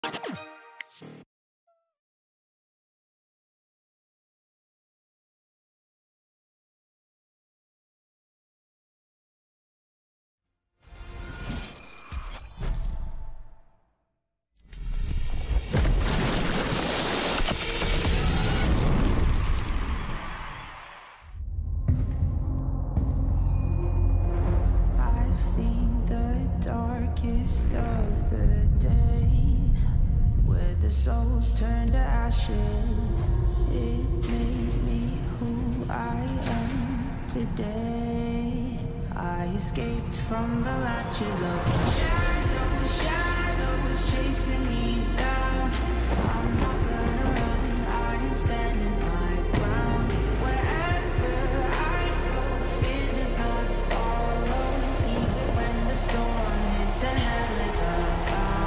Of the days where the souls turn to ashes, it made me who I am today. I escaped from the latches of the shadows chasing me down. I'm not gonna run, I'm standing my ground. Wherever I go, fear does not follow, even when the storm hits and hell is around.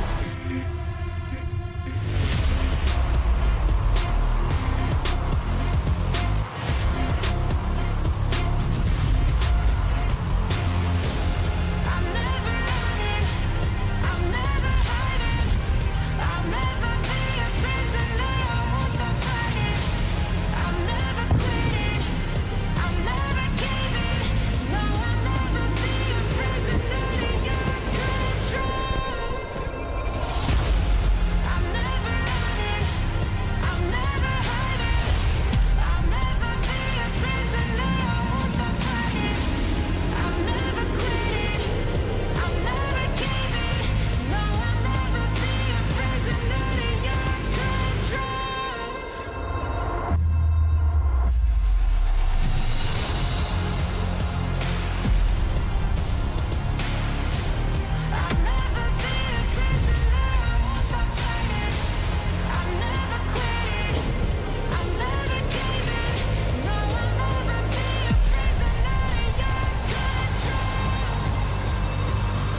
I'm never running, I'm never hiding, I'll never be a prisoner, I won't stop fighting. I'm never quitting, I'm never giving, no, I'll never be a prisoner to your control. I'm never running, I'm never hiding, I'll never be a prisoner, I won't stop fighting. I'm never quitting, I'm never giving, no, I'll never be a prisoner to your control. I'll never be a prisoner, I won't stop fighting. I'm never quitting, I'm never giving, no, I'll never be a prisoner to your control.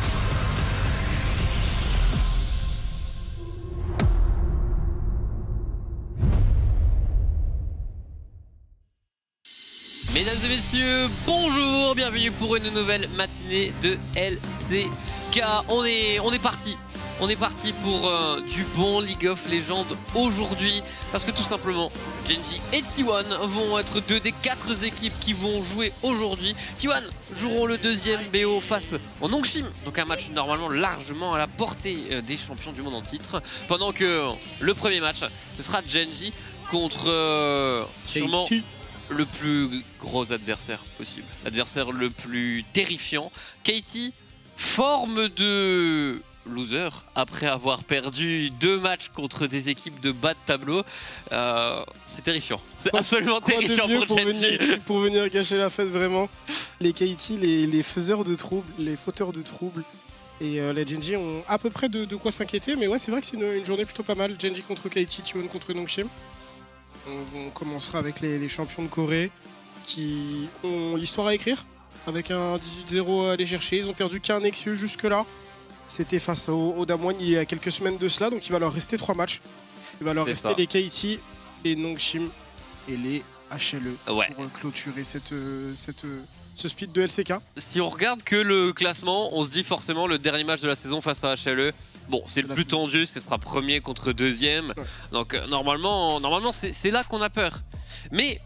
Mesdames et messieurs, bonjour, bienvenue pour une nouvelle matinée de LCK. On est parti. On est parti pour du bon League of Legends aujourd'hui parce que tout simplement Gen.G et T1 vont être deux des 4 équipes qui vont jouer aujourd'hui. T1 joueront le deuxième BO face au Nongshim, donc un match normalement largement à la portée des champions du monde en titre, pendant que le premier match ce sera Gen.G contre sûrement le plus gros adversaire possible, l'adversaire le plus terrifiant. KT, forme de loser après avoir perdu 2 matchs contre des équipes de bas de tableau. C'est terrifiant, c'est absolument terrifiant pour Gen.G. Pour venir gâcher la fête vraiment. Les KT, les faiseurs de troubles, les fauteurs de troubles. Et les Gen.G ont à peu près de quoi s'inquiéter, mais ouais, c'est vrai que c'est une journée plutôt pas mal. Gen.G contre KT, T1 contre Nongshim. On commencera avec les champions de Corée qui ont l'histoire à écrire avec un 18-0 à aller chercher. Ils ont perdu qu'un Nexus jusque-là. C'était face au Damwon il y a quelques semaines de cela, donc il va leur rester 3 matchs. Il va leur rester les KT, les Nongshim et les HLE pour clôturer ce split de LCK. Si on regarde que le classement, on se dit forcément le dernier match de la saison face à HLE. Bon, c'est le plus tendu, ce sera premier contre deuxième. Ouais. Donc normalement c'est là qu'on a peur. Mais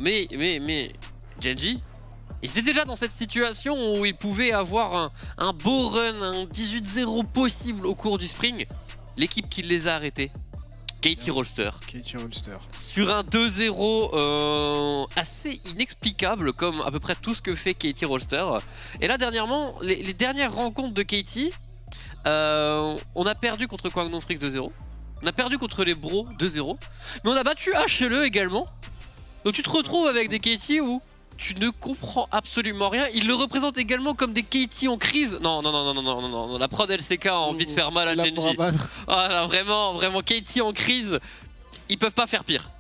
Gen.G, ils étaient déjà dans cette situation où ils pouvaient avoir un beau run, un 18-0 possible au cours du spring. L'équipe qui les a arrêtés, KT Rolster. Sur un 2-0 assez inexplicable, comme à peu près tout ce que fait KT Rolster. Et là dernièrement, les dernières rencontres de KT, on a perdu contre Kwangdong Freaks 2-0. On a perdu contre les Bros 2-0. Mais on a battu HLE également. Donc tu te retrouves avec des KT où tu ne comprends absolument rien. Ils le représentent également comme des KT en crise. Non, la prod LCK a envie de faire mal à Gen.G. Voilà, vraiment KT en crise. Ils peuvent pas faire pire.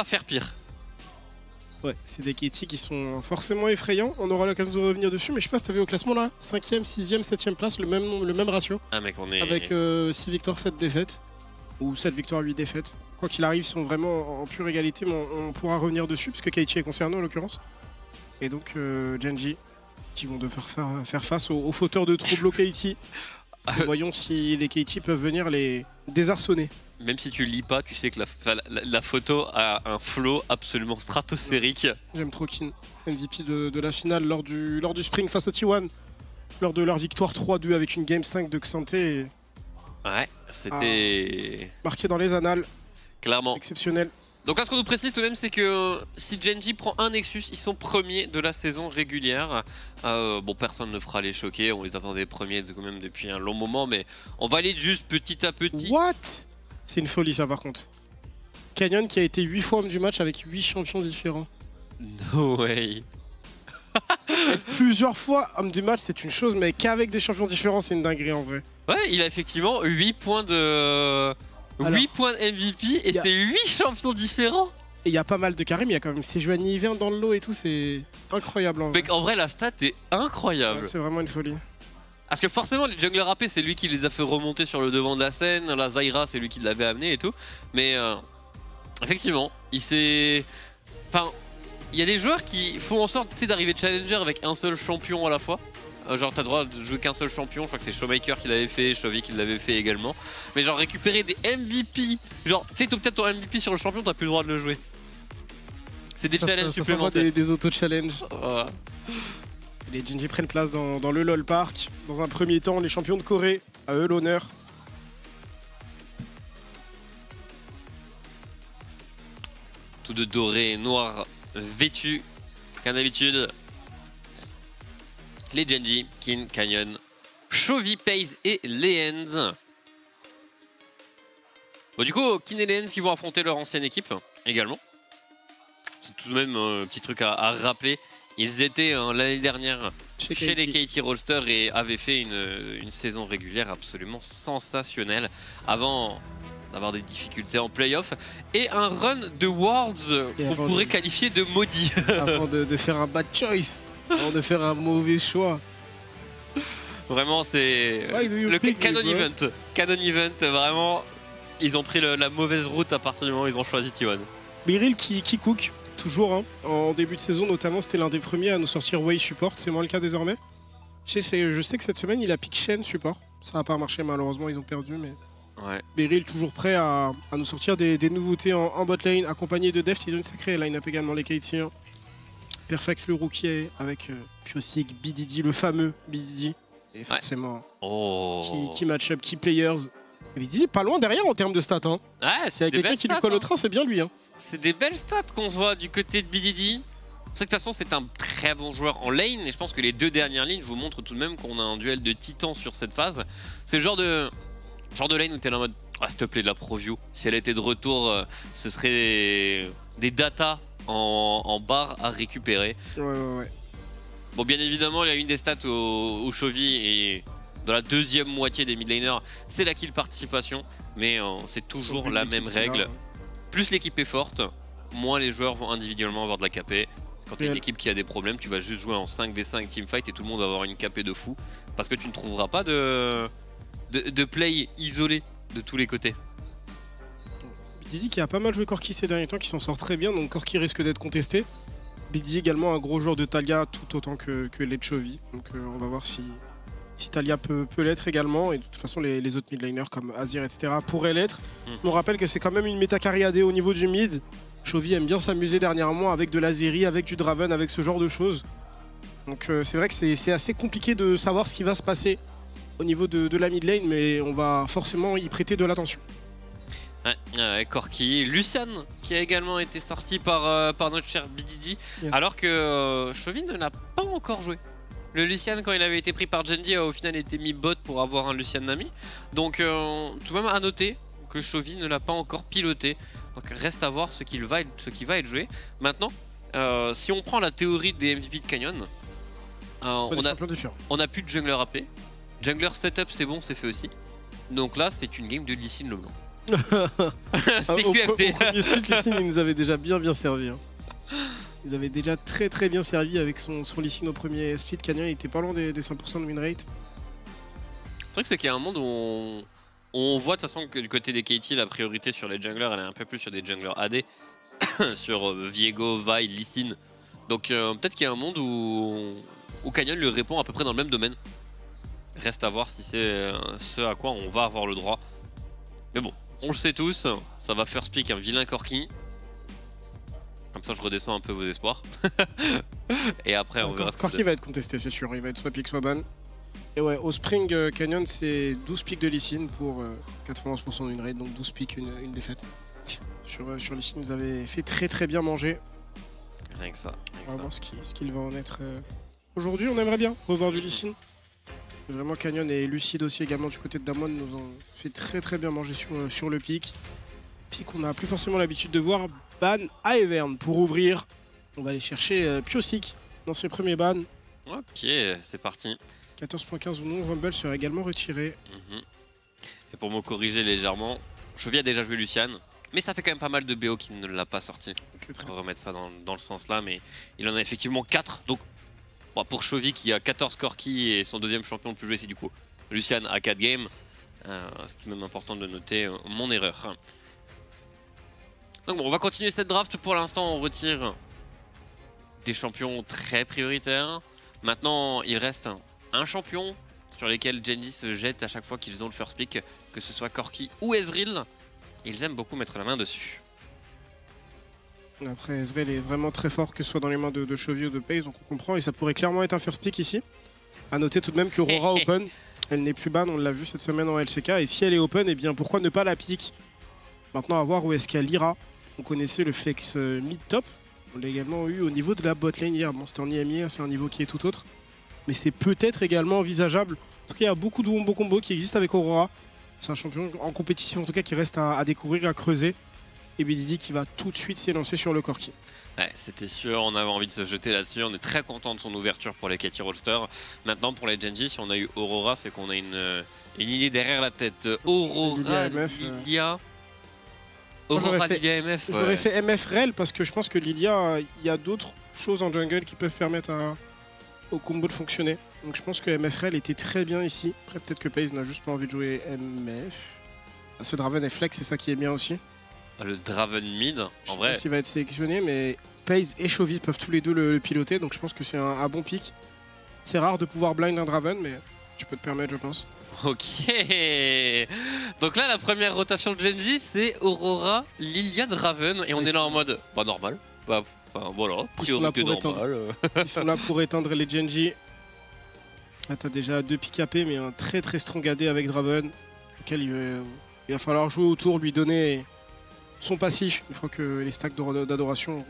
Ouais, c'est des KT qui sont forcément effrayants. On aura l'occasion de revenir dessus, mais je sais pas si t'avais au classement là, 5ème, 6ème, 7ème place, le même ratio. Ah mec, on est... Avec 6 victoires, 7 défaites. Ou 7 victoires, 8 défaites. Quoi qu'il arrive, ils sont vraiment en pure égalité, mais on pourra revenir dessus, puisque KT est concerné en l'occurrence. Et donc Gen.G qui vont devoir faire face aux fauteurs de troubles au KT. Voyons si les KT peuvent venir les désarçonner. Même si tu lis pas, tu sais que la photo a un flow absolument stratosphérique. J'aime trop Kin, MVP de la finale lors du Spring face au T1. Lors de leur victoire 3-2 avec une Game 5 de Xanté. Ouais, c'était Marqué dans les annales, clairement. exceptionnel. Donc là, ce qu'on nous précise tout de même, c'est que si Gen.G prend un Nexus, ils sont premiers de la saison régulière. Bon, personne ne fera les choquer, on les attendait premiers quand même depuis un long moment, mais on va aller juste petit à petit. What? C'est une folie ça par contre. Canyon qui a été 8 fois homme du match avec 8 champions différents. No way. Plusieurs fois homme du match c'est une chose, mais qu'avec des champions différents c'est une dinguerie en vrai. Ouais, il a effectivement 8 points de... Alors, 8 points de MVP et y a- c'est 8 champions différents. Et il y a pas mal de carrés, mais il y a quand même Sejuani Ivern dans le lot et tout, c'est incroyable en vrai. Mec, en vrai, la stat est incroyable. Ouais, c'est vraiment une folie. Parce que forcément, les junglers AP, c'est lui qui les a fait remonter sur le devant de la scène. La Zyra, c'est lui qui l'avait amené et tout. Mais effectivement, il s'est... Enfin, il y a des joueurs qui font en sorte d'arriver challenger avec un seul champion à la fois. Genre, t'as le droit de jouer qu'un seul champion. Je crois que c'est Showmaker qui l'avait fait, Chovy qui l'avait fait également. Mais genre, récupérer des MVP. Genre, tu sais, peut-être ton MVP sur le champion, t'as plus le droit de le jouer. C'est des challenges Ça supplémentaires. des auto-challenges. Les Gen.G prennent place dans le LoL Park. Dans un premier temps, les champions de Corée, à eux l'honneur. Tout de doré et noir vêtu, comme d'habitude. Les Gen.G, Kin, Canyon, Chovy, Paze et Leens. Bon, du coup, Kin et Leens qui vont affronter leur ancienne équipe également. C'est tout de même un petit truc à rappeler. Ils étaient l'année dernière chez les KT Rollsters et avaient fait une saison régulière absolument sensationnelle avant d'avoir des difficultés en playoff et un run de Worlds qu'on pourrait qualifier de maudit. Avant de faire un bad choice, avant de faire un mauvais choix. Vraiment, c'est le Canon Event. Canon Event, vraiment, ils ont pris la mauvaise route à partir du moment où ils ont choisi T1. Beryl qui cook, toujours. Hein. En début de saison, notamment, c'était l'un des premiers à nous sortir Way Support. C'est moins le cas désormais. Je sais que cette semaine, il a pick Shen Support. Ça n'a pas marché, malheureusement, ils ont perdu. Mais Ouais. Beryl toujours prêt à nous sortir des nouveautés en bot lane, accompagné de Deft. Ils ont une sacrée line-up également, les KT. Hein. Perfect le rookie avec Piosig, BDD, le fameux BDD. Et forcément, Oh. qui match-up, qui players. BDD pas loin derrière en termes de stats. Hein. Ouais, S'il y a quelqu'un qui lui colle au train, c'est bien lui. Hein. C'est des belles stats qu'on voit du côté de BDD. C'est que de toute façon, c'est un très bon joueur en lane. Et je pense que les deux dernières lignes vous montrent tout de même qu'on a un duel de titans sur cette phase. C'est le genre de lane où t'es là en mode ah, s'il te plaît, de la preview. Si elle était de retour, ce serait des datas en barre à récupérer. Ouais. Bon, bien évidemment, il y a une des stats au Chovy et dans la deuxième moitié des mid laners, c'est la kill participation. Mais c'est toujours la même règle. Plus l'équipe est forte, moins les joueurs vont individuellement avoir de la KP. Quand tu as une équipe qui a des problèmes, tu vas juste jouer en 5v5 teamfight et tout le monde va avoir une KP de fou. Parce que tu ne trouveras pas de play isolé de tous les côtés. BDD qui a pas mal joué Corki ces derniers temps, qui s'en sort très bien, donc Corki risque d'être contesté. BDD également un gros joueur de Taliyah tout autant que Chovy, donc on va voir si Taliyah peut l'être également, et de toute façon les autres mid laners comme Azir etc pourraient l'être. On rappelle que c'est quand même une méta carry AD au niveau du mid. Chovy aime bien s'amuser dernièrement avec de l'Azeri, avec du Draven, avec ce genre de choses. Donc c'est vrai que c'est assez compliqué de savoir ce qui va se passer au niveau de la mid lane, mais on va forcément y prêter de l'attention. Ouais, Corki, Lucian qui a également été sorti par notre cher BDD, Yes. alors que Chovy ne l'a pas encore joué. Le Lucian, quand il avait été pris par Gen.G, a au final été mis bot pour avoir un Lucian Nami. Donc tout de même à noter que Chovy ne l'a pas encore piloté. Donc reste à voir ce qui va être joué. Maintenant, si on prend la théorie des MVP de Canyon, on a plus de jungler AP. Jungler setup c'est bon, c'est fait aussi. Donc là c'est une game de Lee Sin LeBlanc. C'était Au QFT. premier split, Lee Sin, il nous avait déjà bien servi. Hein. Ils avaient déjà très bien servi avec son Lee Sin au premier split. Canyon il était pas loin des 100% de win rate. Le truc c'est qu'il y a un monde où on voit de toute façon que du côté des KT la priorité sur les junglers elle est un peu plus sur des junglers AD. Sur Viego, Vi, Lee Sin. Donc peut-être qu'il y a un monde où Canyon lui répond à peu près dans le même domaine. Reste à voir si c'est ce à quoi on va avoir le droit. Mais bon, on le sait tous, ça va first pick un vilain Corki. Comme ça je redescends un peu vos espoirs. Et après on verra ce que Corki va être contesté, c'est sûr. Il va être soit pick, soit ban. Et ouais, au Spring Canyon, c'est 12 picks de Lee Sin pour 91% d'une raid, donc 12 picks, une défaite. Sur Lee Sin, vous avez fait très bien manger. Rien que ça. On va voir ce qu'il va en être. Aujourd'hui, on aimerait bien revoir du Lee Sin. Vraiment, Canyon et Lucide aussi également du côté de Damwon nous ont fait très bien manger sur le pic. Pic qu'on n'a plus forcément l'habitude de voir. Ban à Evern pour ouvrir. On va aller chercher Piosik dans ses premiers bans. Ok, c'est parti. 14.15 ou non, Rumble sera également retiré. Et pour me corriger légèrement, Chovy a déjà joué Lucian, mais ça fait quand même pas mal de BO qui ne l'a pas sorti. Okay, On va remettre ça dans le sens là, mais il en a effectivement 4. Donc bon, pour Chovy qui a 14 Corki et son deuxième champion le plus joué, c'est du coup Lucian à 4 games. C'est tout de même important de noter mon erreur. Donc bon, on va continuer cette draft. Pour l'instant, on retire des champions très prioritaires. Maintenant, il reste un champion sur lesquels Genji se jette à chaque fois qu'ils ont le first pick, que ce soit Corki ou Ezreal. Ils aiment beaucoup mettre la main dessus. Après, Ezreal est vraiment très fort, que ce soit dans les mains de Chovy ou de Pace, donc on comprend. Et ça pourrait clairement être un first pick ici. A noter tout de même que Aurora Open, elle n'est plus ban, on l'a vu cette semaine en LCK. Et si elle est open, eh bien pourquoi ne pas la pick? Maintenant, à voir où est-ce qu'elle ira. On connaissait le flex mid-top. On l'a également eu au niveau de la bot lane hier. Bon, c'était en IM hier, c'est un niveau qui est tout autre. Mais c'est peut-être également envisageable. En tout cas, il y a beaucoup de wombo combos qui existent avec Aurora. C'est un champion en compétition, en tout cas, qui reste à découvrir, à creuser. Et Billy qui va tout de suite s'élancer sur le Corki. Ouais, c'était sûr, on avait envie de se jeter là-dessus. On est très content de son ouverture pour les Katy Rollster. Maintenant, pour les Genji, si on a eu Aurora, c'est qu'on a une idée derrière la tête. Aurora, Lilia. Aurora, Lilia, MF. J'aurais fait MF Rel parce que je pense que Lilia, il y a d'autres choses en jungle qui peuvent permettre au combo de fonctionner. Donc je pense que MF Rel était très bien ici. Après, peut-être que Paze n'a juste pas envie de jouer MF. Ce Draven est flex, c'est ça qui est bien aussi. Le Draven mid, en vrai. Je sais pas s'il va être sélectionné, mais Paze et Chovy peuvent tous les deux le piloter, donc je pense que c'est un bon pick. C'est rare de pouvoir blind un Draven, mais tu peux te permettre, je pense. Ok. Donc là, la première rotation de Genji, c'est Aurora, Lilia, Draven, et on est là en mode, bah normal. Bah, enfin, voilà, priorité normale. Ils sont là pour éteindre les Genji. Là, t'as déjà 2 pick AP, mais un très strong AD avec Draven, auquel il va falloir jouer autour, lui donner son passif, une fois que les stacks d'adoration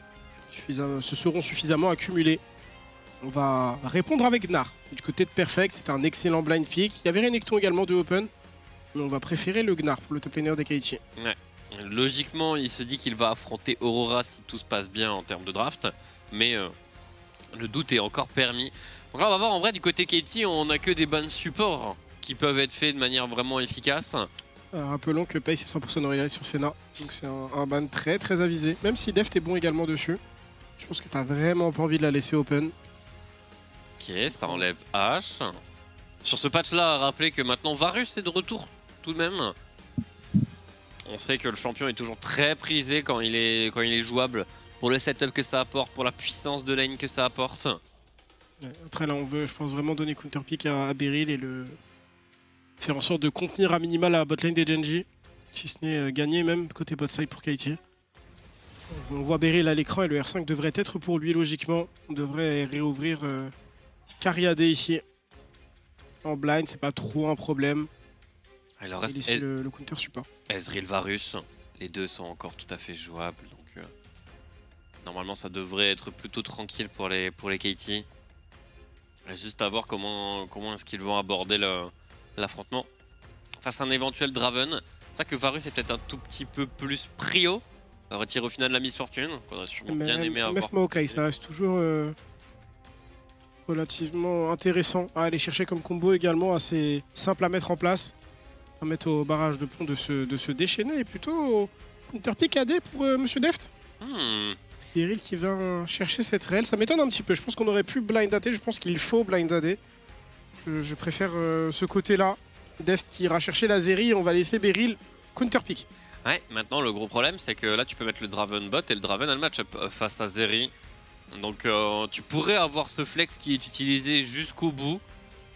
se seront suffisamment accumulés. On va répondre avec Gnar. Du côté de Perfect, c'est un excellent blind pick. Il y avait Renekton également de Open, mais on va préférer le Gnar pour le top laner des Kaichi. Ouais. Logiquement, il se dit qu'il va affronter Aurora si tout se passe bien en termes de draft, mais le doute est encore permis. Donc là, on va voir en vrai du côté Katie, on n'a que des bans support qui peuvent être faits de manière vraiment efficace. Rappelons que Pace est 100% original sur Senna, donc c'est un ban très avisé. Même si Deft est bon également dessus, je pense que t'as vraiment pas envie de la laisser open. Ok, ça enlève H. Sur ce patch là, rappelez que maintenant Varus est de retour tout de même. On sait que le champion est toujours très prisé quand il est jouable, pour le setup que ça apporte, pour la puissance de lane que ça apporte. Après là on veut, je pense, vraiment donner counter pick à Beryl et faire en sorte de contenir à minima la botlane des Genji, si ce n'est gagner même côté botside pour Katie. On voit Beryl à l'écran et le R5 devrait être pour lui logiquement. On devrait réouvrir Cariade ici. En blind, c'est pas trop un problème. Alors reste laisser le counter support. Ezreal Varus, les deux sont encore tout à fait jouables, donc normalement ça devrait être plutôt tranquille pour les Katie. Juste à voir comment est-ce qu'ils vont aborder l'affrontement face à un éventuel Draven. C'est ça que Varus est peut-être un tout petit peu plus prio. On va retirer au final la Miss Fortune, qu'on aurait sûrement bien aimé avoir. Maokai, ça reste toujours relativement intéressant à aller chercher comme combo, également assez simple à mettre en place. Permettre au barrage de pont de se déchaîner, et plutôt counter pick AD pour Monsieur Deft. Beryl qui va chercher cette réelle, ça m'étonne un petit peu. Je pense qu'on aurait pu blind AD, je pense qu'il faut blind AD. Je préfère ce côté-là. Deft ira chercher la Zeri et on va laisser Beryl counter pick. Ouais, maintenant le gros problème c'est que là tu peux mettre le Draven bot et le Draven a le match-up face à Zeri. Donc tu pourrais avoir ce flex qui est utilisé jusqu'au bout.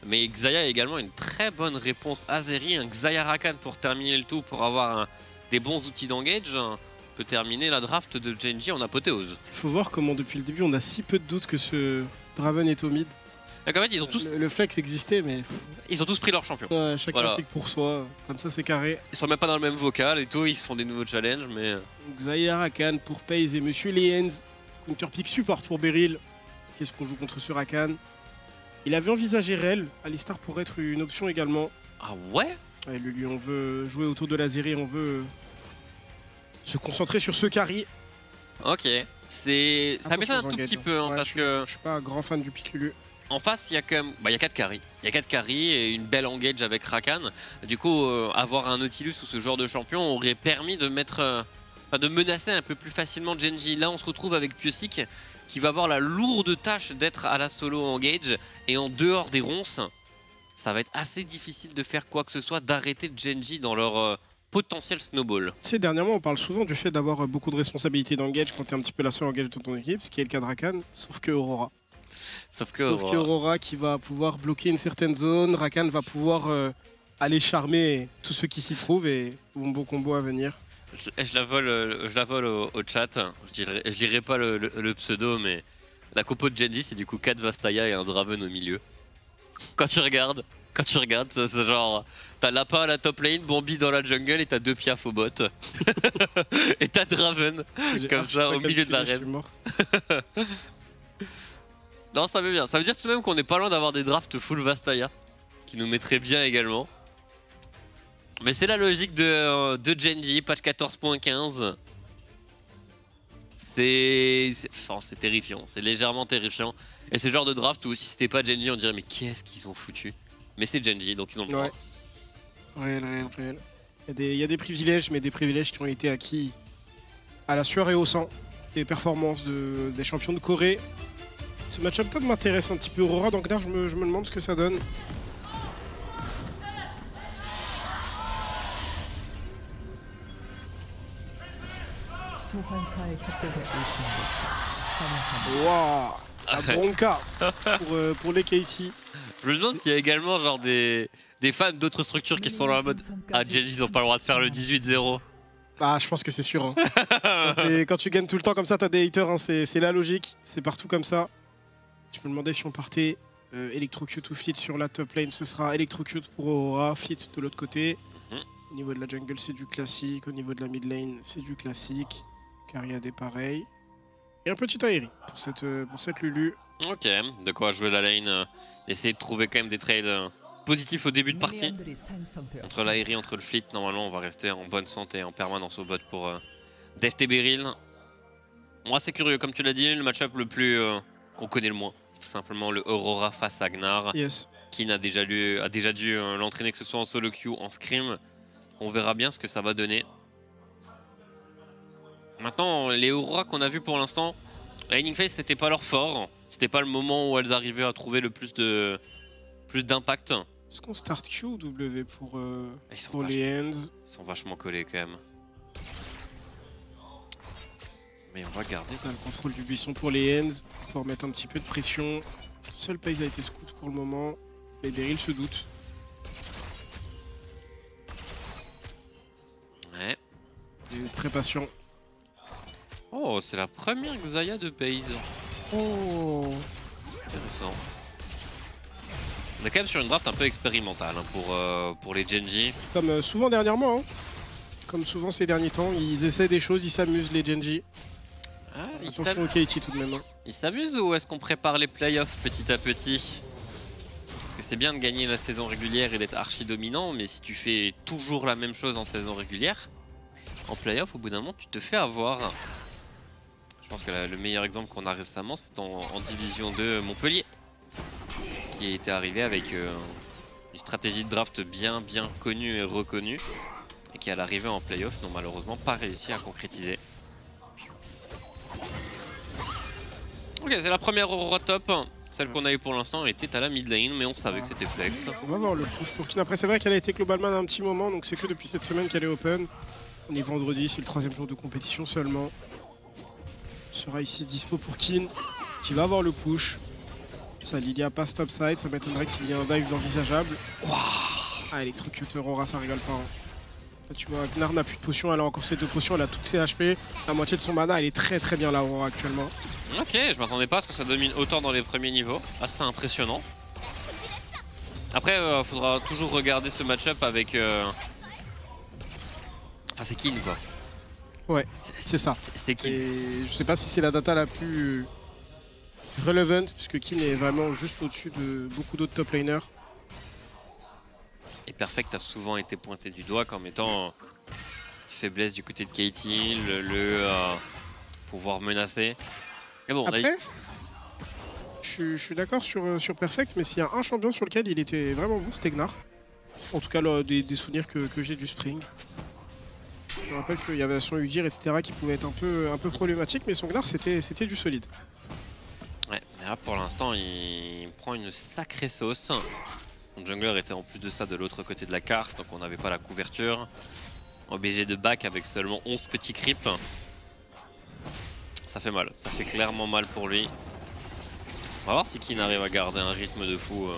Mais Xayah a également une très bonne réponse Azeri, un Xayah Rakan pour terminer le tout, pour avoir des bons outils d'engage, peut terminer la draft de Genji en apothéose. Il faut voir comment depuis le début on a si peu de doutes que ce Draven est au mid. Donc en fait, ils ont tous, Le flex existait mais pris leur champion. ouais, chacun Voilà. clique pour soi, comme ça c'est carré. Ils sont même pas dans le même vocal et tout, ils se font des nouveaux challenges, mais Xayah Rakan pour Paze et Monsieur Lehens. Counter pick support pour Beryl. Qu'est-ce qu'on joue contre ce Rakan? Il avait envisagé Rel, Alistar pourrait être une option également. ah ouais. Ouais, lui on veut jouer autour de la série, on veut se concentrer sur ce carry. Ok. Ça m'étonne un tout petit peu hein, Ouais, parce je que suis pas un grand fan du pick Lulu. en face il y a quand même, il y a 4 carries. Il y a 4 carries et une belle engage avec Rakan. Du coup, avoir un Nautilus ou ce genre de champion aurait permis de mettre, de menacer un peu plus facilement Genji. Là, on se retrouve avec Piosik qui va avoir la lourde tâche d'être à la solo engage et en dehors des ronces, ça va être assez difficile de faire quoi que ce soit, d'arrêter Genji dans leur potentiel snowball. Tu sais, dernièrement, on parle souvent du fait d'avoir beaucoup de responsabilités d'engage quand t'es un petit peu la seule engage de ton équipe, ce qui est le cas de Rakan, sauf que Aurora. Sauf que Aurora qui va pouvoir bloquer une certaine zone, Rakan va pouvoir aller charmer tous ceux qui s'y trouvent et bon combo à venir. je la vole au chat. Je dirais pas le pseudo, mais la compo de Genji, c'est du coup 4 Vastaya et un Draven au milieu. Quand tu regardes, c'est genre, t'as Lapin à la top lane, Bambi dans la jungle et t'as 2 Piaf au bot. Et t'as Draven, comme ça, au milieu de l'arène. Non, ça veut bien. Ça veut dire tout de même qu'on est pas loin d'avoir des drafts full Vastaya, qui nous mettraient bien également. Mais c'est la logique de Genji, patch 14.15. C'est terrifiant, c'est légèrement terrifiant. Et c'est le genre de draft où si c'était pas Genji, on dirait mais qu'est-ce qu'ils ont foutu. Mais c'est Genji, donc ils ont le droit. Ouais. Réel. Il y a des privilèges, mais des privilèges qui ont été acquis à la sueur et au sang. Les performances des champions de Corée. Ce match-up top m'intéresse un petit peu. Aurora dans Gnar, je me demande ce que ça donne. 소환사의 협곡에 오신 것을 환영합니다. Waouh, un bronca pour les KT. Je me demande s'il y a également genre des fans d'autres structures qui sont dans la mode ah Genji ils ont pas le droit de faire le 18-0. Ah, je pense que c'est sûr. Hein. Quand tu gagnes tout le temps comme ça, t'as des haters, hein, c'est la logique. C'est partout comme ça. Je me demandais si on partait Electrocute ou Fleet sur la top lane. Ce sera Electrocute pour Aurora, Fleet de l'autre côté. Au niveau de la jungle, c'est du classique. Au niveau de la mid lane, c'est du classique. Cariade est pareil. Et un petit Aéri pour cette Lulu. Ok, de quoi jouer la lane, essayer de trouver quand même des trades positifs au début de partie. Entre l'Aéri, entre le Fleet, normalement on va rester en bonne santé en permanence au bot pour Deft et Beryl. Moi c'est curieux, comme tu l'as dit, le match-up le plus qu'on connaît le moins. C'est tout simplement le Aurora face à Gnar, Yes. qui a déjà dû l'entraîner, que ce soit en solo queue, en scrim. On verra bien ce que ça va donner. Maintenant, les Aurora qu'on a vu pour l'instant, Lightning Phase c'était pas leur fort. C'était pas le moment où elles arrivaient à trouver le plus d'impact. Est-ce qu'on start Q ou W pour Ils les hands? sont vachement collés quand même. Mais on va garder. On a le contrôle du buisson pour les hands, pour mettre un petit peu de pression. Seul Paze a été scout pour le moment, mais Beryl se doute. Ouais. Il est très patient. Oh, c'est la première Xayah de Paze. Oh, Intéressant. On est quand même sur une draft un peu expérimentale hein, pour les Genji. comme souvent dernièrement, hein. Comme souvent ces derniers temps, ils essaient des choses, ils s'amusent les Genji. Ah, Attention au KT tout de même. Hein. ils s'amusent ou est-ce qu'on prépare les playoffs petit à petit? Parce que c'est bien de gagner la saison régulière et d'être archi dominant, mais si tu fais toujours la même chose en saison régulière, en playoff au bout d'un moment tu te fais avoir. Je pense que le meilleur exemple qu'on a récemment c'est en Division 2 Montpellier, qui était arrivé avec une stratégie de draft bien connue et reconnue, et qui à l'arrivée en playoff n'ont malheureusement pas réussi à concrétiser. Ok, c'est la première Aurora top. Celle qu'on a eu pour l'instant était à la mid lane, mais on savait que c'était flex. On va voir le push pour Kin. Après, c'est vrai qu'elle a été globalement un petit moment, donc c'est que depuis cette semaine qu'elle est open. On est vendredi, c'est le 3e jour de compétition seulement. Sera ici dispo pour Kin, qui va avoir le push. Ça, Lilia passe topside, ça m'étonnerait qu'il y ait un dive d'envisageable. Ah, Electrocuteur Aura, ça rigole pas. Hein. Là, tu vois, Gnar n'a plus de potions, elle a encore ses 2 potions, elle a toutes ses HP. La moitié de son mana, elle est très bien là, Aura, actuellement. Ok, je m'attendais pas à ce que ça domine autant dans les premiers niveaux. Ah, c'est impressionnant. Après, faudra toujours regarder ce match-up avec... Enfin, c'est kill quoi. Ouais, c'est ça. C'est kill. Et je sais pas si c'est la data la plus relevant, puisque Kim est vraiment juste au-dessus de beaucoup d'autres top laners. Et Perfect a souvent été pointé du doigt comme étant cette faiblesse du côté de Katie, le pouvoir menacer. Mais bon, Après, je suis d'accord sur Perfect, mais s'il y a un champion sur lequel il était vraiment bon, c'était Gnar. En tout cas, là, des souvenirs que j'ai du Spring. Je me rappelle qu'il y avait son Udyr, etc. qui pouvait être un peu problématique, mais son Gnar, c'était du solide. ouais, mais là pour l'instant il prend une sacrée sauce. Son jungler était en plus de ça de l'autre côté de la carte, donc on n'avait pas la couverture. Obligé de back avec seulement 11 petits creeps. Ça fait mal, ça fait clairement mal pour lui. On va voir si Kin arrive à garder un rythme de fou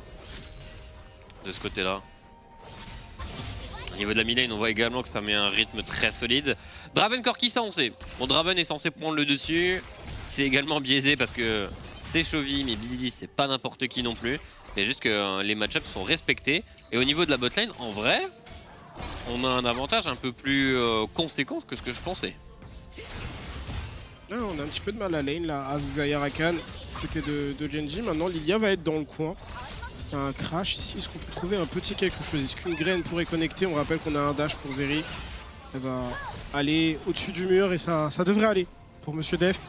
de ce côté-là. Au niveau de la mid-lane, on voit également que ça met un rythme très solide. Draven Corki, ça on sait. Bon, Draven est censé prendre le dessus. C'est également biaisé parce que c'est Chovy, mais BDD c'est pas n'importe qui non plus. C'est juste que les match-ups sont respectés. Et au niveau de la botlane, en vrai, on a un avantage un peu plus conséquent que ce que je pensais. Là, on a un petit peu de mal à lane, là, Azaya Rakan, côté de Genji. Maintenant, Lilia va être dans le coin. Il y a un crash ici. Est-ce qu'on peut trouver un petit quelque chose? Est-ce qu'une graine pourrait connecter? On rappelle qu'on a un dash pour Zeri. Elle va aller au-dessus du mur et ça devrait aller pour Monsieur Deft.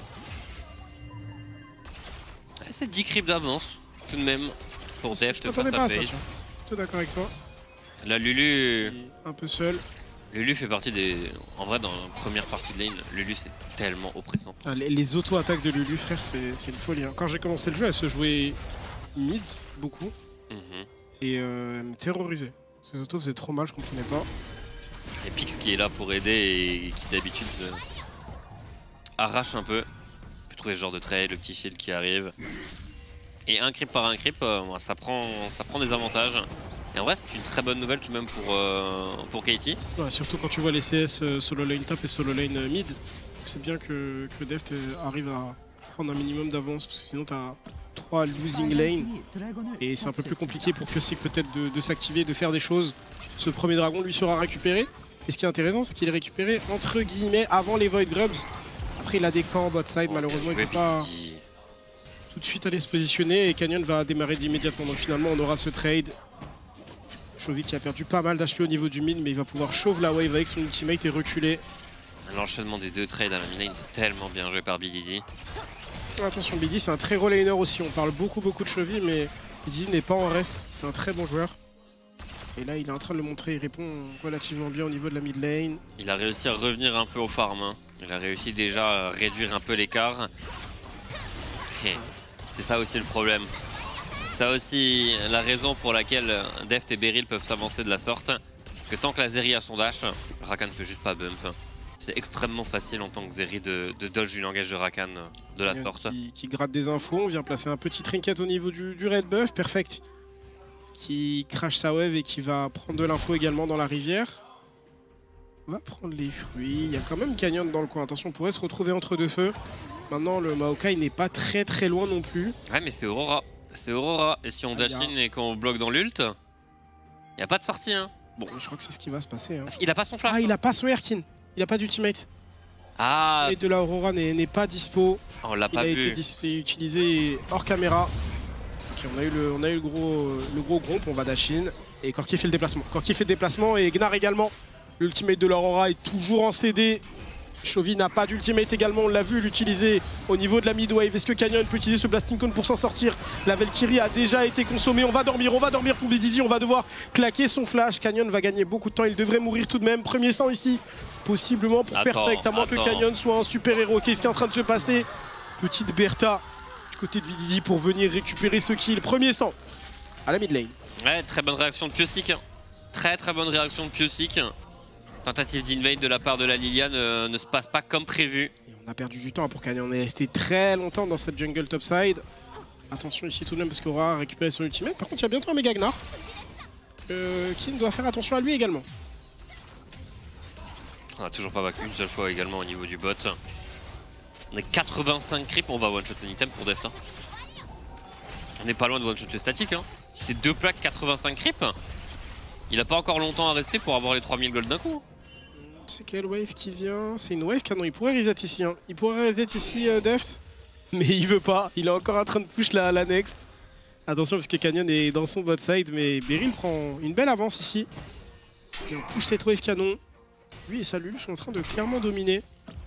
C'est 10 creeps d'avance, tout de même, pour Deft Je m'attendais face pas à à ça, FaZe. tiens. Plutôt d'accord avec toi. Là, Lulu... Il est un peu seul. Lulu fait partie des... En vrai, dans la première partie de lane, Lulu c'est tellement oppressant. Ah, les auto-attaques de Lulu, frère, c'est une folie. Hein. Quand j'ai commencé le jeu, elle se jouait mid, beaucoup. Mhm. Et elle me terrorisait. Ces autos faisaient trop mal, je comprenais pas. Et Pix qui est là pour aider et qui d'habitude arrache un peu. On peut trouver ce genre de trade, le petit shield qui arrive. Et un creep par un creep, ça prend des avantages. Et en vrai, c'est une très bonne nouvelle tout de même pour Katie. Ouais, surtout quand tu vois les CS solo lane top et solo lane mid. C'est bien que Deft arrive à prendre un minimum d'avance, parce que sinon t'as 3 losing lane. Et c'est un peu plus compliqué pour Piosik peut-être de s'activer, de faire des choses. Ce premier dragon lui sera récupéré. Et ce qui est intéressant, c'est qu'il est récupéré entre guillemets avant les Void Grubs. Après il a des camps bot side, malheureusement il peut pas tout de suite aller se positionner et Canyon va démarrer immédiatement. Donc finalement on aura ce trade. Chovy qui a perdu pas mal d'HP au niveau du mid, mais il va pouvoir chauve la wave avec son ultimate et reculer. L'enchaînement des deux trades à la mid-lane est tellement bien joué par BDD. Attention, BD c'est un très gros laner aussi, on parle beaucoup de Chovy, mais BD n'est pas en reste, c'est un très bon joueur. Et là il est en train de le montrer, il répond relativement bien au niveau de la mid lane. Il a réussi à revenir un peu au farm, hein. Il a réussi déjà à réduire un peu l'écart. C'est ça aussi le problème. C'est ça aussi la raison pour laquelle Deft et Beryl peuvent s'avancer de la sorte. Parce que tant que la Zeri a son dash, Rakan ne peut juste pas bump. C'est extrêmement facile en tant que Zeri de dodge du langage de Rakan de la sorte. Qui gratte des infos, on vient placer un petit trinket au niveau du red buff, Perfect. Qui crash sa wave et qui va prendre de l'info également dans la rivière. On va prendre les fruits, il y a quand même Canyon dans le coin, attention on pourrait se retrouver entre deux feux. Maintenant le Maokai n'est pas très loin non plus. Ouais mais c'est Aurora, c'est Aurora. Et si on dash in et qu'on bloque dans l'ult, il n'y a pas de sortie hein. Bon, je crois que c'est ce qui va se passer. Hein. Parce qu'il a pas son flash. Ah il a pas son Erkin, il a pas d'ultimate. Ah, Et de la Aurora n'est pas dispo. on l'a Il pas a vu. été utilisé hors caméra. Ok, on a eu le gros gromp, on va dash in. Et Corki fait le déplacement. Corki fait le déplacement et Gnar également. L'ultimate de l'Aurora est toujours en CD. Chovy n'a pas d'ultimate également, on l'a vu l'utiliser au niveau de la mid-wave. Est-ce que Canyon peut utiliser ce Blasting Cone pour s'en sortir? La Valkyrie a déjà été consommée, on va dormir pour BDD, on va devoir claquer son flash. Canyon va gagner beaucoup de temps, il devrait mourir tout de même. Premier sang ici, possiblement pour Perfect, à moins que Canyon soit un super héros. Qu'est-ce qui est en train de se passer? Petite Bertha du côté de BDD pour venir récupérer ce kill. Premier sang à la mid lane. Ouais, très bonne réaction de Piosik. Très bonne réaction de Piosik. Tentative d'invade de la part de la Lilia ne se passe pas comme prévu. Et on a perdu du temps pour Canyon, on est resté très longtemps dans cette jungle topside. Attention ici tout de même parce qu'Aura a récupéré son ultimate. Par contre, il y a bientôt un méga Gnar. Kin doit faire attention à lui également. On a toujours pas vaincu une seule fois également au niveau du bot. On est 85 creep, on va one-shot un item pour Deft. Hein. On n'est pas loin de one-shot le statique. Hein. C'est 2 plaques 85 creep. Il a pas encore longtemps à rester pour avoir les 3000 gold d'un coup. C'est quelle wave qui vient? C'est une wave canon. Il pourrait reset ici. Hein. Il pourrait reset ici Deft. Mais il veut pas. Il est encore en train de push la next. Attention parce que Canyon est dans son bot side. Mais Beryl prend une belle avance ici. Et on pousse cette wave canon. Lui et Salul sont en train de clairement dominer.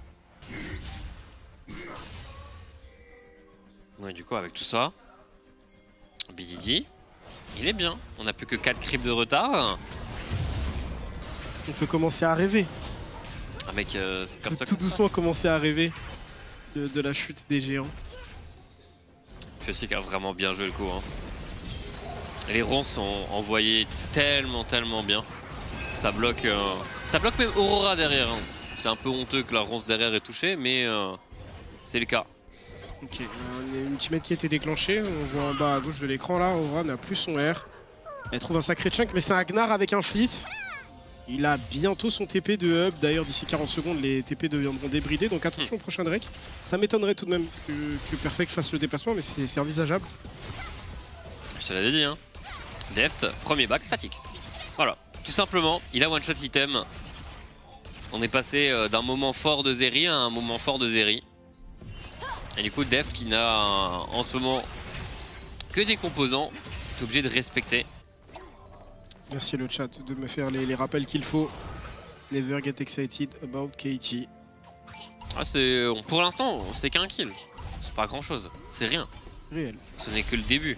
Ouais, du coup, avec tout ça, BDD, il est bien. On a plus que 4 creeps de retard. On peut commencer à rêver. Ah, mec, c'est comme ça Tout doucement commencer à rêver de la chute des géants. Fiosik a vraiment bien joué le coup. Hein. Les ronces sont envoyés tellement bien. Ça bloque même Aurora derrière. Hein. C'est un peu honteux que la ronce derrière est touchée, mais c'est le cas. Ok, on a une ultimate qui a été déclenchée. On voit en bas à gauche de l'écran là, Aurora n'a plus son R. Elle trouve un sacré chunk, mais c'est un Gnar avec un fleet. Il a bientôt son TP de hub. D'ailleurs, d'ici 40 secondes, les TP deviendront débridés. Donc attention au prochain Drake. Ça m'étonnerait tout de même que Perfect fasse le déplacement, mais c'est envisageable. Je te l'avais dit, hein. Deft, premier back statique. Voilà, tout simplement, il a one-shot item. On est passé d'un moment fort de Zeri à un moment fort de Zeri. Et du coup, Deft qui n'a en ce moment que des composants, est obligé de respecter. Merci le chat de me faire les rappels qu'il faut. Never get excited about KT. Ah, pour l'instant, c'est qu'un kill. C'est pas grand chose, c'est rien. Réel. Ce n'est que le début.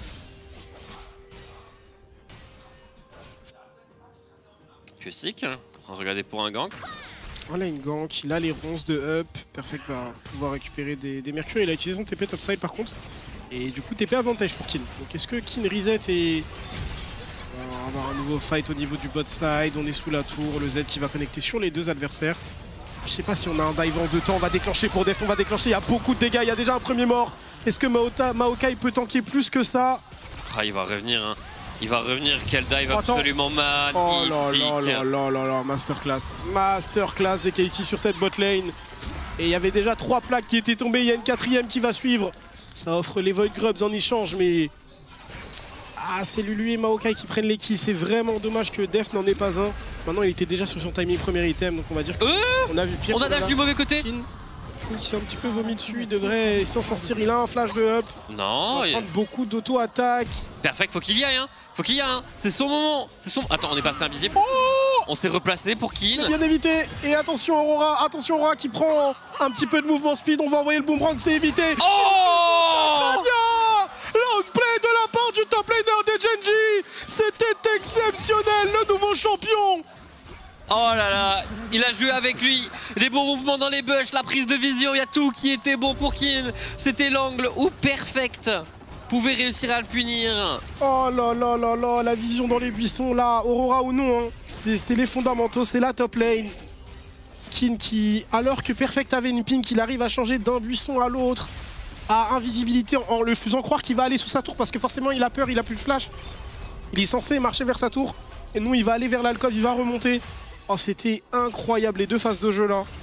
Fiosik, on va regarder pour un gank. Voilà une gank, il a les ronces de up. Perfect va pouvoir récupérer des mercures. Il a utilisé son TP topside par contre. Et du coup TP avantage pour Kin. Donc est-ce que Kin reset et... On va avoir un nouveau fight au niveau du bot side, on est sous la tour, le Z qui va connecter sur les deux adversaires. Je sais pas si on a un dive en 2 temps, on va déclencher pour Deft, on va déclencher, il y a beaucoup de dégâts, il y a déjà un premier mort. Est-ce que Maokai peut tanker plus que ça? Ah, il va revenir, hein. Il va revenir, quel dive Attends. absolument magnifique. Oh là, masterclass. Masterclass des KT sur cette bot lane. Et il y avait déjà 3 plaques qui étaient tombées, il y a une 4ème qui va suivre. Ça offre les Void Grubs en échange, mais... Ah, c'est Lulu et Maokai qui prennent les kills, c'est vraiment dommage que Deft n'en ait pas un. Maintenant il était déjà sur son timing premier item, donc on va dire qu'on a vu pire. On a dash du mauvais côté. Kin qui s'est un petit peu vomi dessus, il devrait s'en sortir, il a un flash de up. Non, Il va prendre beaucoup d'auto-attaque. Perfect, faut qu'il y aille, hein. Faut qu'il y aille, hein. C'est son moment. Attends, on est passé invisible. On s'est replacé pour Kin. Bien évité. Et attention Aurora qui prend un petit peu de mouvement speed, on va envoyer le boomerang, c'est évité. Oh L'outplay de la part du top laner de Genji. C'était exceptionnel, le nouveau champion. Oh là là, il a joué avec lui, les bons mouvements dans les bush, la prise de vision, il y a tout qui était bon pour Kin. C'était l'angle où Perfect pouvait réussir à le punir. Oh là, la vision dans les buissons là, Aurora ou non, hein. C'est les fondamentaux, c'est la top lane. Kin qui, alors que Perfect avait une ping, il arrive à changer d'un buisson à l'autre, à invisibilité en le faisant croire qu'il va aller sous sa tour parce que forcément il a peur, il a plus de flash. Il est censé marcher vers sa tour et non, il va aller vers l'alcove, il va remonter. Oh, c'était incroyable les deux phases de jeu là.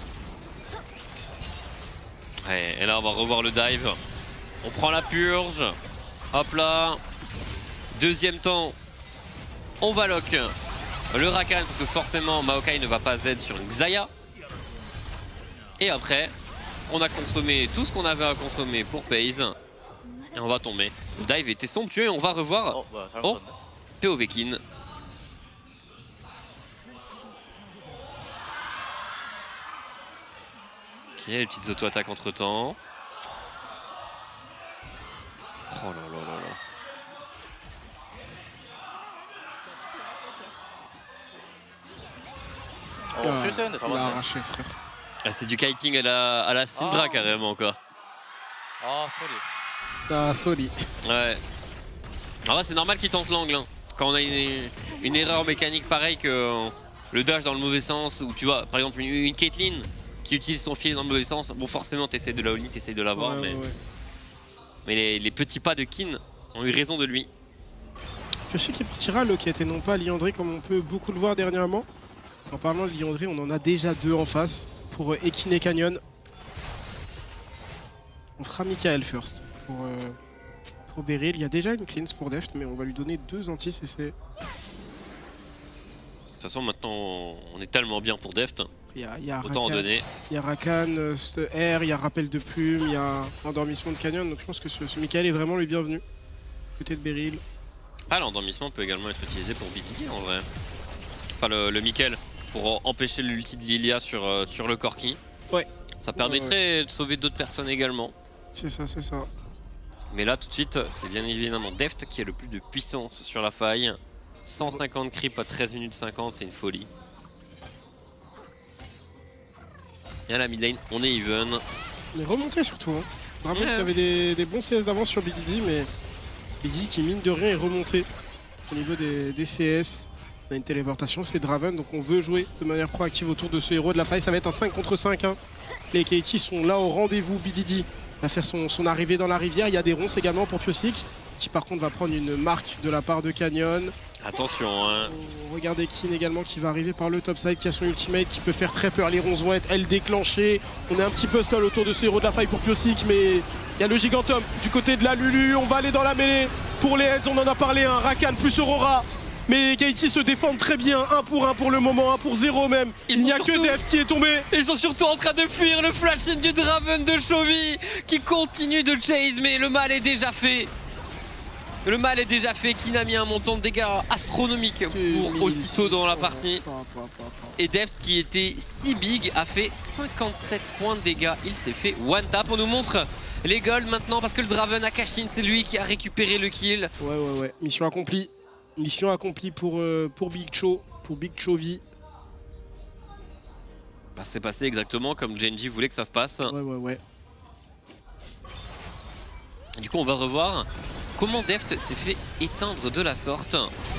Ouais, et là on va revoir le dive. On prend la purge. Hop là. Deuxième temps, on va lock le Rakan parce que forcément Maokai ne va pas Z sur une Xayah. Et après, on a consommé tout ce qu'on avait à consommer pour Paze. Et on va tomber. Le dive était somptueux et on va revoir. Oh, POV Kin. Ok, les petites auto-attaques entre temps. Oh là là là là. Il a arraché, frère. Ah, c'est du kiting à la Syndra carrément quoi. Ah, Soli. Ouais. En vrai c'est normal qu'il tente l'angle hein. Quand on a une erreur mécanique pareille que le dash dans le mauvais sens ou tu vois par exemple une Caitlyn qui utilise son filet dans le mauvais sens, bon forcément t'essayes de la all-in, t'essayes de l'avoir mais Mais les petits pas de Kin ont eu raison de lui. Je sais qu'il partira le qui était non pas Liandry comme on peut beaucoup le voir dernièrement. En parlant de Liandry, on en a déjà 2 en face pour Ekin et Canyon. On fera Michael first pour Beryl. Il y a déjà une cleanse pour Deft, mais on va lui donner 2 anti-CC. De toute façon, maintenant, on est tellement bien pour Deft. Il y a Autant en Rakan, donner. il y a Rakan, R, il y a Rappel de Plume, il y a Endormissement de Canyon. Donc je pense que ce Michael est vraiment le bienvenu. Côté de Beryl. Ah, l'endormissement peut également être utilisé pour BDD en vrai. Enfin, le Michael, pour empêcher l'ulti de Lilia sur le Corki. Ouais. Ça permettrait de sauver d'autres personnes également. C'est ça, c'est ça. Mais là, tout de suite, c'est bien évidemment Deft qui a le plus de puissance sur la faille. 150 creep à 13 minutes 50, c'est une folie. Et à la mid lane, on est even. On est remonté surtout. Hein. Vraiment, Yeah. il y avait des bons CS d'avance sur BDD, mais BDD qui mine de rien est remonté au niveau des CS. On a une téléportation, c'est Draven, donc on veut jouer de manière proactive autour de ce héros de la faille. Ça va être un 5 contre 5. Hein. Les KT sont là au rendez-vous. BDD va faire son arrivée dans la rivière. Il y a des ronces également pour Piosik, qui par contre va prendre une marque de la part de Canyon. Attention, hein. Regardez Kin également qui va arriver par le topside, qui a son ultimate, qui peut faire très peur. Les ronces vont être, elles, déclenchées. On est un petit peu seul autour de ce héros de la faille pour Piosik, mais il y a le Gigantum du côté de la Lulu. On va aller dans la mêlée pour les heads, on en a parlé, un Rakan plus Aurora. Mais les KT se défendent très bien, 1 pour le moment, 1 pour 0 même. Ils Il n'y a sont que surtout- Deft qui est tombé. Ils sont surtout en train de fuir le flash in du Draven de Chovy qui continue de chase, mais le mal est déjà fait. Le mal est déjà fait, qui n'a mis un montant de dégâts astronomique pour aussitôt dans la partie. Et Deft qui était si big a fait 57 points de dégâts. Il s'est fait one tap. On nous montre les golds maintenant parce que le Draven a cash in, c'est lui qui a récupéré le kill. Ouais. Mission accomplie. Mission accomplie pour Big Cho, pour Big Chovy. Bah, c'est passé exactement comme Genji voulait que ça se passe. Ouais. Du coup, on va revoir comment Deft s'est fait éteindre de la sorte.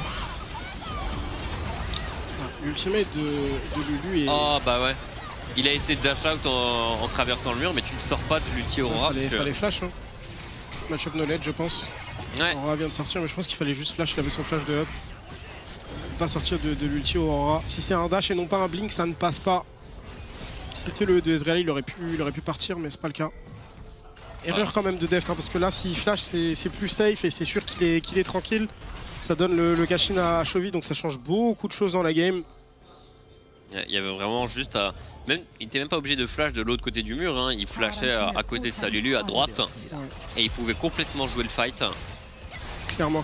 L'ultimate de Lulu est... Oh bah ouais. Il a essayé de dash out en traversant le mur, mais tu ne sors pas de l'ulti Aurora. donc, fallait flash. Hein. Match-up knowledge, je pense. Ouais. Aurora vient de sortir, mais je pense qu'il fallait juste flash. Il avait son flash de up. Pas sortir de l'ulti Aurora. Si c'est un dash et non pas un blink, ça ne passe pas. Si c'était le de Ezreal, il aurait pu partir, mais c'est pas le cas. Erreur quand même de Deft, hein, parce que là, s'il flash, c'est plus safe et c'est sûr qu'il est tranquille. Ça donne le cash-in à Chovy, donc ça change beaucoup de choses dans la game. Il y avait vraiment juste à... Même, il était même pas obligé de flash de l'autre côté du mur, hein. Il flashait à côté de sa Lulu à droite et il pouvait complètement jouer le fight. Clairement.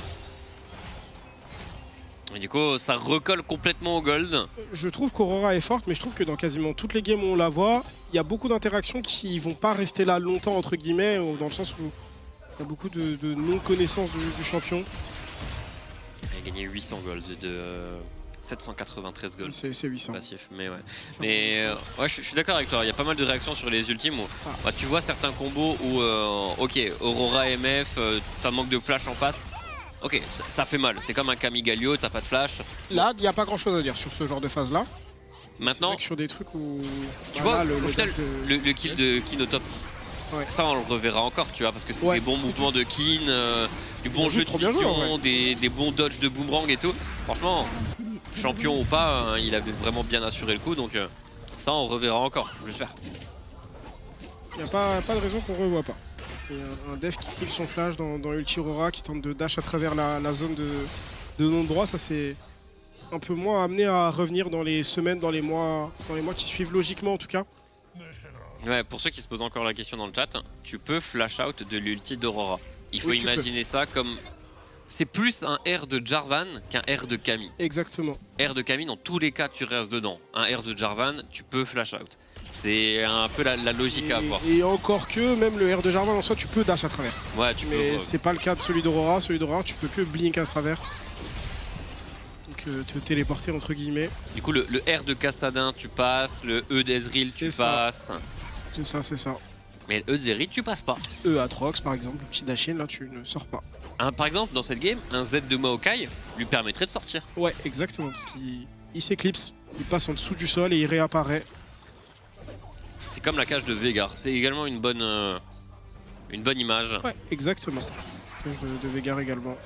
Et du coup, ça recolle complètement au gold. Je trouve qu'Aurora est forte, mais je trouve que dans quasiment toutes les games où on la voit, il y a beaucoup d'interactions qui vont pas rester là longtemps, entre guillemets, dans le sens où il y a beaucoup de non-connaissance du champion. Il a gagné 800 gold de 793 gold. C'est 800. Passif, mais ouais. Mais ouais, je suis d'accord avec toi. Il y a pas mal de réactions sur les ultimes où bah, tu vois certains combos où, ok, Aurora MF, t'as manque de flash en face. Ok, ça fait mal. C'est comme un Kamigalio, t'as pas de flash. Là, il n'y a pas grand chose à dire sur ce genre de phase-là. Maintenant, Sur des trucs où. tu voilà, vois, au final, le kill de Kin au top. Ouais. Ça, on le reverra encore, tu vois, parce que c'est Ouais. des bons mouvements de Kin, du bon jeu de trop bien joué, vision, en des bons dodges de boomerang et tout. Franchement, champion ou pas, hein, il avait vraiment bien assuré le coup, donc ça, on reverra encore, j'espère. Il n'y a pas de raison qu'on revoie pas. Il y a un dev qui kill son flash dans Ulti Aurora qui tente de dash à travers la zone de non-droit. Ça, c'est un peu moins amené à revenir dans les semaines, dans les mois qui suivent, logiquement en tout cas. Ouais, pour ceux qui se posent encore la question dans le chat, tu peux flash out de l'ulti d'Aurora. Il faut Oui, tu imaginer ça comme... C'est plus un R de Jarvan qu'un R de Kami. Exactement. R de Kami, dans tous les cas, tu restes dedans. Un R de Jarvan, tu peux flash out. C'est un peu la logique à avoir. Et encore que, même le R de Jarvan en soi, tu peux dash à travers. Ouais, tu peux... Mais c'est pas le cas de celui d'Aurora. Celui d'Aurora, tu peux que blink à travers. Donc te téléporter entre guillemets. Du coup, le R de Cassadin, tu passes. Le E d'Ezreal, tu C'est ça. passes. C'est ça. Mais le E d'Ezreal, tu passes pas. Atrox par exemple, le petit dash in, là tu ne sors pas. Par exemple, dans cette game, un Z de Maokai lui permettrait de sortir. Ouais, exactement, parce qu'il s'éclipse, il passe en dessous du sol et il réapparaît. C'est comme la cage de Veigar. C'est également une bonne une bonne image. Ouais, exactement. De Veigar également.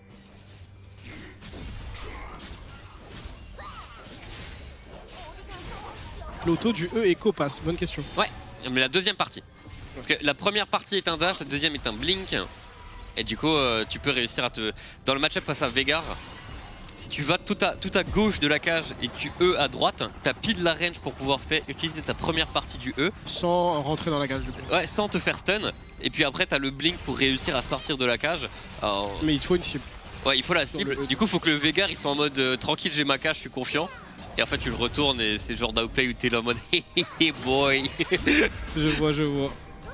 L'auto du E Echo passe, bonne question. Ouais, mais la deuxième partie. Parce que la première partie est un dash, la deuxième est un blink. Et du coup, tu peux réussir à te... Dans le match-up face à Veigar, si tu vas tout à gauche de la cage et tu E à droite, t'as pile la range pour pouvoir utiliser ta première partie du E. Sans rentrer dans la cage du coup. Ouais, sans te faire stun. Et puis après, t'as le blink pour réussir à sortir de la cage. Alors... Mais il faut une cible. Ouais, il faut la cible. Du coup, faut que le Veigar il soit en mode tranquille, j'ai ma cage, je suis confiant. Et en fait, tu le retournes et c'est le genre d'outplay où t'es là en mode hey boy. Je vois.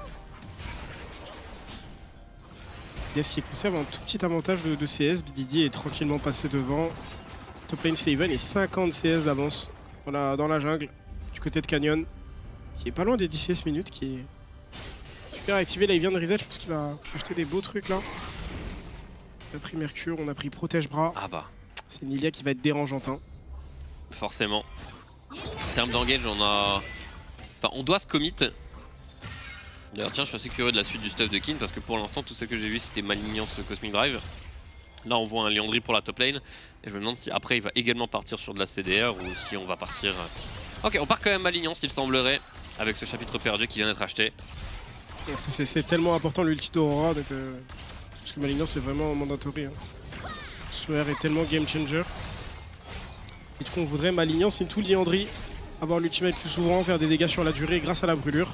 Def qui conserve un tout petit avantage de CS. BDD est tranquillement passé devant. Top lane Sleiven est 50 CS d'avance dans la jungle, du côté de Canyon, qui est pas loin des 10 CS minutes, qui est super activé. Là, il vient de reset, je pense qu'il va acheter des beaux trucs là. On a pris Mercure, on a pris Protège Bras. Ah bah. C'est Nilia qui va être dérangeante. Hein. Forcément. En termes d'engage, on doit se commit. D'ailleurs, tiens, je suis assez curieux de la suite du stuff de Kin parce que pour l'instant, tout ce que j'ai vu, c'était Malignance Cosmic Drive. Là, on voit un Liandry pour la top lane. Et je me demande si après, il va également partir sur de la CDR ou si on va partir. Ok, on part quand même Malignance, il semblerait, avec ce chapitre perdu qui vient d'être acheté. C'est tellement important l'ulti d'Aurora, parce que Malignance, c'est vraiment mandatory. Hein. Ce R est tellement game changer. Et du coup, on voudrait Malignance into Liandry, avoir l'ultimate plus souvent, faire des dégâts sur la durée grâce à la brûlure.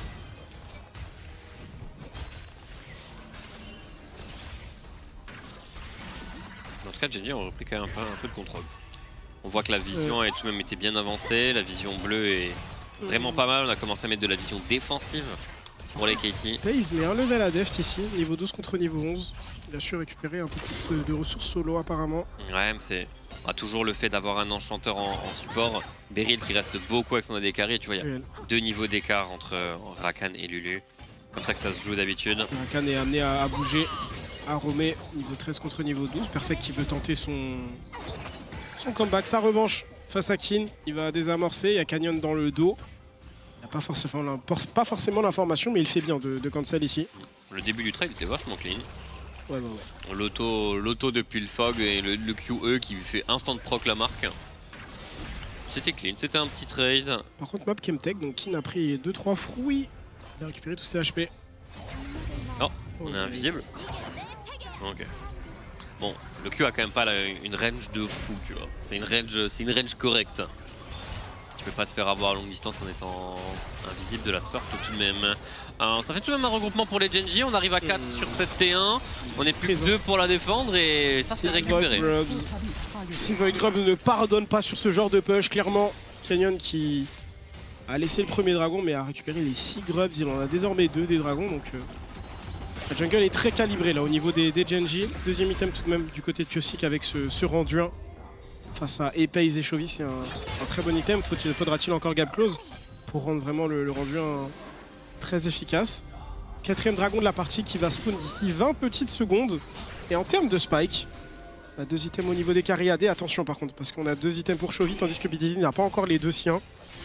En tout cas, Genji a repris quand même un peu de contrôle. On voit que la vision a tout de même été bien avancée, la vision bleue est vraiment pas mal. On a commencé à mettre de la vision défensive pour les KT. FaZe met un level à Deft ici, niveau 12 contre niveau 11. Il a su récupérer un peu plus de ressources solo apparemment. Ouais, mais c'est toujours le fait d'avoir un enchanteur en support. Beryl qui reste beaucoup avec son AD carry. Tu vois, il y a 2 niveaux d'écart entre Rakan et Lulu. Comme ça que ça se joue d'habitude. Rakan est amené à bouger, à roamer niveau 13 contre niveau 12. Perfect qui veut tenter son comeback, sa revanche face à Kin. Il va désamorcer, il y a Canyon dans le dos. Il n'a pas forcément l'information, mais il fait bien de cancel ici. Le début du trade était vachement clean. Ouais. L'auto depuis le fog et le QE qui fait instant proc la marque. C'était clean, c'était un petit trade. Par contre mob Chemtech, donc Kin a pris 2-3 fruits. Il a récupéré tous ses HP. Oh, on est invisible. Ok. Bon, le Q a quand même pas une range de fou, tu vois. C'est une range correcte. Tu peux pas te faire avoir à longue distance en étant invisible de la sorte tout de même. Ça fait tout de même un regroupement pour les Genji. On arrive à 4 sur cette T1. On est plus que 2 pour la défendre et ça c'est récupéré. Void Grubs ne pardonne pas sur ce genre de push. Clairement, Canyon qui a laissé le premier dragon mais a récupéré les 6 Grubs. Il en a désormais 2 des dragons. Donc la jungle est très calibrée là au niveau des Genji. Deuxième item tout de même du côté de Piosik avec ce rendu 1. Face à Epaze et Chovy, c'est un très bon item. Faudra-t-il encore gap close pour rendre vraiment le rendu très efficace. Quatrième dragon de la partie qui va spawn d'ici 20 petites secondes. Et en termes de spike, on a 2 items au niveau des carry AD. Attention par contre, parce qu'on a 2 items pour Chovy, tandis que BDD n'a pas encore les 2 siens.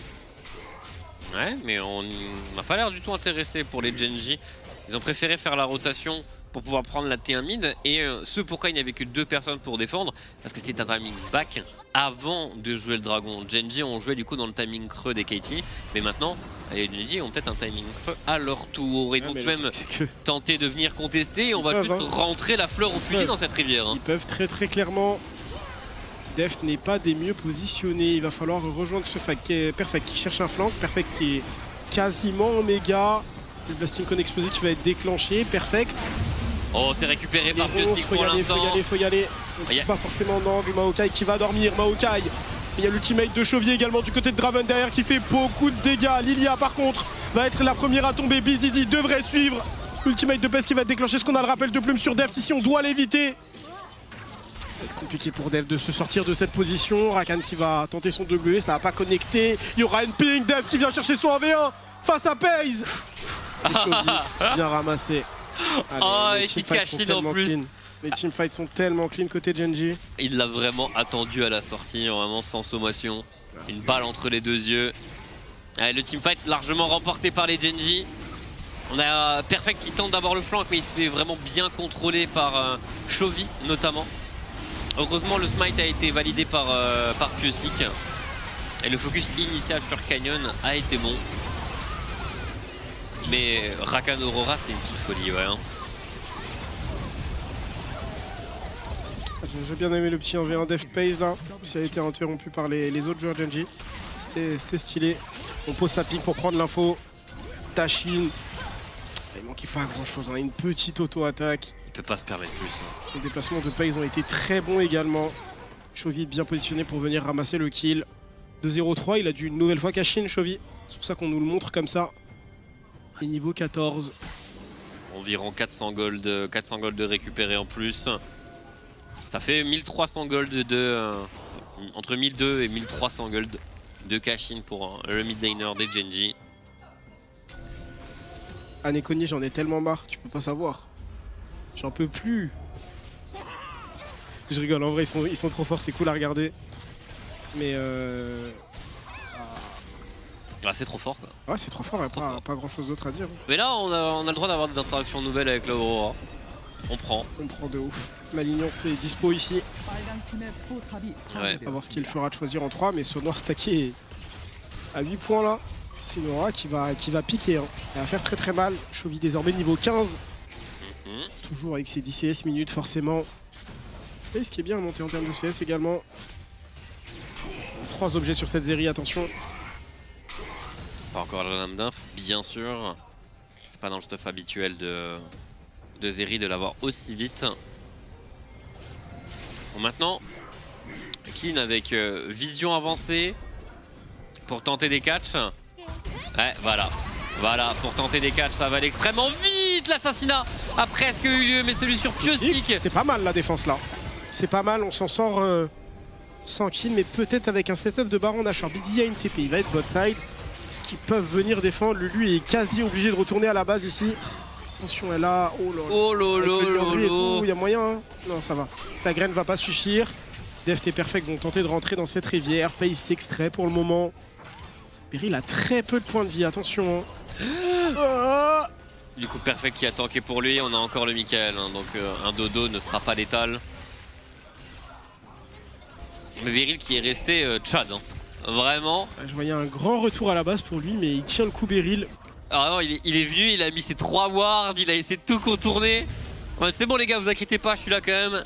Ouais, mais on n'a pas l'air du tout intéressé pour les Genji. Ils ont préféré faire la rotation pour pouvoir prendre la T1 mid et ce pourquoi il n'y avait que 2 personnes pour défendre parce que c'était un timing back avant de jouer le dragon. Genji ont joué du coup dans le timing creux des KT mais maintenant les Genji ont peut-être un timing creux à leur tour et vont tout même tenter de venir contester et on va juste rentrer la fleur au fusil dans cette rivière. Ils peuvent très clairement. Deft n'est pas des mieux positionnés, il va falloir rejoindre ce Perfect qui cherche un flank, Perfect qui est quasiment Omega. Le Blasting Cone explosif qui va être déclenché, Perfect. Oh, c'est récupéré par Piosik pour l'instant. Faut y aller. Pas forcément en angle, Maokai qui va dormir, Maokai. Il y a l'ultimate de Chovy également du côté de Draven derrière qui fait beaucoup de dégâts. Lilia par contre va être la première à tomber, BDD devrait suivre. Ultimate de Pest qui va déclencher ce qu'on a le rappel de plume sur Deft ici, on doit l'éviter. Ça va être compliqué pour Deft de se sortir de cette position. Rakan qui va tenter son W, ça va pas connecter. Il y aura une ping, Deft qui vient chercher son 1v1 face à Paze. Bien ramassé. Oh, et qui cachine en plus. Clean. Les teamfights sont tellement clean côté Genji. Il l'a vraiment attendu à la sortie, vraiment sans sommation. Une balle entre les 2 yeux. Allez, le teamfight largement remporté par les Genji. On a Perfect qui tente d'avoir le flank mais il se fait vraiment bien contrôler par Chovy notamment. Heureusement le smite a été validé par Piosik. Et le focus initial sur Canyon a été bon. Mais Rakan Aurora c'était une petite folie ouais. Hein. J'ai bien aimé le petit 1v1 Deft Pace là, s'il a été interrompu par les autres joueurs Genji. C'était stylé. On pose sa pique pour prendre l'info. Tashin. Il manquait pas grand chose, hein. Une petite auto-attaque. Il peut pas se permettre plus. Hein. Les déplacements de Pace ont été très bons également. Chovy bien positionné pour venir ramasser le kill. 2-0-3, il a dû une nouvelle fois Kashin Chovy. C'est pour ça qu'on nous le montre comme ça. Et niveau 14. Environ 400 gold récupérés en plus. Ça fait 1300 gold de entre 1200 et 1300 gold de Kashin pour le mid laner des Genji. Anekoni, j'en ai tellement marre, tu peux pas savoir. J'en peux plus. Je rigole, en vrai ils sont trop forts, c'est cool à regarder. Mais Ah, c'est trop fort quoi. ouais, c'est trop fort, il n'y a pas grand chose d'autre à dire. Mais là on a le droit d'avoir des interactions nouvelles avec l'Aurora. On prend. On prend de ouf. L'alliance est dispo ici. Ouais. On va voir ce qu'il fera de choisir en 3, mais ce noir stacké à 8 points là. C'est une Aurora qui va piquer. Hein. Elle va faire très très mal. Chovy désormais niveau 15. Toujours avec ses 10 CS minutes forcément. Et ce qui est bien monté en termes de CS également. 3 objets sur cette série, attention. Pas encore la lame d'inf, bien sûr. C'est pas dans le stuff habituel de Zeri de l'avoir aussi vite. Bon, maintenant, Kin avec vision avancée pour tenter des catchs. Ouais, voilà. Voilà, pour tenter des catchs, ça va aller extrêmement vite. L'assassinat a presque eu lieu, mais celui sur Piosik. C'est pas mal la défense là. C'est pas mal, on s'en sort sans kill, mais peut-être avec un setup de Baron Nashor. BDD a une TP, il va être bot side. Ce qu'ils peuvent venir défendre. Lulu est quasi obligé de retourner à la base ici. Attention, elle a. Oh là là. Oh lolo. Il y a moyen, hein. Non, ça va. La graine va pas suffire. Deft et Perfect vont tenter de rentrer dans cette rivière. Pace extrait pour le moment. Beryl a très peu de points de vie, attention. Hein. Du coup, Perfect qui a tanké pour lui. On a encore le Michael, hein, donc un dodo ne sera pas létal. Mais Beryl qui est resté Chad. Hein. Vraiment. Je voyais un grand retour à la base pour lui, mais il tient le coup Beryl. Alors non, il est venu, il a mis ses 3 wards, il a essayé de tout contourner. Ouais, c'est bon les gars, vous inquiétez pas, je suis là quand même.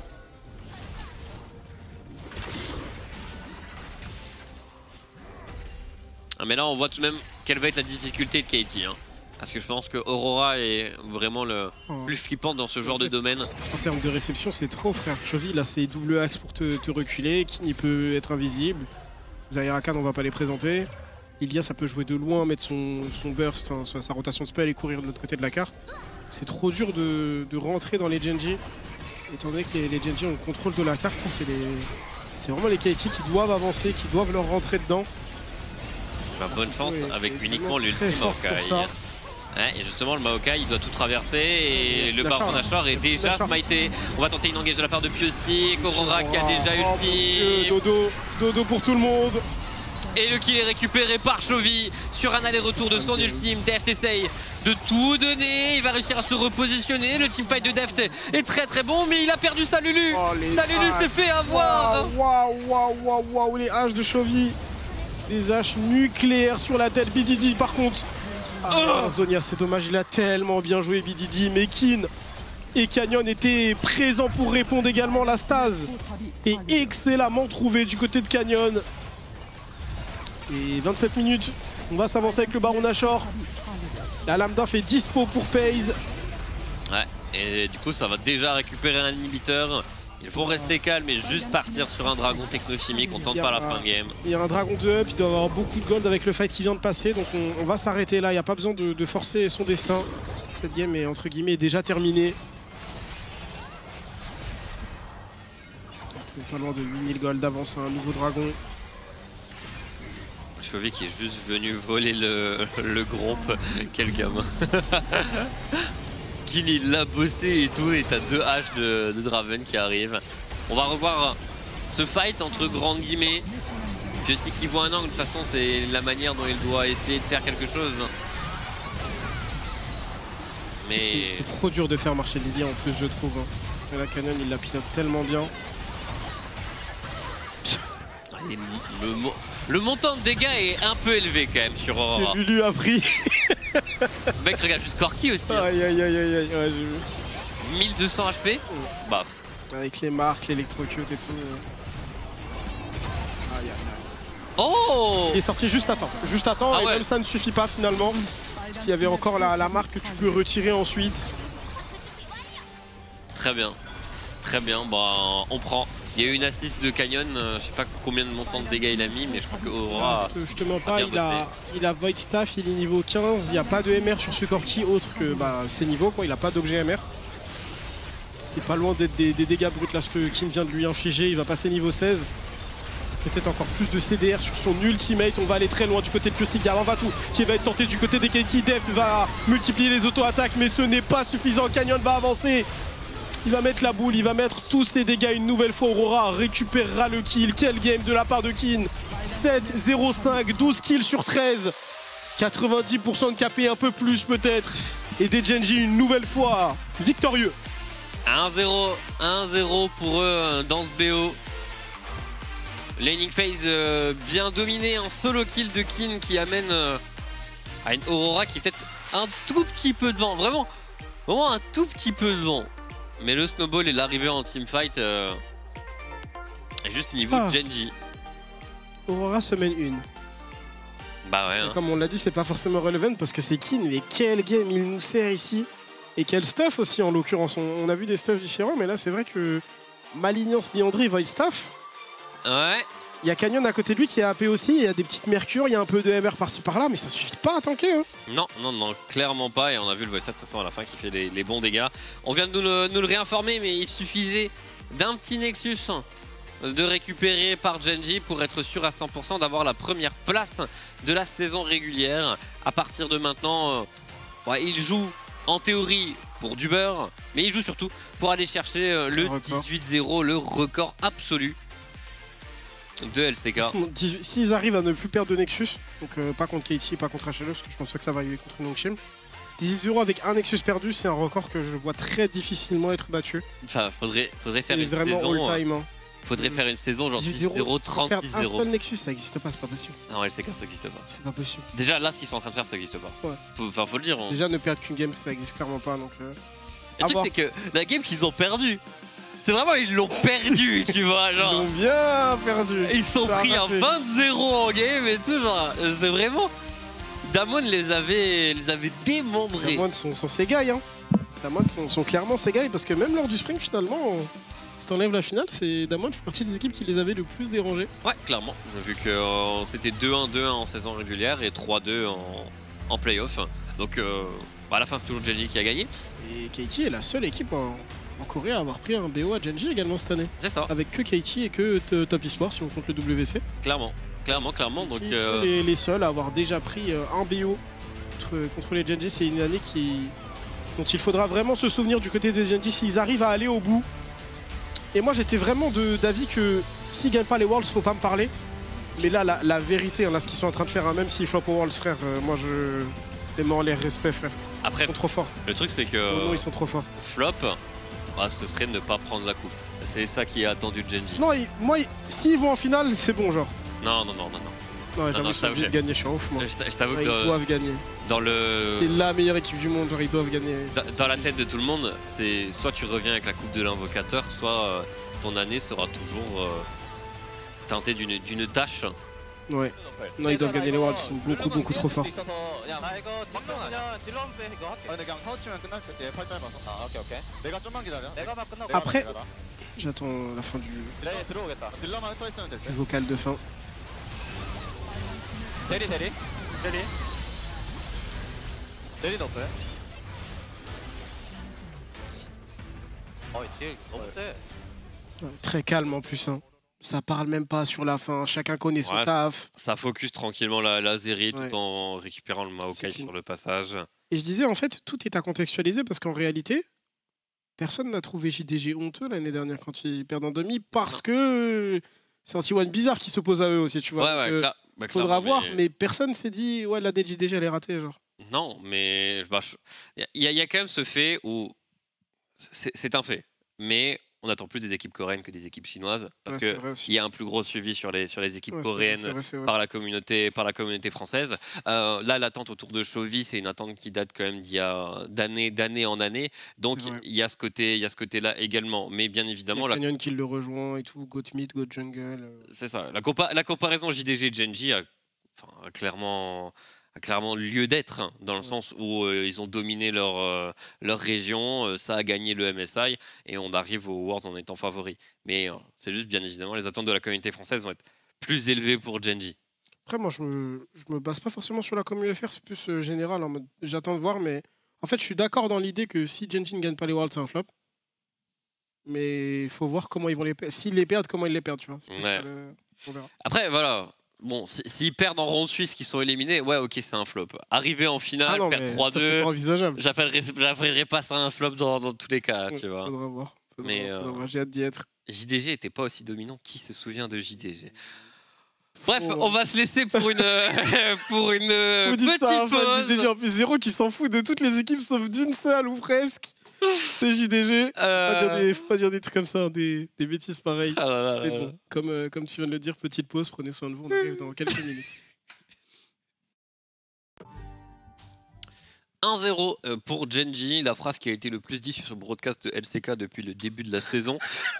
Ah, mais là on voit tout de même quelle va être la difficulté de Katie. Hein. Parce que je pense que Aurora est vraiment le plus flippant dans ce genre de domaine. En termes de réception, c'est trop frère. Chovy, là c'est double axe pour te reculer. Kin il peut être invisible. Zayrakan, on va pas les présenter. Ilia, ça peut jouer de loin, mettre son burst, hein, sa rotation de spell et courir de l'autre côté de la carte. C'est trop dur de rentrer dans les Genji. Étant donné que les Genji ont le contrôle de la carte, hein, c'est vraiment les KT qui doivent avancer, qui doivent leur rentrer dedans. Bah, bonne chance avec uniquement l'ultime Maokai. Ouais, et justement le Maokai il doit tout traverser et le Baron Nashor est déjà smité. On va tenter une engage de la part de Piosik, Aurora qui a déjà ultime. Dodo pour tout le monde. Et le kill est récupéré par Chovy sur un aller-retour de son ultime. Deft essaye de tout donner, il va réussir à se repositionner. Le teamfight de Deft est très très bon, mais il a perdu sa Lulu. Sa Lulu s'est fait avoir. Waouh, les haches de Chovy. Des haches nucléaires sur la tête. BDD par contre. Zonia, c'est dommage, il a tellement bien joué BDD, mais Kin et Canyon étaient présents pour répondre également. La stase est excellemment trouvée du côté de Canyon. Et 27 minutes, on va s'avancer avec le Baron Nashor. La lambda fait dispo pour Paze. Ouais, et du coup ça va déjà récupérer un inhibiteur. Ils vont rester calmes et juste partir sur un dragon technochimique, on tente pas la fin de game. Il y a un dragon de up, il doit avoir beaucoup de gold avec le fight qui vient de passer, donc on va s'arrêter là, il n'y a pas besoin de forcer son destin. Cette game est entre guillemets déjà terminée. Pas loin de 8000 gold d'avance à un nouveau dragon. Chovy qui est juste venu voler le groupe, quel gamin. Kin il l'a bossé et tout, et t'as 2 haches de Draven qui arrivent. On va revoir ce fight entre grandes guillemets. Piosik qui voit un angle, de toute façon c'est la manière dont il doit essayer de faire quelque chose. Mais C'est trop dur de faire marcher Lily en plus, je trouve. Et la Canyon, il la pilote tellement bien. les- le montant de dégâts est un peu élevé quand même sur Aurora. Que Lulu a pris. Mec, regarde juste Corki aussi. Hein. Aïe aïe aïe aïe aïe. Ouais, j'ai vu. 1200 HP. Baf. Avec les marques, l'électrocute et tout. Aïe aïe aïe. Oh Il est sorti juste à temps. Juste à temps, Ah et ouais. même ça ne suffit pas finalement. Il y avait encore la marque que tu peux retirer ensuite. Très bien. Très bien. Bah, on prend. Il y a eu une assist de Canyon. Je sais pas combien de montant de dégâts il a mis, mais je crois que Aurora. Je te mens pas, bien il a Void Staff, il est niveau 15. Il n'y a pas de MR sur ce Corki autre que ses niveaux, quoi. Il n'a pas d'objet MR. C'est pas loin d'être des dégâts bruts là, ce que Kim vient de lui infliger. Il va passer niveau 16. Peut-être encore plus de CDR sur son ultimate. On va aller très loin du côté de Pioustic. On va tout qui va être tenté du côté des KT. Deft va multiplier les auto-attaques, mais ce n'est pas suffisant. Canyon va avancer. Il va mettre la boule, il va mettre tous les dégâts une nouvelle fois. Aurora récupérera le kill. Quel game de la part de Kin. 7-0-5, 12 kills sur 13. 90% de KP, un peu plus peut-être. Et des Genji une nouvelle fois victorieux. 1-0. 1-0 pour eux dans ce BO. Laning phase bien dominé. Un solo kill de Kin qui amène à une Aurora qui est peut-être un tout petit peu devant. Vraiment un tout petit peu devant. Mais le snowball et l'arrivée en teamfight est juste niveau Genji. Aurora semaine 1. Bah ouais. Hein. Comme on l'a dit, c'est pas forcément relevant parce que c'est Kin, mais quel game il nous sert ici. Et quel stuff aussi en l'occurrence. On a vu des stuffs différents, mais là c'est vrai que Malignance, Liandry, Void Staff. Ouais. Il y a Canyon à côté de lui qui a AP aussi, il y a des petites mercures, il y a un peu de MR par-ci par-là, mais ça suffit pas à tanker. Hein. Non, clairement pas. Et on a vu le voice de toute façon à la fin qui fait les bons dégâts. On vient de nous le réinformer, mais il suffisait d'un petit Nexus de récupérer par Genji pour être sûr à 100% d'avoir la première place de la saison régulière. À partir de maintenant, il joue en théorie pour du beurre, mais il joue surtout pour aller chercher le 18-0, le record absolu de LCK. S'ils arrivent à ne plus perdre de Nexus, donc pas contre KT, pas contre HLE, parce que je pense pas que ça va arriver contre Nongshim. 18-0 avec un Nexus perdu, c'est un record que je vois très difficilement être battu. Enfin, faudrait faire C'est une vraiment saison. all-time. Hein. Faudrait faire une saison genre 18-0, 18-0, faire un 36-0. seul Nexus, ça existe pas, c'est pas possible. Non, LCK ça existe pas. C'est pas possible. Déjà là, ce qu'ils sont en train de faire, ça existe pas. Ouais. Faut le dire. Hein. Déjà, ne perdre qu'une game, ça existe clairement pas. Donc, Le truc, c'est que la game qu'ils ont perdue, c'est vraiment, ils l'ont perdu, tu vois. ils Genre, ont bien perdu. ils sont Ça a pris un marché. 20-0 en game et tout. Genre, c'est vraiment. Damon les avait démembrés. Damwon sont Segai. Hein. Damwon sont clairement Segai parce que même lors du spring, finalement, si t'enlèves la finale, c'est Damwon fait partie des équipes qui les avaient le plus dérangés. Ouais, clairement. Vu que c'était 2-1-2-1 en saison régulière et 3-2 en playoff. Donc, à la fin, c'est toujours Genji qui a gagné. Et KT est la seule équipe en Corée à avoir pris un BO à Genji également cette année. C'est ça, Avec que KT et que Top Esport si on compte le WC. clairement. Donc, Qui sont les seuls à avoir déjà pris un BO contre les Genji. C'est une année dont il faudra vraiment se souvenir du côté des Genji s'ils arrivent à aller au bout. Et moi j'étais vraiment d'avis que s'ils gagnent pas les Worlds, faut pas me parler. Mais là, la vérité, hein, là ce qu'ils sont en train de faire, hein, même s'ils flopent aux Worlds, frère, moi je les mets en l'air respect, frère. après, Ils sont trop forts. le truc, c'est Oh que non, ils sont trop forts. flop, ce serait ne pas prendre la coupe. C'est ça qui est attendu de Genji. Non, s'ils vont en finale, c'est bon, genre. Non. Non, j'avoue, ils sont ça, obligés ok. de gagner, je suis en ouf, moi. Je t'avoue Ouais, ils que doivent gagner. dans C'est la meilleure équipe du monde, genre ils doivent gagner. dans la tête de tout le monde, c'est soit tu reviens avec la coupe de l'invocateur, soit ton année sera toujours teintée d'une tâche. Ouais. Non, ils doivent gagner les Worlds, ils sont beaucoup trop forts. 나 이거 뒷동이냐 딜러한테 이거 할게. 근데 그냥 터치면 끝날 때 팔짱 봐서. 아 오케이. 내가 좀만 기다려. 내가만 끝나고. Après, j'attends la fin du 네 들어오겠다. 딜러만 서 있으면 될 때. vocal de fin. 대리. 대리 넣었어요? 딜 너무 세. Ouais, très calme en plus. Hein. Ça parle même pas sur la fin. Chacun connaît son Ouais, taf. Ça focus tranquillement la Zeri Ouais. tout en récupérant le Maokai C'est sur le passage. Et je disais, en fait, tout est à contextualiser parce qu'en réalité, personne n'a trouvé JDG honteux l'année dernière quand ils perdent en demi parce que c'est un T1 bizarre qui s'oppose à eux aussi, tu vois. Ouais, Donc, faudra faudra voir, mais mais personne s'est dit, ouais, l'année de JDG elle est ratée, genre. Non, mais il y a quand même ce fait où c'est un fait. Mais on attend plus des équipes coréennes que des équipes chinoises parce Ouais, c'est que vrai aussi. il y a un plus gros suivi sur les équipes Ouais, coréennes c'est vrai. par la communauté française. Là, l'attente autour de Chovy, c'est une attente qui date quand même d'année en année. Donc C'est vrai. il y a ce côté-là également. Mais bien Il y évidemment, a Canyon qui le rejoint et tout, Goat Mid, Goat Jungle. c'est ça. La comparaison JDG Genji a clairement lieu d'être, hein, dans le Ouais. sens où ils ont dominé leur région, ça a gagné le MSI et on arrive aux Worlds en étant favori. Mais c'est juste bien évidemment les attentes de la communauté française vont être plus élevées pour Genji. Après, moi, je me base pas forcément sur la commu FR, c'est plus général, en mode j'attends de voir, mais en fait, je suis d'accord dans l'idée que si Genji ne gagne pas les Worlds, c'est un flop. Mais il faut voir comment ils vont les perdre. S'ils les perdent, comment ils les perdent, tu vois. C'est plus Ouais. ça, on verra. Après voilà. Bon, s'ils perdent en ronde suisse, qu'ils sont éliminés, ouais, ok, c'est un flop. Arriver en finale, Ah non, perdre mais ça, c'est pas 3-2, envisageable. j'appellerai pas ça un flop dans tous les cas, Ouais, tu vois. Faudra voir. Mais, Faudra voir. J'ai hâte d'y être. JDG était pas aussi dominant. Qui se souvient de JDG? Bref, Oh. on va se laisser pour une, pour une Vous dites petite ça, un fan pause. JDG en plus zéro qui s'en fout de toutes les équipes sauf d'une seule ou presque. C'est JDG. Faut pas dire des trucs comme ça, hein, des bêtises pareilles. Ah là là là Mais là. bon, comme tu viens de le dire, petite pause, prenez soin de vous, on arrive dans quelques minutes. 1-0 pour Genji, la phrase qui a été le plus dit sur ce broadcast de LCK depuis le début de la saison.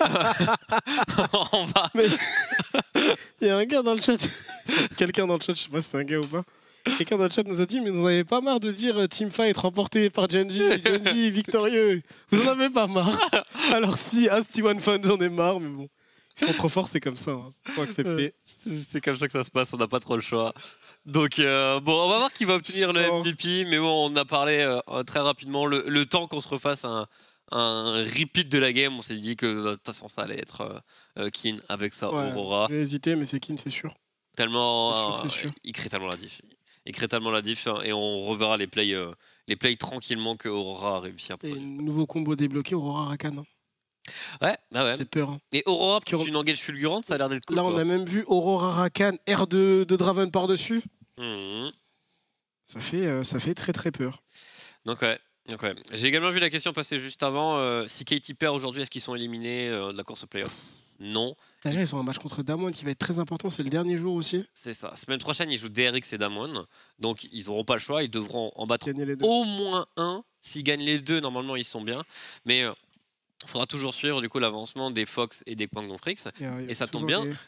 On va... Il y a un gars dans le chat, quelqu'un dans le chat, je sais pas si c'est un gars ou pas, quelqu'un dans le chat nous a dit mais vous en avez pas marre de dire Teamfight remporté par Genji, Genji victorieux. Vous en avez pas marre? Alors si, Asti One Fan, j'en ai marre, mais bon. Ils sont trop forts, c'est comme ça. Hein. Faut accepter. C'est comme ça que ça se passe, on n'a pas trop le choix. Donc bon, on va voir qui va obtenir le Oh. MVP, mais bon, on a parlé très rapidement, le temps qu'on se refasse un repeat de la game, on s'est dit que de toute façon ça allait être Kin avec sa Ouais, Aurora. j'ai hésité, mais c'est Kin, c'est sûr. Tellement, C'est sûr. il crée tellement la diff. Il crée tellement la diff hein, et on reverra les plays tranquillement que Aurora a réussi à Et produire. nouveau combo débloqué, Aurora Rakan. Hein. Ouais, ah ouais. J'ai peur. Hein. Et Aurora, Parce que- plus une engage fulgurante, ça a l'air d'être cool. Là, on quoi. a même vu Aurora Rakan, R de Draven par-dessus. Mhm. Ça fait très très peur. Donc ouais. J'ai également vu la question passer juste avant. Si Katie perd aujourd'hui, est-ce qu'ils sont éliminés de la course au playoff? Non, D'ailleurs, ils ont un match contre Damwon qui va être très important, c'est le dernier jour aussi. c'est ça. Semaine prochaine, ils jouent DRX et Damwon. Donc ils n'auront pas le choix. Ils devront en battre Gagner les deux. au moins un. S'ils gagnent les deux, normalement, ils sont bien. Mais il faudra toujours suivre du coup l'avancement des Fox et des Kwangdong Freaks. Il y a Et ça tombe toujours bien.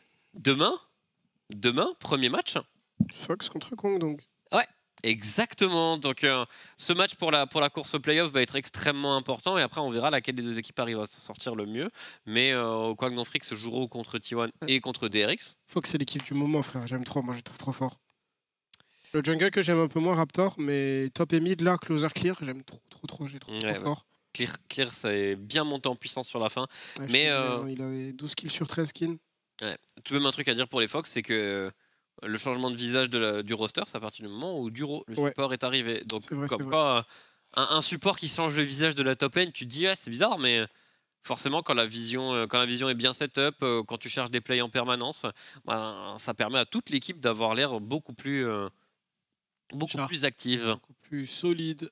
Demain, premier match. des Fox contre Kong, donc. Exactement. Donc ce match pour la course au playoff va être extrêmement important et après on verra laquelle des deux équipes arrive à s'en sortir le mieux. Mais Kwangdong Freaks joueront contre T1 et contre DRX. Fox, c'est l'équipe du moment, frère. J'aime trop, moi je trouve trop fort. Le jungle que j'aime un peu moins, Raptor, mais top et mid, là, closer clear, j'aime trop, j'ai trop Ouais. fort. Clear s'est bien monté en puissance sur la fin. Ouais, je Mais, te dis, hein, il avait 12 kills sur 13 kills. Tout de même un truc à dire pour les Fox, c'est que le changement de visage du roster, c'est à partir du moment où Duro, le Ouais. support, est arrivé. Donc C'est vrai, comme c'est vrai. quoi, un support qui change le visage de la top lane, tu te dis c'est bizarre, mais forcément quand la vision est bien set-up, quand tu cherches des plays en permanence, ça permet à toute l'équipe d'avoir l'air beaucoup plus Sharp. active. Beaucoup plus solide.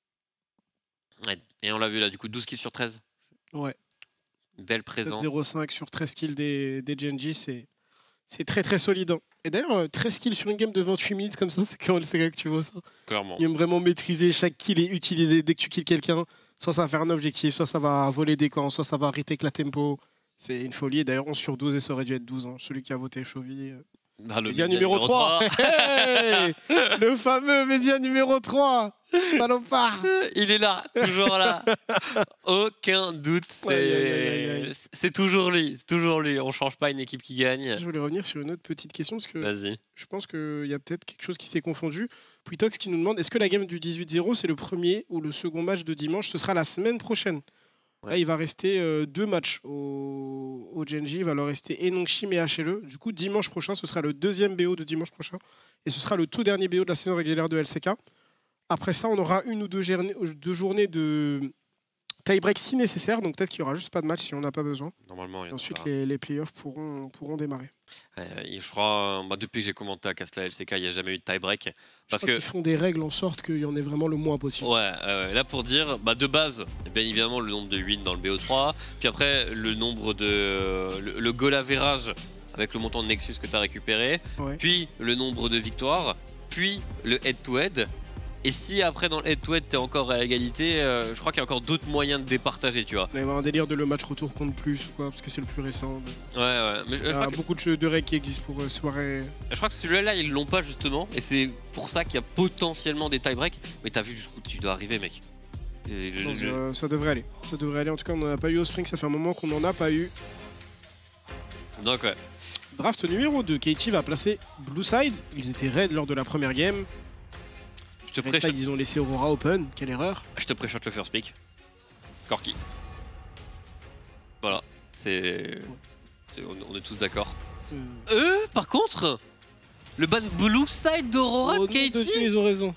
Ouais. Et on l'a vu là, du coup 12 kills sur 13. Ouais. Belle présence. 7-0-5 sur 13 kills des Genji, c'est très solide. Hein. Et d'ailleurs, 13 kills sur une game de 28 minutes comme ça, c'est quand que tu vois ça. Clairement. Il aime vraiment maîtriser chaque kill et utiliser dès que tu kills quelqu'un. Soit ça va faire un objectif, soit ça va voler des camps, soit ça va retake la tempo. C'est une folie. Et d'ailleurs, 11 sur 12 et ça aurait dû être 12. Hein. Celui qui a voté Chovy. Bah, le Média média numéro 3. Hey, le fameux média numéro 3. Salopard. Il est là, toujours là. Aucun doute. Aïe, aïe, aïe, aïe. C'est toujours lui. On change pas une équipe qui gagne. Je voulais revenir sur une autre petite question parce que Vas-y. je pense qu'il y a peut-être quelque chose qui s'est confondu. Puitox qui nous demande est-ce que la game du 18-0 c'est le premier ou le second match de dimanche? Ce sera la semaine prochaine. Ouais. Là, il va rester 2 matchs au Genji. Il va leur rester Enongshim et HLE. Du coup, dimanche prochain, ce sera le deuxième BO de dimanche prochain. Et ce sera le tout dernier BO de la saison régulière de LCK. Après ça, on aura une ou deux journées de tie-break si nécessaire, donc peut-être qu'il n'y aura juste pas de match si on n'a pas besoin. Normalement, il y Et en ensuite, aura. les playoffs pourront démarrer. Et je crois, moi, depuis que j'ai commenté à Castle LCK, il n'y a jamais eu de tie-break. Parce Je crois que, qu'ils font des règles en sorte qu'il y en ait vraiment le moins possible. ouais, là pour dire, de base, bien évidemment le nombre de wins dans le BO3, puis après le nombre de. Le goal average avec le montant de Nexus que tu as récupéré, Ouais. puis le nombre de victoires, puis le head-to-head. Et si après dans le head-to-head t'es encore à égalité, je crois qu'il y a encore d'autres moyens de départager, tu vois. Il va y avoir un délire de le match retour compte plus, ou quoi, parce que c'est le plus récent. Ouais, mais je Il y crois a que beaucoup de jeux de règles qui existent pour soirée. Je crois que celui-là, ils l'ont pas justement, et c'est pour ça qu'il y a potentiellement des tie-breaks. Mais t'as vu jusqu'où tu dois arriver, mec. Ça devrait aller. Ça devrait aller. En tout cas, on n'en a pas eu au Spring. Ça fait un moment qu'on n'en a pas eu. Donc, ouais. Draft numéro 2. KT va placer Blue Side. Ils étaient raids lors de la première game. Je te Red Side, pré-shot ils ont laissé Aurora open. Quelle erreur. le first pick. Corki. Voilà. On est tous d'accord. Par contre, le ban Blue Side d'Aurora Au de nom de Dieu, KT. ils ont raison.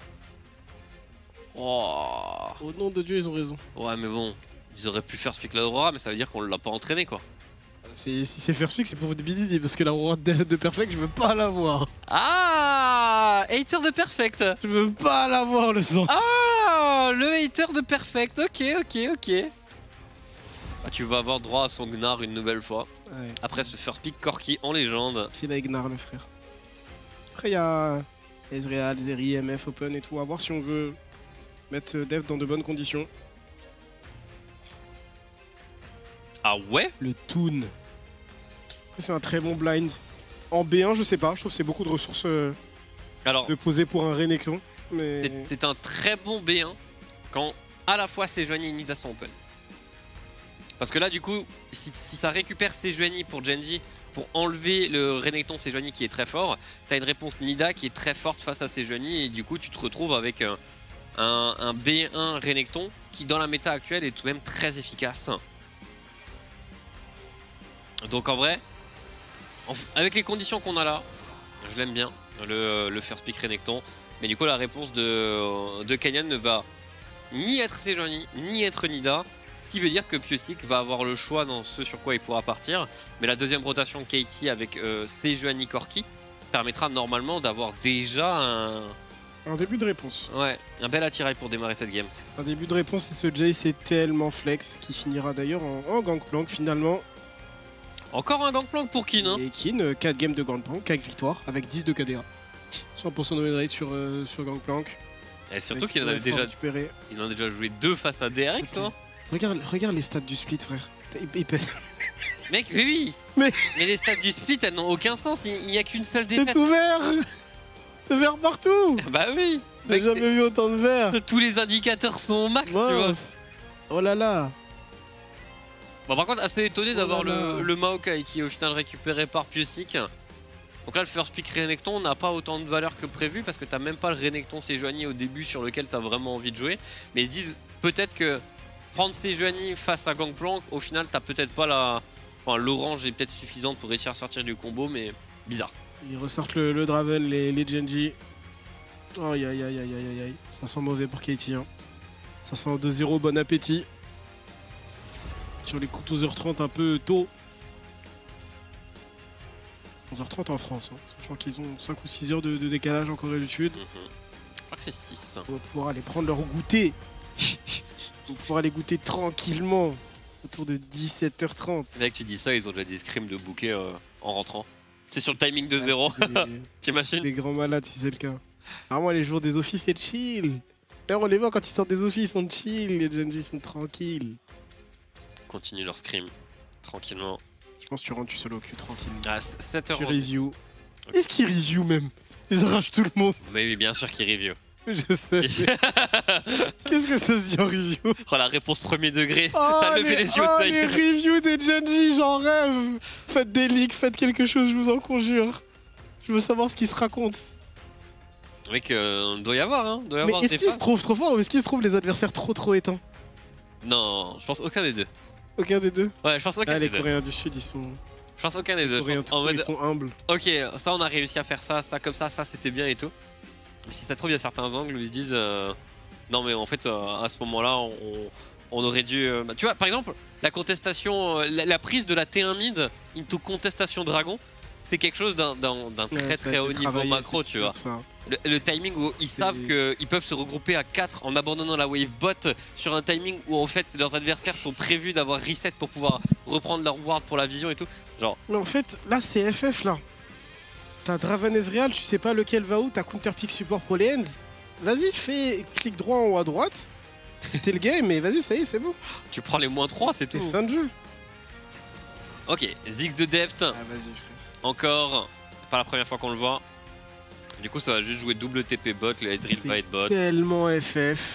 Oh. Au nom de Dieu, ils ont raison. Ouais, mais bon. Ils auraient pu first pick l'Aurora, mais ça veut dire qu'on l'a pas entraîné, quoi. Si c'est first pick, c'est pour des bidis, parce que la Aurora de Perfect, je veux pas l'avoir. Ah, hater de Perfect. Je veux pas l'avoir, le sang. Ah, le hater de Perfect. Ok. Bah, tu vas avoir droit à son Gnar une nouvelle fois. Ouais. Après ce first pick Corki en légende. Fil avec Gnar, le frère. Après, il y a Ezreal, Zeri, MF, Open et tout. À voir si on veut mettre Dev dans de bonnes conditions. Ah ouais? Le Toon. Après, c'est un très bon blind. En B1, je sais pas. Je trouve que c'est beaucoup de ressources Alors, de poser pour un Renekton. Mais c'est un très bon B1 quand à la fois Sejuani et Nida sont open. Parce que là, du coup, si ça récupère Sejuani pour Genji, pour enlever le Renekton Sejuani qui est très fort, t'as une réponse Nida qui est très forte face à Sejuani et du coup, tu te retrouves avec un B1 Renekton qui, dans la méta actuelle, est tout de même très efficace. Donc en vrai, avec les conditions qu'on a là, je l'aime bien, le first pick Renekton. Mais du coup la réponse de Canyon ne va ni être Sejuani, ni être Nida. Ce qui veut dire que Piosik va avoir le choix dans ce sur quoi il pourra partir. Mais la deuxième rotation KT avec Sejuani Corki permettra normalement d'avoir déjà un début de réponse. un bel attirail pour démarrer cette game. Un début de réponse et ce Jay c'est tellement flex qui finira d'ailleurs en Gangplank finalement. Encore un gangplank pour Kin. Hein. Et Kin, 4 games de Gangplank, 4 victoires avec 10 de KDA. 100% de win rate sur Gangplank. Et surtout qu'il en avait déjà, récupéré. il en a déjà joué 2 face à DRX. Hein. Regarde les stats du split, frère. Il pète. Mec, oui. Mais- les stats du split, elles n'ont aucun sens. Il n'y a qu'une seule défaite. C'est ouvert. C'est vert partout. Bah oui. J'ai Mec, jamais vu autant de vert. tous les indicateurs sont au max, tu vois. Mince. Oh là là. Bon, par contre, assez étonné d'avoir là là. le Maokai qui est au final récupéré par Piosik. Donc là, le first pick Renekton n'a pas autant de valeur que prévu parce que t'as même pas le Renekton Sejuani au début sur lequel t'as vraiment envie de jouer. Mais ils se disent peut-être que prendre Sejuani face à Gangplank, au final, t'as peut-être pas la. Enfin, l'orange est peut-être suffisante pour réussir à sortir du combo, mais bizarre. Ils ressortent le Draven, les Genji. Oh aïe aïe aïe aïe aïe aïe. Ça sent mauvais pour Katie. Hein. Ça sent 2-0, bon appétit. Sur les coups 12h30 un peu tôt. 11h30 en France. Hein. Sachant qu'ils ont 5 ou 6 heures de décalage en Corée du Sud. Je crois que c'est 6. On va pouvoir aller prendre leur goûter. On va pouvoir aller goûter tranquillement. Autour de 17h30. C'est vrai que tu dis ça, ils ont déjà des scrims de bouquet en rentrant. C'est sur le timing de 0. T'imagines? Des grands malades si c'est le cas. Vraiment les jours des offices c'est chill. D'ailleurs on les voit quand ils sortent des offices, ils sont chill, les Genji sont tranquilles. Continue leur scrim. Tranquillement. Je pense que tu rentres du solo au cul tranquille. Ah, 7h. Tu review. Ok. Est-ce qu'ils review même? Ils arrachent tout le monde. Mais oui, bien sûr qu'il review. Je sais. Qu'est-ce que ça se dit en review? Oh, la réponse premier degré. Oh, T'as levé les yeux au seuil. les reviews des Genji, j'en rêve. Faites des leaks, faites quelque chose, je vous en conjure. Je veux savoir ce qui se raconte. Mec, doit y avoir, hein. Doit y Mais avoir est-ce des qu'ils se fans. trouvent trop forts ou est-ce qu'ils se trouvent les adversaires trop éteints? Non, je pense aucun des deux. Aucun des deux. Ouais, je pense aucun Ah, des les deux. Coréens du Sud, ils sont. Je pense aucun des deux. Je Coréens pense tout en court, ils mode, sont humbles. ok, ça on a réussi à faire ça comme ça c'était bien et tout. Mais si ça se trouve, il y a certains angles où ils se disent non, mais en fait, à ce moment-là, On aurait dû... tu vois, par exemple, la contestation, la prise de la T1 mid into contestation dragon, c'est quelque chose d'un très très haut niveau macro, tu vois. Le timing où ils savent qu'ils peuvent se regrouper à 4 en abandonnant la wave bot sur un timing où en fait leurs adversaires sont prévus d'avoir reset pour pouvoir reprendre leur ward pour la vision et tout. Genre. Mais en fait, là c'est FF là. T'as Draven Ezreal, tu sais pas lequel va où, t'as counterpick support pour les hands. Vas-y, fais clic droit en haut à droite. T'es le game, mais vas-y, ça y est, c'est bon. Tu prends les -3, c'est C'est tout. fin de jeu. Ok, Ziggs de Deft. Ah, vas-y, frère. Encore, c'est pas la première fois qu'on le voit. Du coup, ça va juste jouer double TP bot, le Ezreal va être bot. Tellement FF.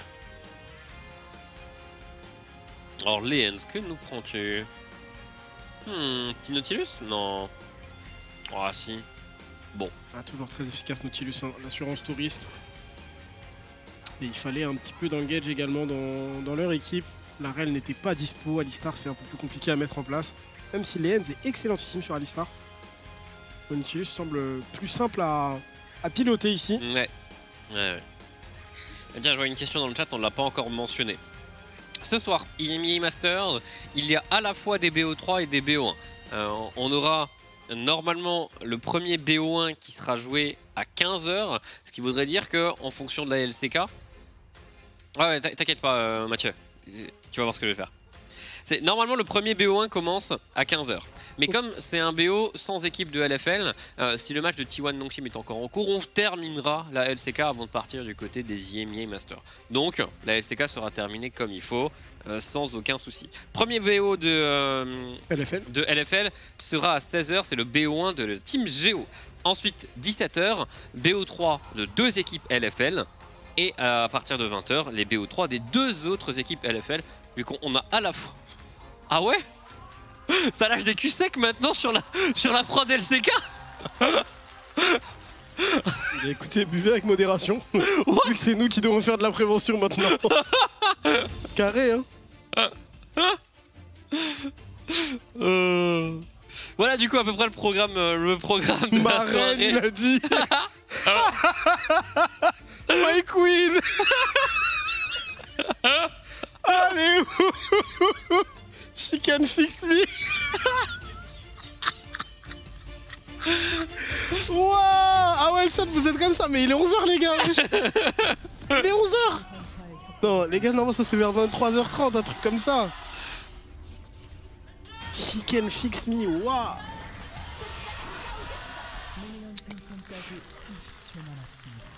Alors, Léens, que nous prends-tu? Petit Nautilus? Non. Ah, si. Ah, toujours très efficace Nautilus, hein. L'assurance tout risque. Et il fallait un petit peu d'engage également dans leur équipe. La Rel n'était pas dispo, Alistar c'est un peu plus compliqué à mettre en place. Même si Léens est excellentissime sur Alistar. Le Nautilus semble plus simple à piloter ici. Ouais. Tiens, je vois une question dans le chat, on ne l'a pas encore mentionné. Ce soir, EMEA Masters, il y a à la fois des BO3 et des BO1. On aura normalement le premier BO1 qui sera joué à 15h, ce qui voudrait dire que en fonction de la LCK... Ah ouais, t'inquiète pas Mathieu, tu vas voir ce que je vais faire. Normalement le premier BO1 commence à 15h. Mais comme c'est un BO sans équipe de LFL, si le match de T1 Nongshim est encore en cours, on terminera la LCK avant de partir du côté des EMEA Masters. Donc la LCK sera terminée comme il faut, sans aucun souci. Premier BO de LFL sera à 16h, c'est le BO1 de la Team Geo. Ensuite 17h, BO3 de 2 équipes LFL. Et à partir de 20h, les BO3 des 2 autres équipes LFL, vu qu'on a à la fois... Ah ouais? Ça lâche des culs secs maintenant sur la prod LCK. Écoutez, buvez avec modération. Vu que c'est nous qui devons faire de la prévention maintenant. Carré, hein. Voilà du coup à peu près le programme de Ma la reine, soirée. il a dit. My queen. Allez, chicken fix me. Wow. Ah ouais, le chat, vous êtes comme ça, mais il est 11h les gars. Il est 11h. Non, les gars, non, ça c'est vers 23h30, un truc comme ça. Chicken fix me, waouh. 미니언 생성까지 30초 남았습니다.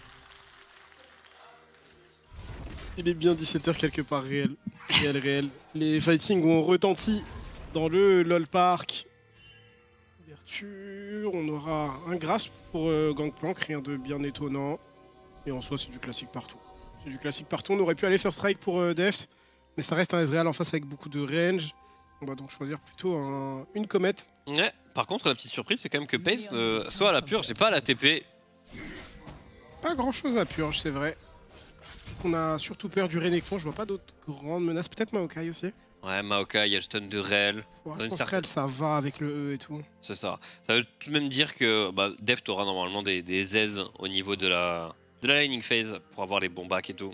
Il est bien 17h quelque part réel. Réel. Les fighting ont retenti dans le LOL Park. Ouverture, on aura un grasp pour Gangplank, rien de bien étonnant. Et en soi, c'est du classique partout. C'est du classique partout. On aurait pu aller first strike pour Deft, mais ça reste un Ezreal en face avec beaucoup de range. On va donc choisir plutôt une comète. Ouais, par contre la petite surprise c'est quand même que Pace soit à la purge, j'ai pas à la TP. Pas grand chose à purge, c'est vrai. On a surtout peur du Renekton, je vois pas d'autres grandes menaces. Peut-être Maokai aussi. Ouais, Maokai, il y a le stun de Rel. Ouais, je pense que Rel, ça va avec le E et tout. C'est ça. Ça veut tout de même dire que Deft aura normalement des aises au niveau de la laning phase pour avoir les bons backs et tout.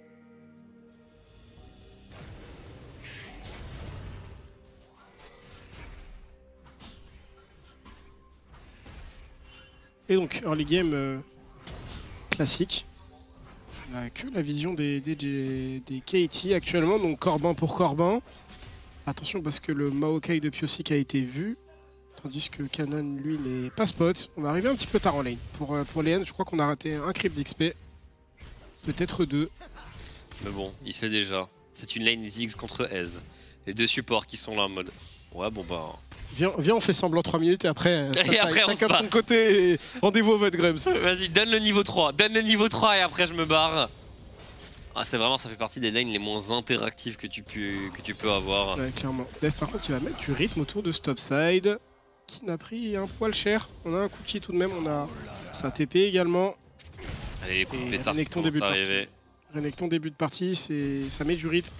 Et donc, early game classique. On a que la vision des KT actuellement, donc Corbin pour Corbin. Attention parce que le Maokai de Pyosik a été vu. Tandis que Canon, lui, n'est pas spot. On va arriver un petit peu tard en lane. Pour les N, je crois qu'on a raté un creep d'XP. Peut-être 2. Mais bon, il se fait déjà. C'est une lane Ziggs contre Ez. Les 2 supports qui sont là en mode... Ouais, bon bah... Viens, on fait semblant 3 minutes et après, Et après, on se chacun de barre. son côté et rendez-vous au vote Grubs. Vas-y, donne le niveau 3. Donne le niveau 3 et après je me barre. Ah, c'est vraiment, ça fait partie des lanes les moins interactives que tu peux avoir. Ouais, clairement. Deft, par contre, il va mettre du rythme autour de Stopside, qui n'a pris un poil cher. On a un cookie tout de même, on a sa TP également. Allez, les coups de Et pétard qui Renekton début de commencent à partie. arriver. Renekton début de partie, ça met du rythme.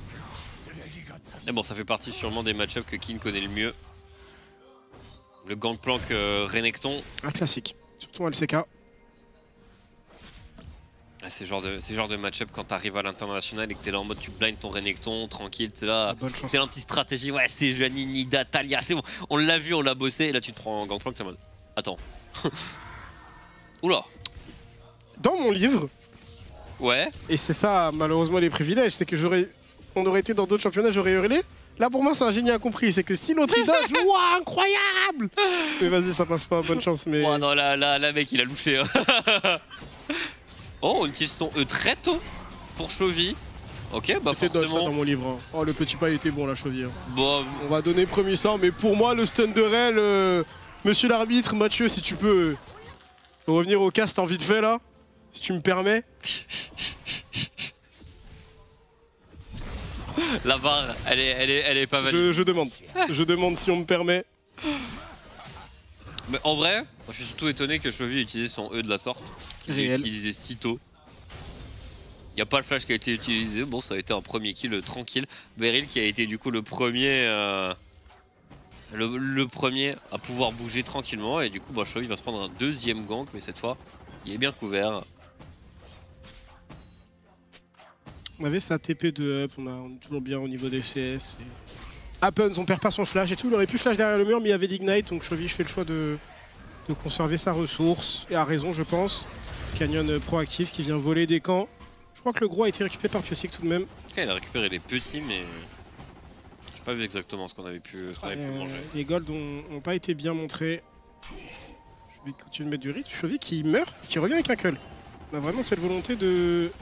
Et bon, ça fait partie sûrement des match-ups que Kin connaît le mieux. Le Gangplank Renekton. Un classique, surtout en LCK. c'est le genre de match-up quand t'arrives à l'international et que t'es là en mode tu blindes ton Renekton, tranquille, t'es là. Bonne chance. T'es là en petite stratégie, ouais, c'est Juani, Nida, Talia, c'est bon. On l'a vu, on l'a bossé, et là tu te prends en gangplank, t'es en mode. Attends. Oula. Dans mon livre, Ouais. et c'est ça malheureusement les privilèges, c'est que on aurait été dans d'autres championnats, j'aurais hurlé. Là pour moi c'est un génie incompris, c'est que si l'autre il dodge, waouh incroyable. Mais vas-y ça passe pas, bonne chance mais... Oh non, là mec il a louché. Hein. Oh, une petite son E très tôt pour Chovy. Ok, bah Fait dodge ça dans forcément. mon livre. Hein. Oh le petit pas était bon la cheville. Hein. Bon, On va donner premier sort, mais pour moi le stun de Rel, monsieur l'arbitre, Mathieu si tu peux revenir au cast en vite fait là, si tu me permets. la barre, elle est pas valide. Je demande. Je demande si on me permet. Mais en vrai, moi, je suis surtout étonné que Chovy ait utilisé son E de la sorte. Qu'il ait Réel. utilisé si tôt. Y a pas le flash qui a été utilisé, bon ça a été un premier kill tranquille. Beryl qui a été du coup le premier le premier à pouvoir bouger tranquillement et du coup bah, Chovy va se prendre un deuxième gank mais cette fois il est bien couvert. On avait sa TP de up, on est toujours bien au niveau des CS. Happens, on perd pas son flash et tout, il aurait pu flash derrière le mur mais il y avait l'Ignite donc Chovy fait le choix de conserver sa ressource. Et a raison je pense. Canyon proactif qui vient voler des camps. Je crois que le gros a été récupéré par Piosik tout de même. Okay, il a récupéré les petits mais j'ai pas vu exactement ce qu'on avait pu manger. Les golds n'ont pas été bien montrés. Je vais continuer de mettre du rythme. Chovy qui meurt, qui revient avec un cull. On a vraiment cette volonté de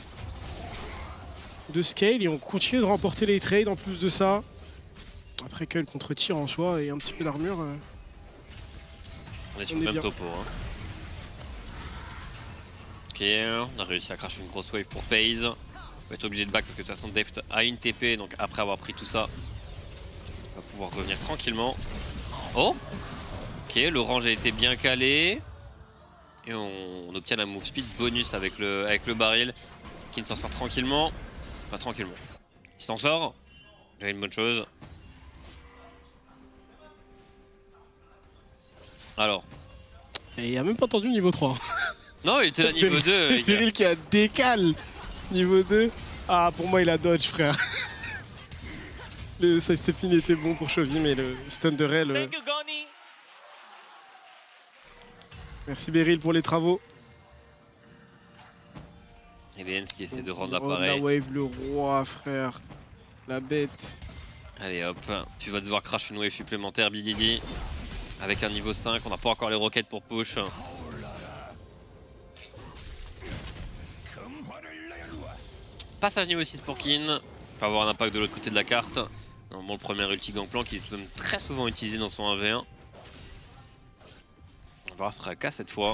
scale et on continue de remporter les trades en plus de ça. Après cull contre tir en soi et un petit peu d'armure. On est sur on le est même bien. topo. Hein. Ok, on a réussi à cracher une grosse wave pour FaZe. On va être obligé de back parce que de toute façon Deft a une TP donc après avoir pris tout ça, on va pouvoir revenir tranquillement. Oh. Ok, l'orange a été bien calé. Et on obtient la move speed bonus avec le baril qui s'en sort tranquillement. Enfin tranquillement. Il s'en sort. Déjà une bonne chose. Alors. Et il a même pas entendu niveau 3. Non, il était là niveau 2. les gars. Beryl qui a décale niveau 2. Ah pour moi il a dodge frère. Le side stepping était bon pour Chovy mais le stun de Rel. Merci Beryl pour les travaux. Et les Hens qui essaie de rendre La l'appareil. wave, le roi, frère. La bête. Allez hop, tu vas devoir crash une wave supplémentaire BDD. Avec un niveau 5, on n'a pas encore les roquettes pour push. Passage niveau 6 pour Kin. On va avoir un impact de l'autre côté de la carte. Normalement le premier ulti gangplank qui est tout de même très souvent utilisé dans son 1v1. On va voir si ce sera le cas cette fois.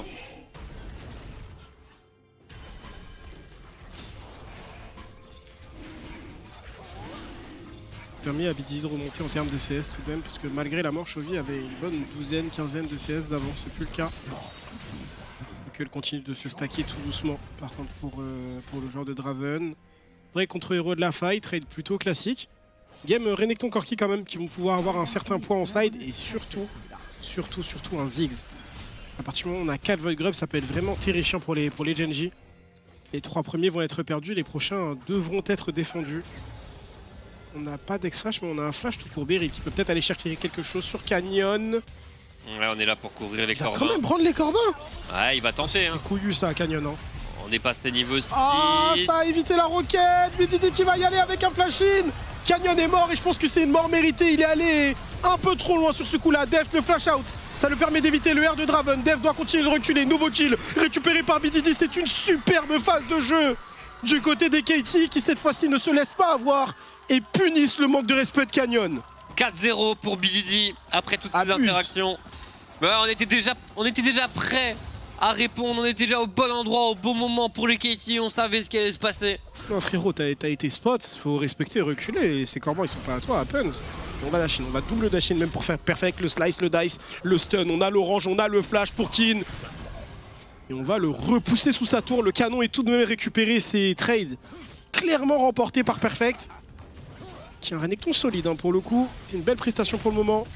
Permis à BDD de remonter en termes de CS tout de même, parce que malgré la mort, Chovy avait une bonne douzaine, quinzaine de CS d'avant, c'est plus le cas. Donc elle continue de se stacker tout doucement, par contre pour le joueur de Draven. Drake contre héros de la fight, trade plutôt classique. Game Renekton Corki quand même, qui vont pouvoir avoir un certain poids en side, et surtout un Ziggs. À partir du moment où on a 4 Void Grub, ça peut être vraiment terrifiant pour les Genji. Les 3 premiers vont être perdus, les prochains devront être défendus. On n'a pas d'X-Flash, mais on a un flash tout pour Beryl qui peut peut-être aller chercher quelque chose sur Canyon. Ouais, on est là pour couvrir les Il va quand corbins. même prendre les corbins. Ouais, il va tenter. Hein. C'est couillu ça, Canyon. Hein. On est passé niveau 6. Ah, ça a évité la roquette. BDD qui va y aller avec un flash-in. Canyon est mort et je pense que c'est une mort méritée. Il est allé un peu trop loin sur ce coup-là. Deft le flash-out. Ça le permet d'éviter le R de Draven. Deft doit continuer de reculer. Nouveau kill récupéré par BDD. C'est une superbe phase de jeu du côté des KT qui cette fois-ci ne se laissent pas avoir et punissent le manque de respect de Canyon. 4-0 pour BDD après toutes ces Abuse. interactions. Bah, on était déjà prêt à répondre, on était déjà au bon endroit, au bon moment pour les KT, on savait ce qui allait se passer. Non frérot, t'as été spot, faut respecter et reculer. Ces corbans ils sont pas à toi, Happens. On va dash in, on va double dash in même pour faire perfect, le slice, le dice, le stun, on a l'orange, on a le flash pour Kin. Et on va le repousser sous sa tour, le canon est tout de même récupéré, ses trades clairement remportés par Perfect. Qui est un Renekton solide hein, pour le coup, c'est une belle prestation pour le moment.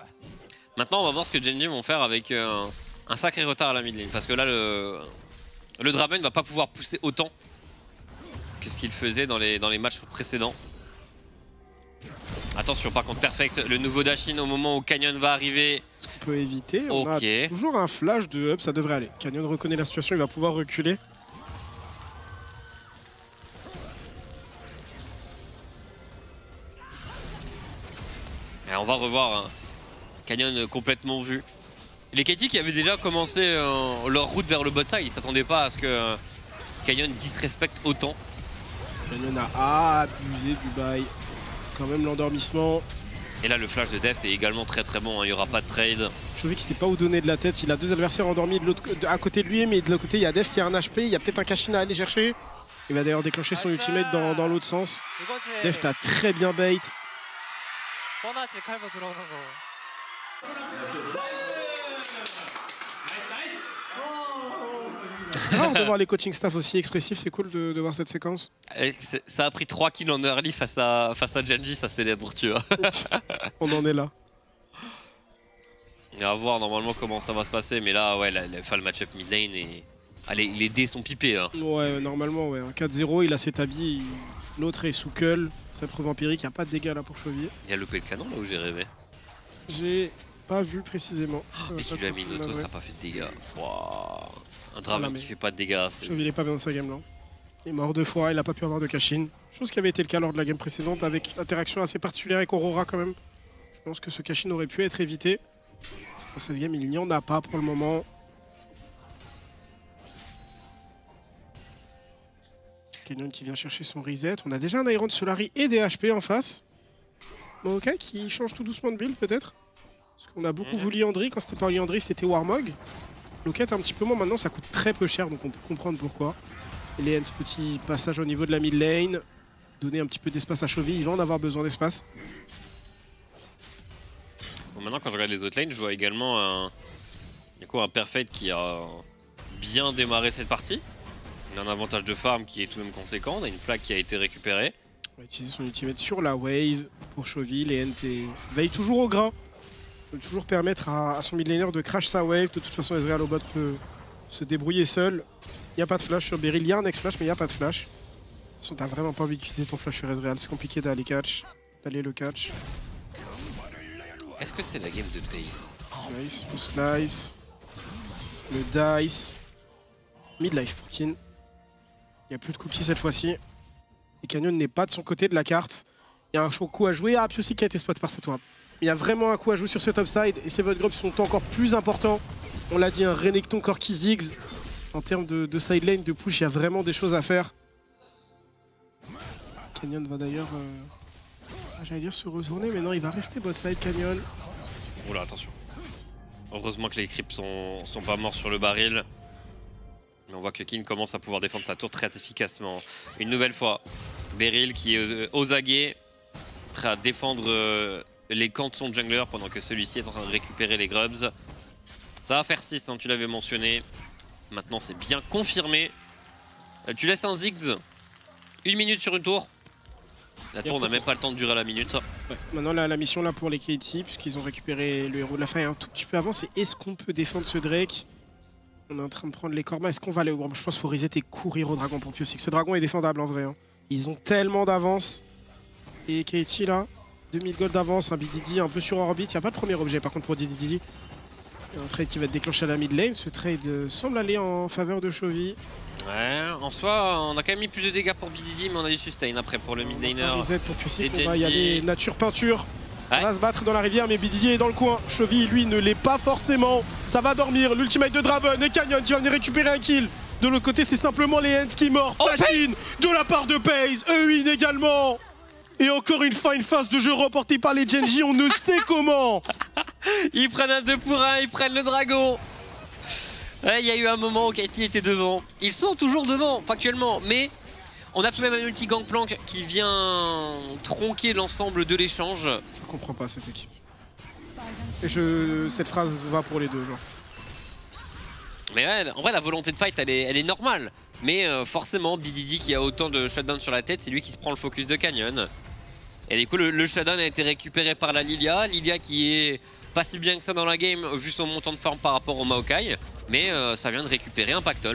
Maintenant on va voir ce que Genji vont faire avec un sacré retard à la mid lane parce que là Le Draven va pas pouvoir pousser autant que ce qu'il faisait dans les matchs précédents. Attention par contre Perfect, le nouveau Dashin au moment où Canyon va arriver. Ce qu'on peut éviter, on Ok. a toujours un flash de up, ça devrait aller. Canyon reconnaît la situation, il va pouvoir reculer. Et on va revoir hein, Canyon complètement vu. Les KT qui avaient déjà commencé leur route vers le bot side, ils s'attendaient pas à ce que Canyon disrespecte autant. Canyon a abusé du bail. Quand même l'endormissement. Et là le flash de Deft est également très bon, hein, il n'y aura pas de trade. Chovik ne sait pas où donner de la tête, il a deux adversaires endormis à côté de lui, mais de l'autre côté il y a Deft qui a un HP, il y a peut-être un Kashin à aller chercher. Il va d'ailleurs déclencher son ultimate dans l'autre sens. Deft a très bien bait. 뻔하지 칼바 들어오는 거. Ah, on peut voir les coaching staff aussi expressifs, c'est cool de voir cette séquence. Et ça a pris 3 kills en early face à Genji, ça célèbre tu vois. On en est là. On va voir normalement comment ça va se passer, mais là ouais le match-up mid lane et... Allez, les dés sont pipés hein. Ouais, normalement, ouais. Un 4-0, il a ses habits, l'autre est sous cull. Ça prouve empirique, il n'y a pas de dégâts là pour Chevy. Il a loupé le canon là où j'ai rêvé. J'ai pas vu précisément. Et qui lui a mis une auto, ça n'a pas fait de dégâts. Wow. Un Ah, Draven mais- qui fait pas de dégâts. Chevy il est pas bien dans sa game là. Il est mort 2 fois, il a pas pu avoir de Kashin. Chose qui avait été le cas lors de la game précédente avec interaction assez particulière avec Aurora quand même. Je pense que ce Kashin aurait pu être évité. Dans cette game, il n'y en a pas pour le moment. Canyon qui vient chercher son reset. On a déjà un Iron Solari et des HP en face. Maokai qui change tout doucement de build peut-être. Parce qu'on a beaucoup vu Liandry. Quand c'était pas Liandry, c'était Warmog. Loquette un petit peu moins maintenant, ça coûte très peu cher donc on peut comprendre pourquoi. Et les Hens, petit passage au niveau de la mid lane. Donner un petit peu d'espace à Chovy, il va en avoir besoin d'espace. Bon, maintenant quand je regarde les autres lanes, je vois également un Perfect qui a bien démarré cette partie. Il a un avantage de farm qui est tout de même conséquent, on a une flag qui a été récupérée. On va utiliser son ultimate sur la wave pour Chovy. Les Hens veille toujours au grain. Peut toujours permettre à son mid laner de crash sa wave. De toute façon, Ezreal au bot peut se débrouiller seul. Il n'y a pas de flash sur Beryl. Il y a un next flash, mais il n'y a pas de flash. De toute façon, t'as vraiment pas envie d'utiliser ton flash sur Ezreal. C'est compliqué d'aller le catch. Est-ce que c'est la game de Pace? Nice, le slice. Le dice. Midlife pour Kin. Il n'y a plus de cookies cette fois-ci. Et Canyon n'est pas de son côté de la carte. Il y a un chaud coup à jouer. Ah, Piossi qui a été spot par cette ward. Il y a vraiment un coup à jouer sur ce topside. Et ces votes grubs sont encore plus importants. On l'a dit, un Renekton Corki Ziggs. En termes de side lane, de push, il y a vraiment des choses à faire. Canyon va d'ailleurs... j'allais dire se retourner, mais non, il va rester bot side Canyon. Oula, attention. Heureusement que les creeps sont pas morts sur le baril. Mais on voit que Kin commence à pouvoir défendre sa tour très efficacement. Une nouvelle fois, Beryl qui est aux aguets, prêt à défendre les camps de son jungler pendant que celui-ci est en train de récupérer les grubs. Ça va faire 6, hein, tu l'avais mentionné. Maintenant c'est bien confirmé. Tu laisses un Ziggs 1 minute sur une tour. La tour n'a même pas le temps de durer la minute. Ouais. Maintenant la mission là pour les KT, puisqu'ils ont récupéré le héros de la fin un tout petit peu avant, c'est est-ce qu'on peut défendre ce Drake? On est en train de prendre les Korma, est-ce qu'on va aller au... Je pense qu'il faut reset et courir au dragon pour Piossi. Ce dragon est défendable en vrai. Hein. Ils ont tellement d'avance. Et KT là, 2000 gold d'avance, un BDD un peu sur orbite. Il n'y a pas de premier objet par contre pour DDD. Il y a un trade qui va être déclenché à la mid lane. Ce trade semble aller en faveur de Chovy. Ouais, en soi, on a quand même mis plus de dégâts pour BDD, mais on a du sustain après pour le mid laner. Un reset pour Piossi, Et on va y aller Denji. nature peinture. Ouais. On va se battre dans la rivière, mais BDD est dans le coin. Chovy, lui, ne l'est pas forcément. Ça va dormir. L'ultimate de Draven et Canyon qui va venir récupérer un kill. De l'autre côté, c'est simplement les Hens qui meurent. Oh, Takin de la part de Paze. Ewin également. Et encore une fois, une phase de jeu remportée par les Genji. On ne sait comment. Ils prennent un 2 pour 1, ils prennent le dragon. Ouais, il y a eu un moment où Katie était devant. Ils sont toujours devant, factuellement, mais on a tout de même un ulti Gangplank qui vient tronquer l'ensemble de l'échange. Je comprends pas cette équipe. Et cette phrase va pour les deux. Genre. Mais ouais, en vrai, la volonté de fight, elle est normale. Mais forcément, BDD qui a autant de shutdown sur la tête, c'est lui qui se prend le focus de Canyon. Et du coup, le shutdown a été récupéré par la Lilia. Lilia qui est pas si bien que ça dans la game, vu son montant de forme par rapport au Maokai. Mais ça vient de récupérer un pactole.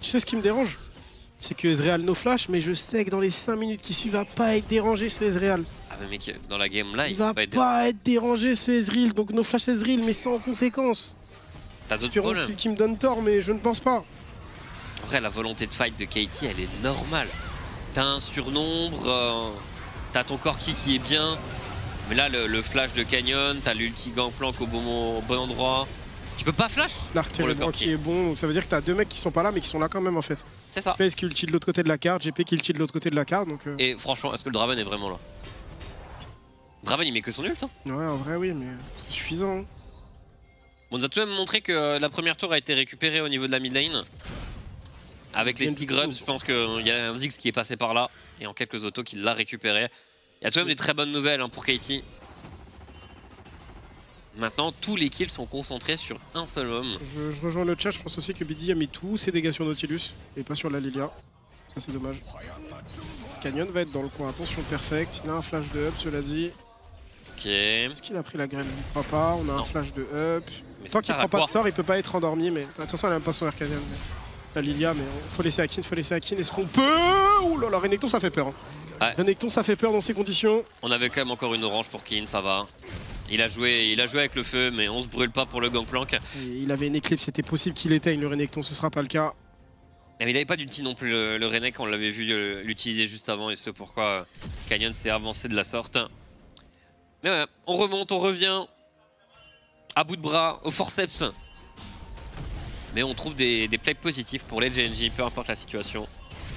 Tu sais ce qui me dérange? C'est que Ezreal no flash, mais je sais que dans les 5 minutes qui suivent, il va pas être dérangé ce Ezreal. Ah mais mec, dans la game là, Il il va va pas être... pas être dérangé ce Ezreal, donc no flash Ezreal, mais sans conséquence. T'as d'autres Espérons problèmes. qui me donne tort, mais je ne pense pas. Après, la volonté de fight de Katie, elle est normale. T'as un surnombre, t'as ton Corki qui est bien. Mais là, le flash de Canyon, t'as l'ulti Gangplank au bon endroit. Tu peux pas flash L'arc pour le qui Corki. est bon, donc ça veut dire que t'as 2 mecs qui sont pas là, mais qui sont là quand même en fait. C'est ça. PS qui ulti de l'autre côté de la carte, GP qui ulti de l'autre côté de la carte, donc Et franchement, est-ce que le Draven est vraiment là? Draven, il met que son ult. Hein. ouais, en vrai, oui, mais c'est suffisant. Hein. On nous a tout de même montré que la première tour a été récupérée au niveau de la mid lane. Avec les Bien du Stigrubs, coup. je pense qu'il y a un Ziggs qui est passé par là. Et en quelques autos qui l'a récupéré. Il y a tout de même des très bonnes nouvelles hein, pour Katie. Maintenant, tous les kills sont concentrés sur un seul homme. Je rejoins le chat, je pense aussi que BD a mis tous ses dégâts sur Nautilus et pas sur la Lilia. Ça c'est dommage. Canyon va être dans le coin, attention perfect. Il a un flash de up, cela dit. Ok. Est-ce qu'il a pris la graine? Il ne croit pas, on a Non. un flash de up. Mais Tant ça qu'il sert à prend pas quoi de sort, il peut pas être endormi, mais attention, elle a même pas son air Canyon. La Lilia, mais faut laisser Akin, faut laisser Akin. Est-ce qu'on peut? Ouh là là, Renekton ça fait peur. Hein. Ouais. Renekton ça fait peur dans ces conditions. On avait quand même encore une orange pour Kin, ça va. Il a joué avec le feu, mais on se brûle pas pour le Gangplank. Et il avait une éclipse, c'était possible qu'il éteigne le Renekton, ce sera pas le cas. Mais il avait pas d'ulti non plus, le Renek, on l'avait vu l'utiliser juste avant, et c'est pourquoi Canyon s'est avancé de la sorte. Mais ouais, on remonte, on revient à bout de bras, au forceps. Mais on trouve des plays positifs pour les Genji, peu importe la situation.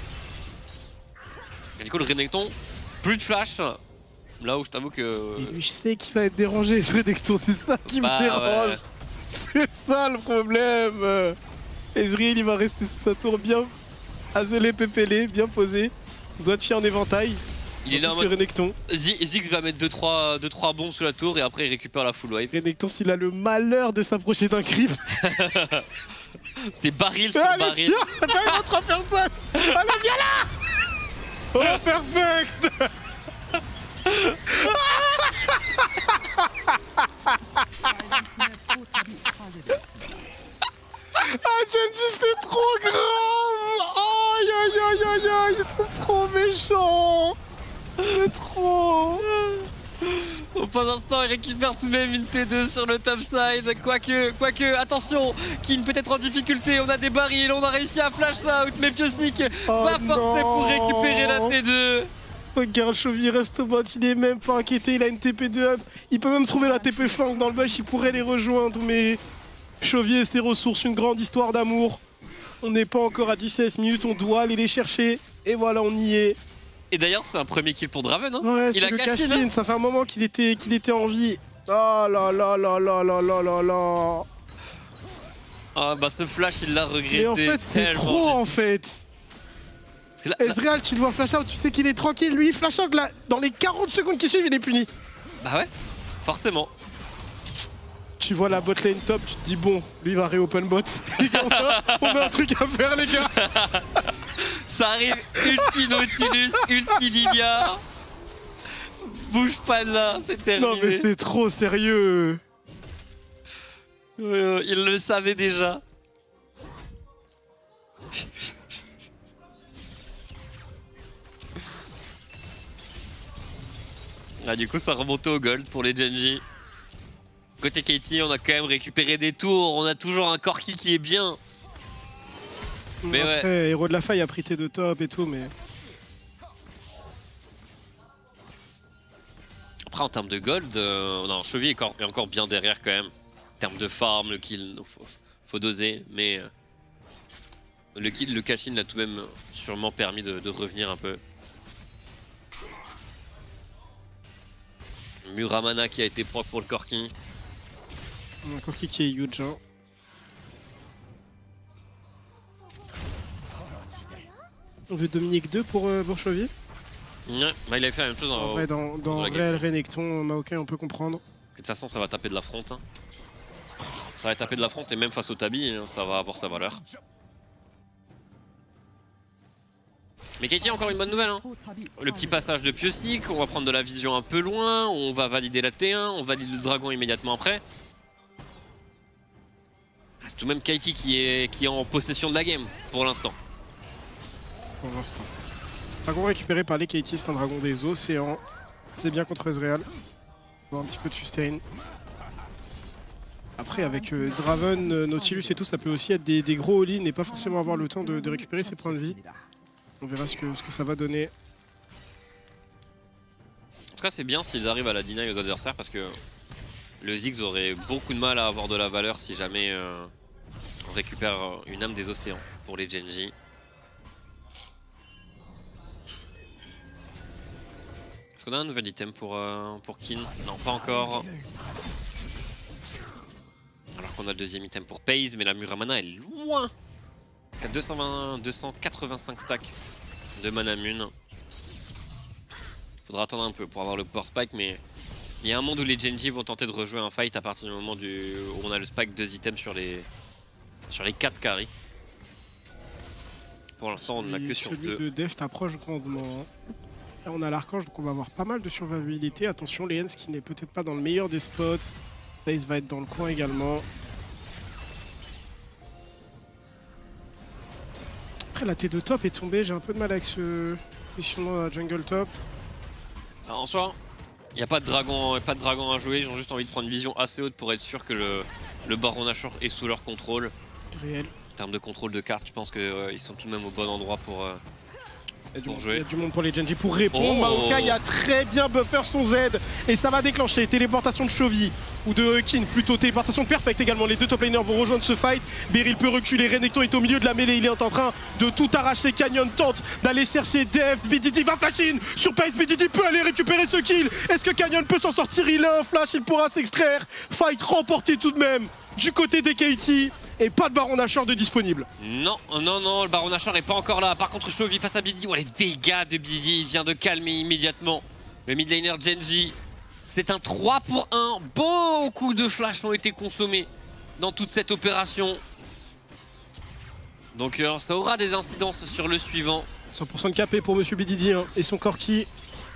Et du coup, le Renekton, plus de flash. Là où je t'avoue que... Et lui, je sais qu'il va être dérangé, ce Renekton, c'est ça qui Bah, me dérange. ouais. C'est ça le problème. Ezreal, il va rester sous sa tour bien azelé, pépélé, bien posé. Doigt de chien en éventail. Il est là en Parce que mode... Renekton. Ziggs va mettre 2-3 bombes sous la tour et après il récupère la full wipe. Renekton, s'il a le malheur de s'approcher d'un creep. C'est baril sur Allez, baril. viens, attends, il y a 3 personnes. Allez, viens là. Oh, perfect. Ah, Genji, c'est trop grave. Aïe, aïe, aïe, aïe, aïe, ils sont trop méchants. C'est trop. Pendant ce temps, il récupère tout de même une T2 sur le top side. Quoique, attention, Kin peut être en difficulté. On a des barils, on a réussi à flash out. Mais Piosik Oh va forcer pour récupérer la non. T2. Regarde, Chovy reste au bot, il est même pas inquiété, il a une TP de up. Il peut même trouver la TP flank dans le bush, il pourrait les rejoindre, mais Chovy et ses ressources, une grande histoire d'amour. On n'est pas encore à 17 minutes, on doit aller les chercher. Et voilà, on y est. Et d'ailleurs, c'est un premier kill pour Draven. Hein. Ouais, il c'est a le cash-in, cash-in, hein. ça fait un moment qu'il était en vie. Oh là là là là là là là là. Ah bah ce flash, il l'a regretté. Mais en fait, c'est tellement. trop en fait. Parce que là, Ezreal, tu le vois flash out, tu sais qu'il est tranquille, lui, flash out là, dans les 40 secondes qui suivent, il est puni. bah ouais, forcément. Tu vois la bot lane top, tu te dis bon, lui il va réopen bot. Les gars, on a un truc à faire, les gars. Ça arrive, ulti Nautilus, ulti Lilia. Bouge pas de là, c'est terminé. Non mais c'est trop sérieux. Il le savait déjà. Ah, du coup, ça remontait au gold pour les Genji. Côté Katie, on a quand même récupéré des tours. On a toujours un Corki qui est bien. Mais Après, Héros de la Faille a pris T2 top et tout, mais... Après, en termes de gold, non, Chovy est encore bien derrière quand même. En termes de farm, le kill, faut doser. Mais le kill, le cash-in l'a tout de même sûrement permis de revenir un peu. Muramana qui a été proc pour le Corki. Un Corki qui est huge, hein. On veut Dominique 2 pour Bourchovier. Ouais, bah il avait fait la même chose En vrai, dans la réel Renekton, Maokai, on peut comprendre. De toute façon, ça va taper de la front. Hein. Ça va taper de la front et même face au Tabi, hein, ça va avoir sa valeur. Mais Katie a encore une bonne nouvelle. Hein. Le petit passage de Piosik, on va prendre de la vision un peu loin, on va valider la T1, on valide le dragon immédiatement après. tout de même Kaiti qui est en possession de la game pour l'instant. Pour l'instant. Dragon récupéré par les KT, c'est un dragon des océans. C'est bien contre Ezreal. Bon, un petit peu de sustain. Après avec Draven, Nautilus et tout, ça peut aussi être des gros all-in et pas forcément avoir le temps de récupérer ses points de vie. On verra ce que ça va donner. En tout cas c'est bien s'ils arrivent à la deny aux adversaires parce que le Ziggs aurait beaucoup de mal à avoir de la valeur si jamais on récupère une âme des océans pour les Genji. Est-ce qu'on a un nouvel item pour Kin? Non, pas encore. Alors qu'on a le deuxième item pour Paze, mais la Muramana est loin. 285 stacks de mana Mun. Faudra attendre un peu pour avoir le power spike, mais il y a un monde où les Genji vont tenter de rejouer un fight à partir du moment où on a le spike 2 items sur les 4 carries. Pour l'instant on n'a que sur 2. Celui de Deft approche grandement. Là on a l'archange, donc on va avoir pas mal de survivabilité. Attention, Lens qui n'est peut-être pas dans le meilleur des spots. Pace va être dans le coin également. Après la T2 top est tombée, j'ai un peu de mal avec ce positionnement à jungle top. Alors, en soi, il n'y a pas de dragon à jouer, ils ont juste envie de prendre une vision assez haute pour être sûr que le Baron Nashor est sous leur contrôle. Réel. En termes de contrôle de carte, je pense qu'ils sont tout de même au bon endroit pour jouer. Il y a du monde pour les Genji pour répondre. Oh. Maokai a très bien buffer son Z et ça va déclencher téléportation de Chovy ou de Kin, plutôt téléportation perfecte également. Les deux top laners vont rejoindre ce fight. Beryl peut reculer, Renekton est au milieu de la mêlée, il est en train de tout arracher. Canyon tente d'aller chercher Deft, BDD va flash in sur Pace, BDD peut aller récupérer ce kill. Est-ce que Canyon peut s'en sortir? Il a un flash, il pourra s'extraire. Fight remporté tout de même du côté des KT. Et pas de Baron Nashor de disponible. Non, le Baron Nashor est pas encore là. Par contre, Chovy face à BDD, oh, les dégâts de BDD, il vient de calmer immédiatement le mid laner Genji. C'est un 3 pour 1. Beaucoup de flashs ont été consommés dans toute cette opération. Donc ça aura des incidences sur le suivant. 100% de KP pour Monsieur BDD hein, et son Corki.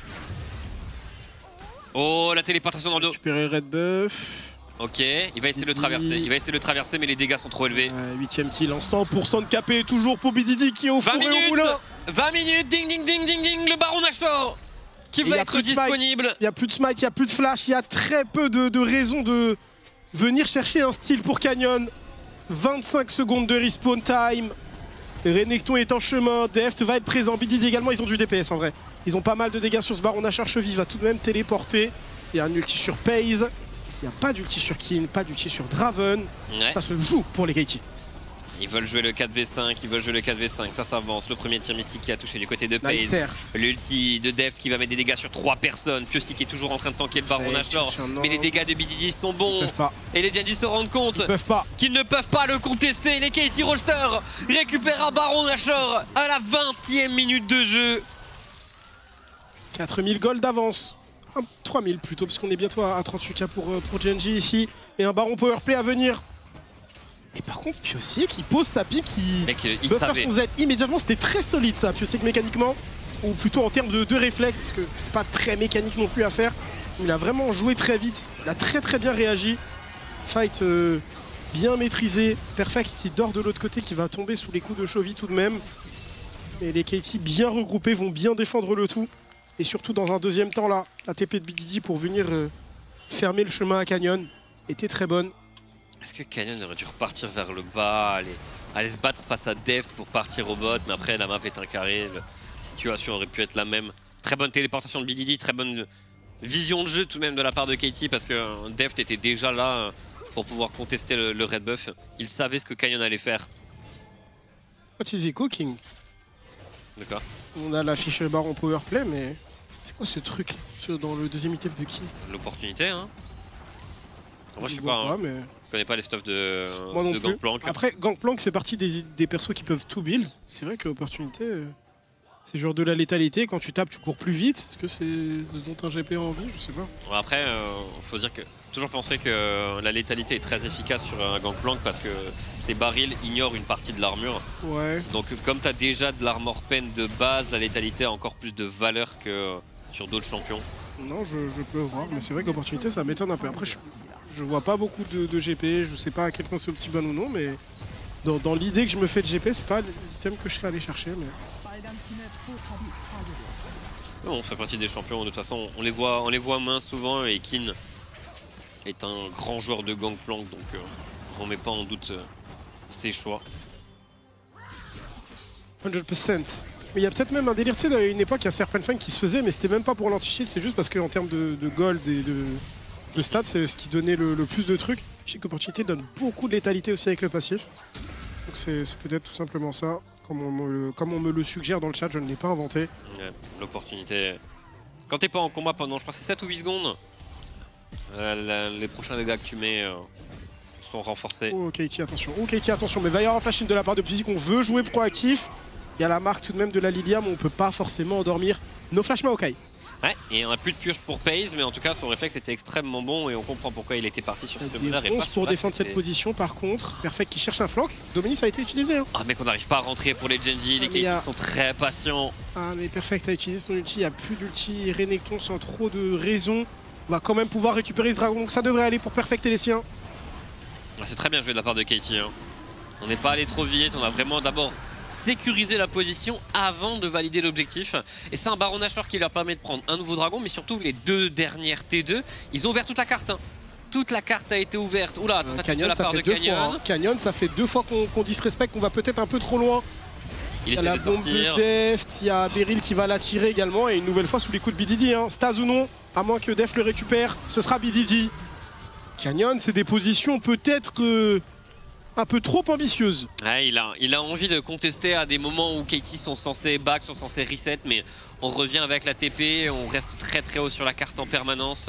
Oh, la téléportation dans le dos. Récupérer Red Buff. Ok, il va essayer de le traverser. Il va essayer de le traverser, mais les dégâts sont trop élevés. 8ème kill en 100% de KP, toujours pour BDD qui est au four et au moulin. 20 minutes, ding ding ding ding ding, le Baron Nashor qui va être disponible. Il n'y a plus de smite, il n'y a plus de flash, il y a très peu de raisons de venir chercher un steal pour Canyon. 25 secondes de respawn time. Renekton est en chemin, Deft va être présent, BDD également, ils ont du DPS en vrai. Ils ont pas mal de dégâts sur ce Baron Nashor, Chovy va tout de même téléporter. Il y a un ulti sur Paze. Il n'y a pas d'ulti sur Kin, pas d'ulti sur Draven. Ouais. Ça se joue pour les KT. Ils veulent jouer le 4v5, ça s'avance. Le premier tir mystique qui a touché du côté de Paze. Nice. L'ulti de Deft qui va mettre des dégâts sur 3 personnes. Piossi qui est toujours en train de tanker le Baron Nashor. Mais les dégâts de BDD sont bons. Et les Genji se rendent compte qu'ils ne peuvent pas le contester. Les KT Roster récupèrent un Baron Nashor à la 20e minute de jeu. 4000 gold d'avance. 3000 plutôt, parce qu'on est bientôt à 38k pour Genji ici. Et un Baron Powerplay à venir. Et par contre, Piossi qui pose sa pique, qui veut faire son Z immédiatement. C'était très solide ça, Piossi mécaniquement. Ou plutôt en termes de réflexe, parce que c'est pas très mécanique non plus à faire. Il a vraiment joué très vite. Il a très bien réagi. Fight bien maîtrisé. Perfect qui dort de l'autre côté, qui va tomber sous les coups de Chovy tout de même. Et les KT bien regroupés vont bien défendre le tout. Et surtout dans un deuxième temps là, la TP de BDD pour venir fermer le chemin à Canyon était très bonne. Est-ce que Canyon aurait dû repartir vers le bas, aller se battre face à Deft pour partir au bot, mais après la map est un carré, la situation aurait pu être la même. Très bonne téléportation de BDD, très bonne vision de jeu tout de même de la part de KT parce que Deft était déjà là pour pouvoir contester le red buff. Il savait ce que Canyon allait faire. What is he cooking? D'accord. On a l'affiche Baron Powerplay, mais c'est quoi ce truc là, dans le deuxième item de qui? L'opportunité, hein. Moi je sais pas, mais... je connais pas les stuffs de Gangplank. Après, Gangplank fait partie des persos qui peuvent tout build. C'est vrai que l'opportunité, c'est genre de la létalité. Quand tu tapes, tu cours plus vite. Est-ce que c'est ce dont un GP a envie? Je sais pas. Ouais, après, faut dire que toujours penser que la létalité est très efficace sur un Gangplank parce que ces barils ignorent une partie de l'armure. Ouais. Donc comme tu as déjà de l'armor pen de base, la létalité a encore plus de valeur que sur d'autres champions. Non, je peux voir, mais c'est vrai que l'opportunité, ça m'étonne un peu. Après, je Je vois pas beaucoup de GP, je sais pas à quel point c'est optimal ou non, mais dans l'idée que je me fais de GP, c'est pas l'item que je serais allé chercher. Mais... 빨간팀의 포탑이 파괴되었습니다. On fait partie des champions, de toute façon, on les voit main souvent et Kin est un grand joueur de Gangplank, donc on remet pas en doute ses choix. 100%. Mais il y a peut-être même un délire, tu sais, à une époque, il y a Serpent Fang qui se faisait, mais c'était même pas pour l'anti-shield, c'est juste parce qu'en termes de gold et de stats, c'est ce qui donnait le plus de trucs. Je sais qu'Opportunité donne beaucoup de létalité aussi avec le passif. Donc c'est peut-être tout simplement ça. Comme on me le suggère dans le chat, je ne l'ai pas inventé. Ouais, l'opportunité. Quand t'es pas en combat pendant, je crois, c'est 7 ou 8 secondes, les prochains dégâts que tu mets sont renforcés. Oh Katie, attention. Oh Katie, attention. Mais il va y avoir un flash in de la part de Physique. On veut jouer proactif. Il y a la marque tout de même de la Lilia, mais on peut pas forcément endormir nos flash Maokai. Ouais, et on a plus de purge pour Paze, mais en tout cas son réflexe était extrêmement bon et on comprend pourquoi il était parti sur ce meneur et pas sur pour la défendre CT. cette position par contre. Perfect qui cherche un flank. Dominus a été utilisé. Hein. Ah mec, on n'arrive pas à rentrer pour les Genji, les mais y a- Katie sont très patients. Ah mais Perfect a utilisé son ulti. Il n'y a plus d'ulti Renekton sans trop de raison. On va quand même pouvoir récupérer ce dragon. Donc ça devrait aller pour Perfect et les siens. Ah, c'est très bien joué de la part de Katie. Hein. On n'est pas allé trop vite, on a vraiment d'abord sécurisé la position avant de valider l'objectif. Et c'est un Baron Nashor qui leur permet de prendre un nouveau dragon, mais surtout les deux dernières T2, ils ont ouvert toute la carte. Hein. Toute la carte a été ouverte. Oula, tentative de la part de Canyon. Fois. Hein. Canyon, ça fait 2 fois qu'on disrespecte, qu'on va peut-être un peu trop loin. Il Il y a essaie la de bombe de sortir. Deft, il y a Beryl qui va l'attirer également et une nouvelle fois sous les coups de BDD. Hein. Staz ou non, à moins que Deft le récupère, ce sera BDD. Canyon, c'est des positions peut-être un peu trop ambitieuses. Ouais, il a envie de contester à des moments où Katie sont censés back, sont censés reset, mais on revient avec la TP, on reste très très haut sur la carte en permanence.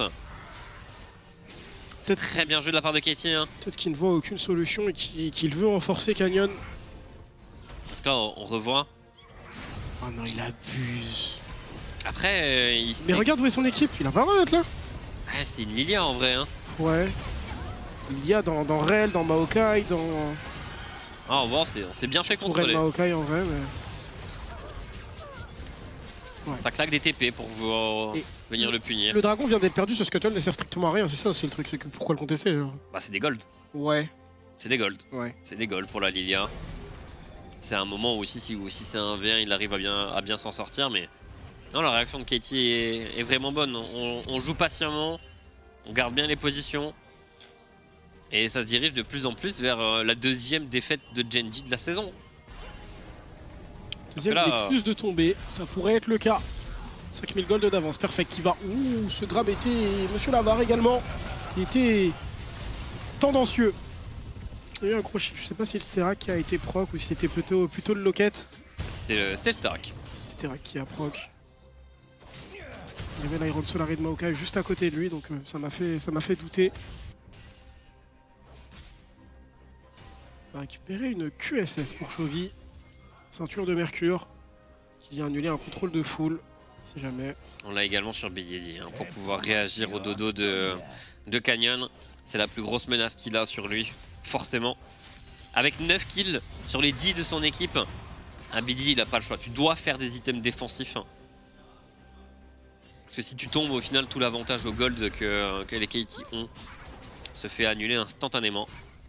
Peut-être Très bien joué de la part de Katie. Hein. qu'il ne voit aucune solution et qu'il veut renforcer Canyon. Parce que là, on revoit. Oh non, il abuse. Après, Mais regarde où est son équipe, il a pas le droit d'être là. Ouais, c'est une Lilia en vrai. Hein. Ouais. Il y a dans Rel, dans Maokai, dans... Ah, on voit, c'est bien fait Pour contre Rel les. Maokai en vrai, mais... Ça claque des TP pour pouvoir Et- venir le punir. Le dragon vient d'être perdu, ce Scuttle ne sert strictement à rien, c'est ça aussi le truc, c'est que pourquoi le contester genre. Bah, c'est des golds. Ouais, C'est des golds. ouais. C'est des golds pour la Lilia. C'est un moment où aussi, si c'est un V1, il arrive à bien s'en sortir. Mais non, la réaction de Katie est vraiment bonne. On joue patiemment, on garde bien les positions. Et ça se dirige de plus en plus vers la deuxième défaite de Genji de la saison. Deuxième Parce que là, excuse de tomber, ça pourrait être le cas. 5000 gold d'avance, Perfect qui va. Ouh, ce grab était. Monsieur Lavar également. Il était tendancieux. Il y a eu un gros chiffre, je sais pas si c'était Rack qui a été proc ou si c'était plutôt le Locket. C'était le Stark. C'était Rack qui a proc. Il y avait l'Iron Solari de Maokai juste à côté de lui, donc ça m'a fait douter. On va récupérer une QSS pour Chovy. Ceinture de Mercure. Qui vient annuler un contrôle de full, si jamais. On l'a également sur BDD hein, pour pouvoir réagir au dodo de Canyon. C'est la plus grosse menace qu'il a sur lui, forcément. Avec 9 kills sur les 10 de son équipe, un BDD il a pas le choix. Tu dois faire des items défensifs. Parce que si tu tombes, au final, tout l'avantage au gold que les Katie ont se fait annuler instantanément.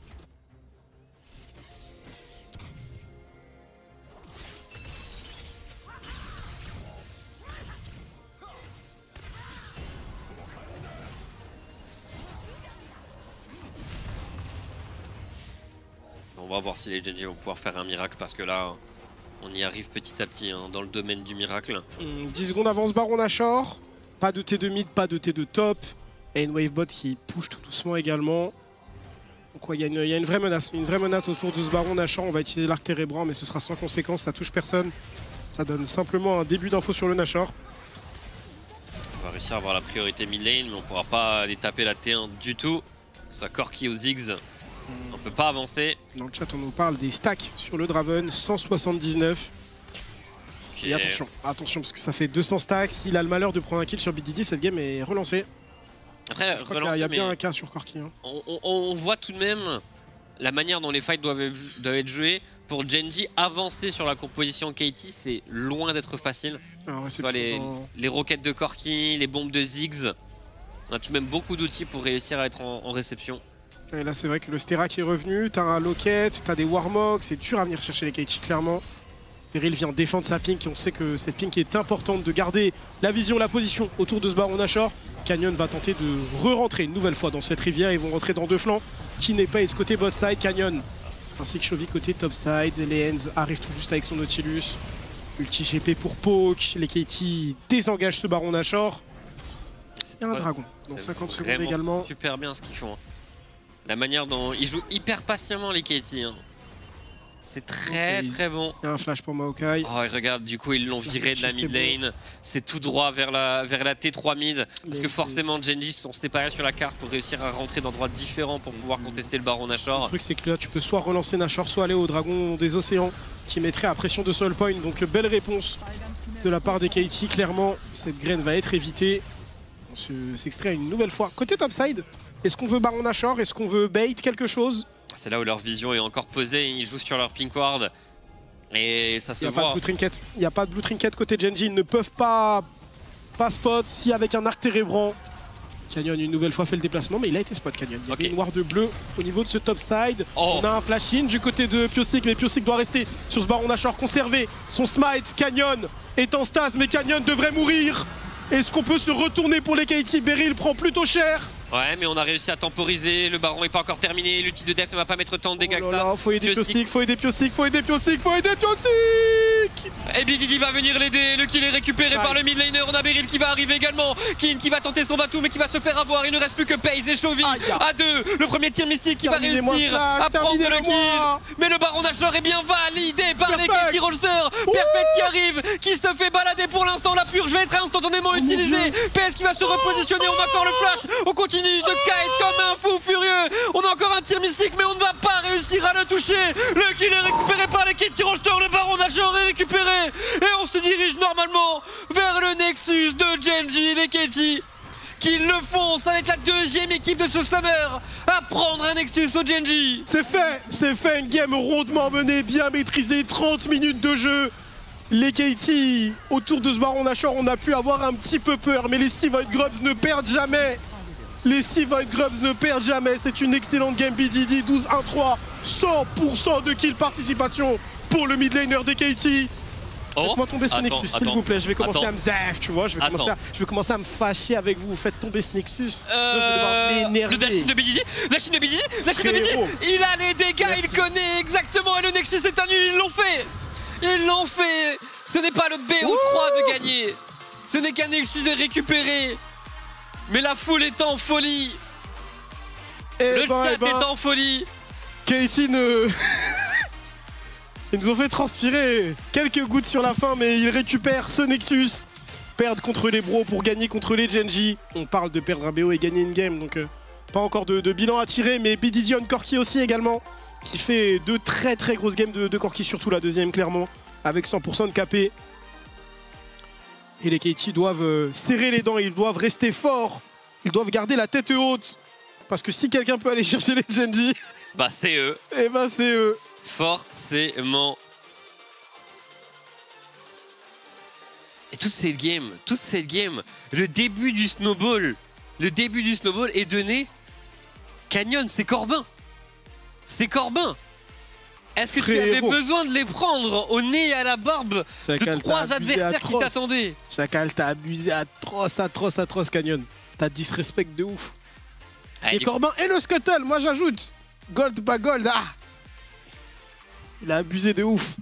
On va voir si les Genji vont pouvoir faire un miracle parce que là, on y arrive petit à petit hein, dans le domaine du miracle. 10 secondes avance Baron Nashor. Pas de T2 mid, pas de T2 top. Et une Wavebot qui push tout doucement également. Donc ouais, il y a une vraie menace. Une vraie menace autour de ce Baron Nashor. On va utiliser l'arc térébrant mais ce sera sans conséquence, ça touche personne. Ça donne simplement un début d'info sur le Nashor. On va réussir à avoir la priorité mid lane mais on pourra pas aller taper la T1 du tout. Que ce soit Corki ou Ziggs, on peut pas avancer. Dans le chat on nous parle des stacks sur le Draven, 179. Ok. Et attention parce que ça fait 200 stacks. S'il a le malheur de prendre un kill sur BDD, cette game est relancée. Après, Je crois qu'il y a bien un cas sur Corki. Hein. on voit tout de même la manière dont les fights doivent être joués. Pour Genji, avancer sur la composition Katie, c'est loin d'être facile. Alors, ouais, c'est Tu vois, plutôt dans- les roquettes de Corki, les bombes de Ziggs, On a tout de même beaucoup d'outils pour réussir à être en réception. Et là, c'est vrai que le Sterak est revenu. T'as un Locket, t'as des Warmog. C'est dur à venir chercher les Keiichi, clairement. Beryl vient défendre sa pink et on sait que cette pink est importante de garder la vision, la position autour de ce Baron Nashor. Canyon va tenter de re-rentrer une nouvelle fois dans cette rivière. Ils vont rentrer dans deux flancs. Qui n'est pas est côté bot side, Canyon. Ainsi que Chovy côté top side. Les Hens arrivent tout juste avec son Nautilus. Ulti GP pour Poke. Les Keiichi désengagent ce Baron Nashor. Il y a un dragon dans 50 secondes Vraiment également. super bien ce qu'ils font. La manière dont ils jouent hyper patiemment les Keiichi. C'est très très bon. Il y a un flash pour Maokai. Oh, et regarde, du coup, ils l'ont viré de la mid lane. C'est tout droit vers la T3 mid. Parce que forcément, Genji se sont séparés sur la carte pour réussir à rentrer d'endroits différents pour pouvoir contester le Baron Nashor. Le truc, c'est que là, tu peux soit relancer Nashor, soit aller au dragon des océans qui mettrait à pression de soul point. Donc, belle réponse de la part des Keiichi. Clairement, cette graine va être évitée. On s'extrait une nouvelle fois. Côté topside, est-ce qu'on veut Baron Nashor? Est-ce qu'on veut bait quelque chose? C'est là où leur vision est encore posée. Ils jouent sur leur pink ward. Et ça se Il n'y a voit. pas de blue trinket. Il n'y a pas de blue trinket côté Genji. Ils ne peuvent pas spot si avec un arc térébrant. Canyon une nouvelle fois fait le déplacement, mais il a été spot Canyon. Il y avait une noire de bleu au niveau de ce top side. Oh. On a un flash in du côté de Pyosik, mais Pyosik doit rester sur ce Baron Nashor, conserver son smite. Canyon est en stase, mais Canyon devrait mourir. Est-ce qu'on peut se retourner pour les Keiichi? Beryl prend plutôt cher. Ouais, mais on a réussi à temporiser. Le baron est pas encore terminé. L'ulti de Deft ne va pas mettre tant de dégâts que ça. Faut aider Pyosik, faut aider Pyosik, faut aider Pyosik, faut aider Pyosik. Et Bididi va venir l'aider. Le kill est récupéré par le mid laner. On a Beryl qui va arriver également. Kin qui va tenter son Vatou, mais qui va se faire avoir. Il ne reste plus que Paze et Chovy à deux. Le premier tir mystique qui va réussir à prendre le kill. Mais le baron Nashor est bien validé par les Keiichi Rollsters. Perfect qui arrive, qui se fait balader pour l'instant. La purge va être instantanément utilisée. Paze qui va se repositionner. On a encore le flash. On continue de kite comme un fou furieux. On a encore un tir mystique, mais on ne va pas réussir à le toucher. Le kill est récupéré par les Keiichi Rollsters. Le baron Nashor est récupéré. Et on se dirige normalement vers le Nexus de Genji. Les Keiichi qui le foncent avec la deuxième équipe de ce Summer à prendre un Nexus au Genji. C'est fait, une game rondement menée, bien maîtrisée, 30 minutes de jeu. Les Keiichi, autour de ce Baron Nashor, on a pu avoir un petit peu peur, mais les Steve Void Grubs ne perdent jamais. Les Steve Void Grubs ne perdent jamais, c'est une excellente game BDD, 12-1-3, 100% de kill participation pour le mid laner des Keiichi. Faites-moi tomber ce Nexus, s'il vous plaît, je vais commencer à me zaf, tu vois, je vais commencer à me fâcher avec vous, faites tomber ce Nexus. Le dash de Bididi, la Chine de Bididi, il a les dégâts, il connaît exactement, et le Nexus est annulé, ils l'ont fait. Ce n'est pas le BO3 de gagner, ce n'est qu'un Nexus de récupérer. Mais la foule est en folie. Le chat est en folie. Keiichi Ils nous ont fait transpirer quelques gouttes sur la fin, mais ils récupèrent ce Nexus. Perdre contre les bros pour gagner contre les Genji. On parle de perdre un BO et gagner une game, donc pas encore de bilan à tirer, mais Bididion Corki aussi également, qui fait deux très très grosses games de Corki, surtout la deuxième clairement, avec 100% de KP. Et les Keiichi doivent serrer les dents, ils doivent rester forts, ils doivent garder la tête haute. Parce que si quelqu'un peut aller chercher les Genji, bah c'est eux. Et bah c'est eux. Forcément. Et toute cette game, le début du snowball est donné. Canyon, c'est Corbin. Est-ce que tu avais besoin de les prendre au nez et à la barbe de trois adversaires qui t'attendaient? Chacal, t'as abusé atroce, Canyon. T'as disrespect de ouf. Et Corbin et le Scuttle, moi j'ajoute. Gold pas gold, ah. Il a abusé de ouf.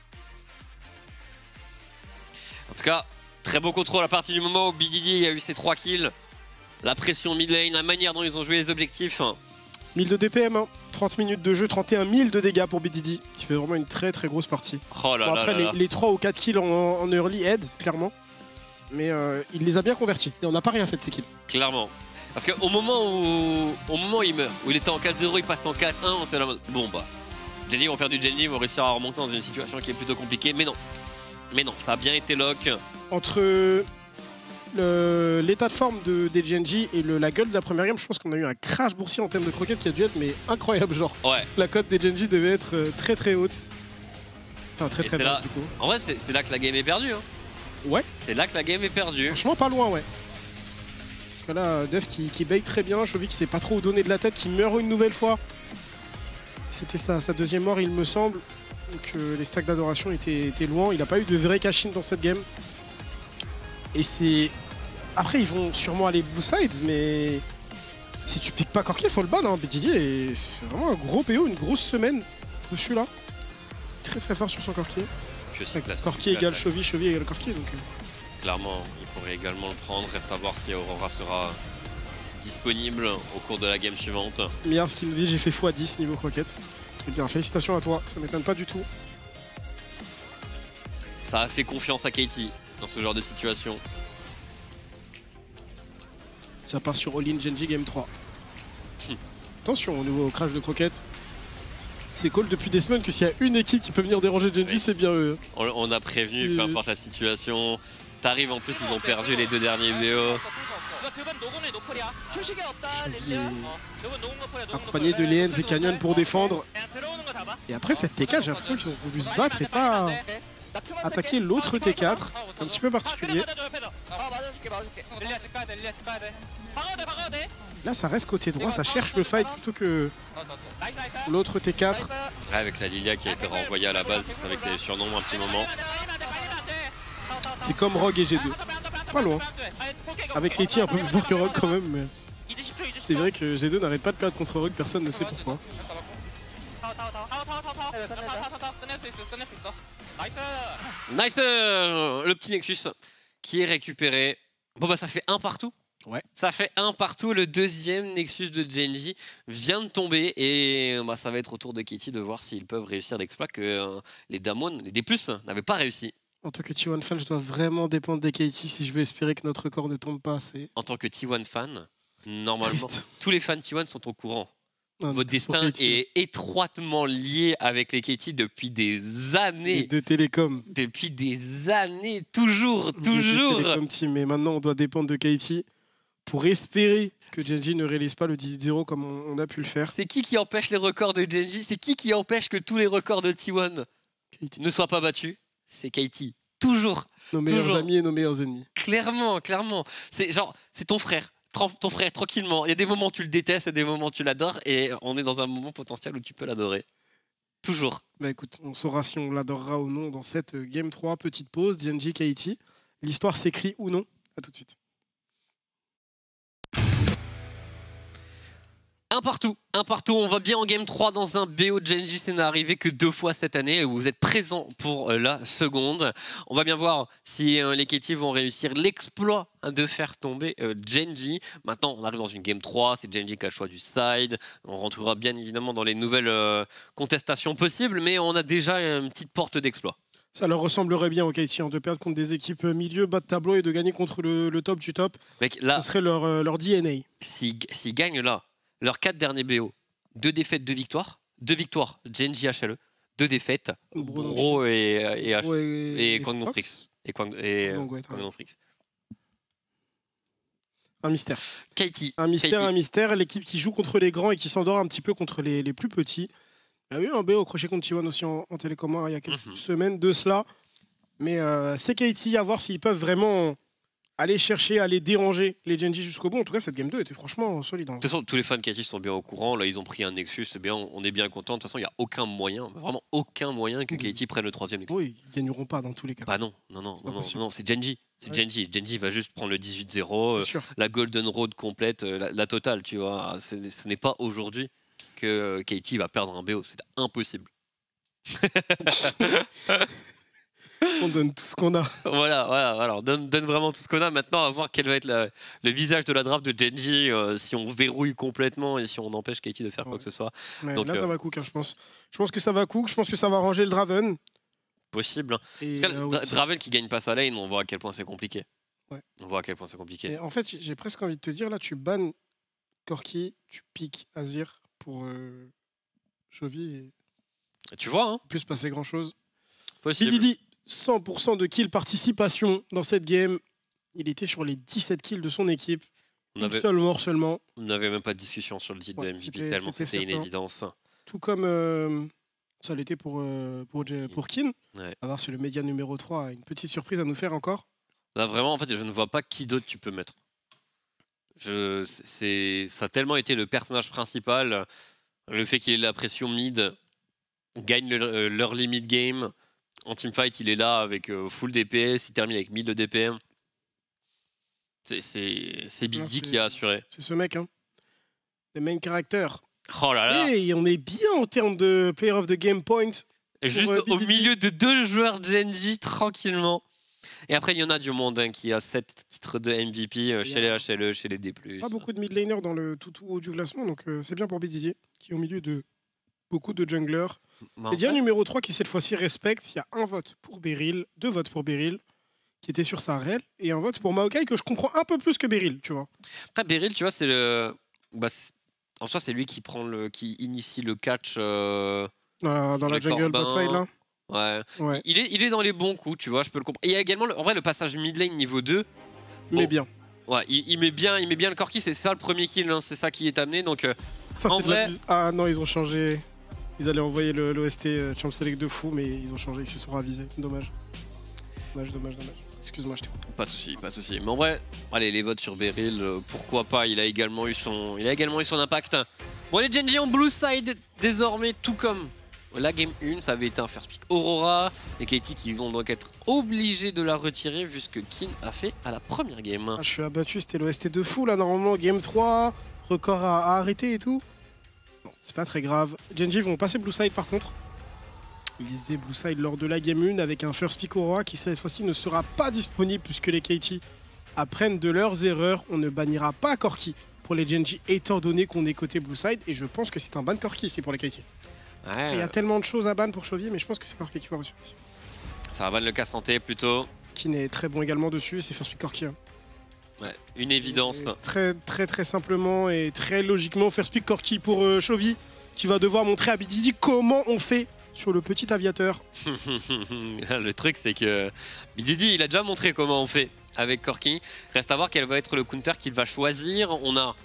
En tout cas, très beau contrôle à partir du moment où BDD a eu ses 3 kills. La pression mid lane, la manière dont ils ont joué les objectifs. 1000 de DPM, hein. 30 minutes de jeu, 31 000 de dégâts pour BDD, qui fait vraiment une très très grosse partie. Oh là bon, là après, là. les 3 ou 4 kills en early aide, clairement. Mais il les a bien convertis. Et on n'a pas rien fait de ces kills. Clairement. Parce qu'au moment où il meurt, où il était en 4-0, il passe en 4-1, on se fait la mode. Bon bah, Genji vont faire du Genji, vont réussir à remonter dans une situation qui est plutôt compliquée. Mais non, ça a bien été lock. Entre l'état de forme des Genji et la gueule de la première game, je pense qu'on a eu un crash boursier en termes de croquettes qui a dû être mais incroyable, genre. Ouais. La cote des Genji devait être très très haute. Enfin très très basse du coup. En vrai c'est là que la game est perdue. Hein. Ouais. C'est là que la game est perdue. Franchement pas loin, ouais. cas là, Def qui bait très bien, Chovy qui sait pas trop où donner de la tête, qui meurt une nouvelle fois. C'était sa deuxième mort, il me semble. Donc les stacks d'adoration étaient loin. Il n'a pas eu de vrai cash-in dans cette game. Et c'est... Après, ils vont sûrement aller blue sides, mais... Si tu piques pas Corki, il faut le ban. Hein. BDD est vraiment un gros PO, une grosse semaine dessus là. Très très fort sur son Corki. Je sais que la Corki égale Chovy, Chovy égale Corki. Donc... Clairement, il pourrait également le prendre. Reste à voir si Aurora sera disponible au cours de la game suivante. Miars qui nous dit j'ai fait x10 niveau croquette. Eh bien, félicitations à toi, ça m'étonne pas du tout. Ça a fait confiance à Katie dans ce genre de situation. Ça part sur All-in Genji Game 3. Attention au nouveau crash de croquette. C'est cool depuis des semaines que s'il y a une équipe qui peut venir déranger Genji, Oui. c'est bien eux. On a prévenu, peu importe la situation. T'arrives en plus, ils ont perdu les 2 derniers BO. Accompagné de Lens et Canyon pour défendre. Et après cette T4, j'ai l'impression qu'ils ont voulu se battre et pas attaquer l'autre T4. C'est un petit peu particulier. Là, ça reste côté droit, ça cherche le fight plutôt que l'autre T4. Ouais, avec la Lilia qui a été renvoyée à la base avec les surnoms un petit moment. C'est comme Rogue et G2. Pas loin. Avec Letty un peu plus fort que Rogue quand même. Mais... C'est vrai que G2 n'arrête pas de perdre contre Rogue, personne ne sait pourquoi. Nice, le petit Nexus qui est récupéré. Bon bah ça fait un partout. Ouais. Ça fait un partout. Le deuxième Nexus de Genji vient de tomber et bah, ça va être au tour de Katie de voir s'ils peuvent réussir l'exploit que les Damwon, les D+, n'avaient pas réussi. En tant que T1 fan, je dois vraiment dépendre des KT si je veux espérer que notre record ne tombe pas assez. En tant que T1 fan, normalement, Triste. tous les fans T1 sont au courant. Non, Votre mais pour destin KT. est étroitement lié avec les KT depuis des années. De Télécom. Depuis des années, toujours, De toujours. Télécom Team. Mais maintenant, on doit dépendre de KT pour espérer que Genji ne réalise pas le 18-0 comme on a pu le faire. C'est qui empêche les records de Genji? C'est qui empêche que tous les records de T1 KT. ne soient pas battus? C'est Katie. Toujours. Nos meilleurs toujours. amis et nos meilleurs ennemis. Clairement, clairement. C'est genre, c'est ton frère. Ton frère, tranquillement. Il y a des moments où tu le détestes, il y a des moments où tu l'adores, et on est dans un moment potentiel où tu peux l'adorer. Toujours. Bah écoute, on saura si on l'adorera ou non dans cette Game 3. Petite pause, Genji, KT. L'histoire s'écrit ou non. A tout de suite. Un partout, on va bien en game 3 dans un BO de Genji, ça n'est arrivé que 2 fois cette année et vous êtes présents pour la seconde. On va bien voir si les KT vont réussir l'exploit de faire tomber Genji. Maintenant on arrive dans une game 3, c'est Genji qui a le choix du side, on rentrera bien évidemment dans les nouvelles contestations possibles, mais on a déjà une petite porte d'exploit. Ça leur ressemblerait bien au KT de perdre contre des équipes milieu, bas de tableau et de gagner contre le top du top. Mec, là, Ce serait leur DNA. s'ils gagnent là, leurs 4 derniers BO, 2 défaites, 2 victoires. 2 victoires, Genji HLE. 2 défaites, Bro et Kwangdong Frix. Et Kwangdong Frix. Un mystère. Katie. Un mystère, Katie. un mystère. L'équipe qui joue contre les grands et qui s'endort un petit peu contre les plus petits. Il y a eu un BO au crochet contre T1 aussi en télécommande il y a quelques semaines de cela. Mais c'est Katie à voir s'ils peuvent vraiment aller chercher, aller déranger les Genji jusqu'au bout. En tout cas, cette game 2 était franchement solide. De toute façon, tous les fans Katie sont bien au courant. Là, ils ont pris un Nexus. C'est bien, on est bien content. De toute façon, il n'y a aucun moyen, vraiment aucun moyen que Katie prenne le 3e Nexus. Oui, ils gagneront pas dans tous les cas. Bah non, c'est Genji. C'est Genji. Genji va juste prendre le 18-0, la Golden Road complète, la totale, tu vois. Ce n'est pas aujourd'hui que Katie va perdre un BO. C'est impossible. On donne tout ce qu'on a. Voilà. On donne vraiment tout ce qu'on a. Maintenant, à voir quel va être le visage de la draft de Genji, si on verrouille complètement et si on empêche Katie de faire quoi que ce soit. Ouais, Donc, là, ça va cook, hein, je pense. Je pense que ça va cook. Je pense que ça va ranger le Draven. Possible. Et, En tout cas, Draven qui gagne pas sa lane, on voit à quel point c'est compliqué. Ouais. On voit à quel point c'est compliqué. Et en fait, j'ai presque envie de te dire, là, tu bannes Corki, tu piques Azir pour Chovy et Tu vois, hein, plus passer grand-chose. possible. Didi, 100% de kill participation dans cette game. Il était sur les 17 kills de son équipe. On Une avait- seule mort seulement. On n'avait même pas de discussion sur le titre Ouais, de MVP c'était- tellement c'était c'était une certain. évidence. Tout comme ça l'était pour Kin. Ouais. À voir si le média numéro 3 a une petite surprise à nous faire encore. Là, vraiment, en fait, je ne vois pas qui d'autre tu peux mettre. Ça a tellement été le personnage principal. Le fait qu'il ait la pression mid, gagne leur limit game. En teamfight, il est là avec full DPS, il termine avec 1000 de DPM. C'est Big D qui a assuré. C'est ce mec, hein. Les main characters. Oh là là. Et on est bien en termes de player of the game point. Juste au milieu de 2 joueurs Genji, tranquillement. Et après, il y en a du monde hein, qui a 7 titres de MVP chez les HLE, chez les D+. Pas beaucoup de mid laners dans le tout haut du classement, donc c'est bien pour BDD, qui est au milieu de beaucoup de junglers. Et bien numéro 3 qui cette fois-ci respecte, il y a un vote pour Beryl, 2 votes pour Beryl, qui était sur sa rel, et un vote pour Maokai que je comprends un peu plus que Beryl, tu vois. Après, Beryl, tu vois, c'est le... en soi, c'est lui qui qui initie le catch... dans la jungle Corbin. bot side, là. Ouais. Il est dans les bons coups, tu vois, je peux le comprendre. Et il y a également, en vrai, le passage mid lane niveau 2. Mais bien. Ouais, il met bien le Corki, c'est ça le premier kill, hein, c'est ça qui est amené. Donc, Ça, en vrai... Ah non, ils ont changé. Ils allaient envoyer l'OST Champ Select de fou, mais ils ont changé, ils se sont ravisés. Dommage. Dommage. Excuse-moi, je t'ai coupé. Pas de souci. Mais en vrai, allez, les votes sur Beryl, pourquoi pas, il a également eu son impact. Bon, les Genji en blue side, désormais, tout comme la game 1, ça avait été un first pick Aurora. Les KT qui vont donc être obligés de la retirer vu ce que Kin a fait à la première game. Ah, je suis abattu, c'était l'OST de fou là, normalement, game 3, record à arrêter et tout. Bon, c'est pas très grave. Genji vont passer blue side par contre. Ils disaient blue side lors de la game 1 avec un first pick Aurora qui cette fois-ci ne sera pas disponible puisque les KT apprennent de leurs erreurs. On ne bannira pas Corki pour les Genji étant donné qu'on est côté blue side et je pense que c'est un ban Corki ici pour les KT. Ouais, Il y a tellement de choses à ban pour Chovy mais je pense que c'est Corki qui va reçu. ça va ban le cas santé plutôt. Qui n'est très bon également dessus, c'est first pick Corki. Hein. Ouais, une évidence. Et très simplement et très logiquement, first pick Corki pour Chovy qui va devoir montrer à BDD comment on fait sur le petit aviateur. Le truc c'est que BDD il a déjà montré comment on fait avec Corki. Reste à voir quel va être le counter qu'il va choisir. On a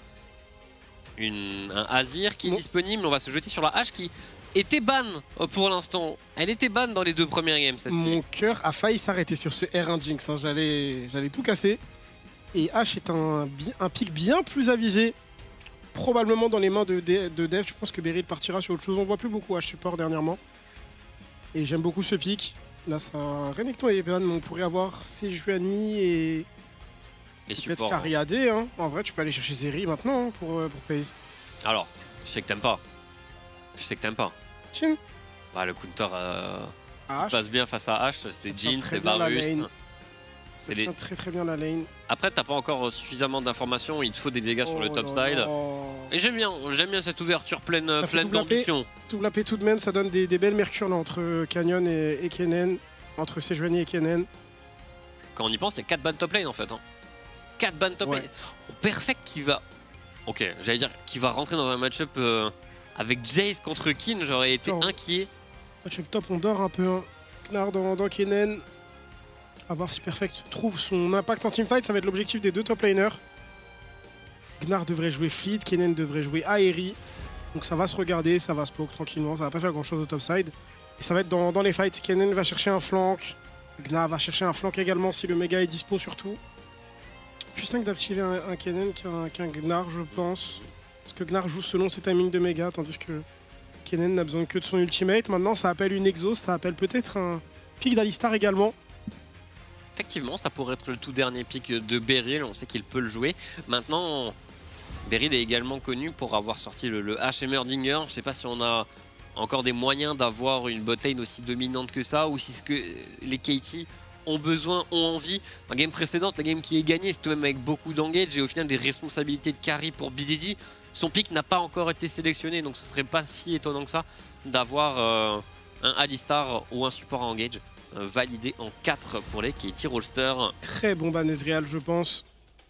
un Azir qui est disponible. On va se jeter sur la hache qui était ban pour l'instant. Elle était ban dans les 2 premières games. Mon cœur a failli s'arrêter sur ce R1 Jinx. Hein. J'allais tout casser. Et H est un pick bien plus avisé. Probablement dans les mains de Dev. Je pense que Beryl partira sur autre chose. On voit plus beaucoup H support dernièrement. Et j'aime beaucoup ce pick. Là, ça Renekton et ban, mais on pourrait avoir Sejuani et peut-être Cariade. Hein. En vrai, tu peux aller chercher Zeri maintenant hein, pour FaZe. Alors, je sais que t'aimes pas. Chin. Bah, le counter passe bien face à H. C'est Jhin, c'est Varus. C'est très bien la lane. Après, t'as pas encore suffisamment d'informations, il te faut des dégâts sur le top side. Et j'aime bien cette ouverture pleine d'ambition. Tout la paix tout de même, ça donne des belles mercures là, entre Canyon et Kennen, entre Sejuani et Kennen. Quand on y pense, il y a 4 bans top lane en fait. Hein. 4 bans top lane. Perfect qui va... Ok, j'allais dire qui va rentrer dans un match-up avec Jace contre Kin, j'aurais été inquiet. Match-up top, on dort un peu. Hein. Gnar dans Kennen. A voir si Perfect trouve son impact en teamfight, ça va être l'objectif des 2 top laners. Gnar devrait jouer Fleet, Kennen devrait jouer Aeri. Donc ça va se regarder, ça va se poke tranquillement, ça va pas faire grand chose au top side. Et ça va être dans les fights. Kennen va chercher un flank, Gnar va chercher un flank également si le méga est dispo surtout. Plus simple d'activer un Kennen qu'un Gnar je pense. Parce que Gnar joue selon ses timings de méga, tandis que Kennen n'a besoin que de son ultimate. Maintenant ça appelle une exhaust, ça appelle peut-être un pick d'Alistar également. Effectivement, ça pourrait être le tout dernier pick de Beryl, on sait qu'il peut le jouer. Maintenant, Beryl est également connu pour avoir sorti le H Heimerdinger. Je ne sais pas si on a encore des moyens d'avoir une botlane aussi dominante que ça, ou si ce que les KT ont besoin, ont envie. Dans la game précédente, la game qui est gagnée, c'est tout de même avec beaucoup d'engage et au final des responsabilités de carry pour BDD. Son pick n'a pas encore été sélectionné, donc ce serait pas si étonnant que ça d'avoir un Alistar ou un support à engage. Validé en 4 pour les KT Rollster. Très bon ban Ezreal je pense.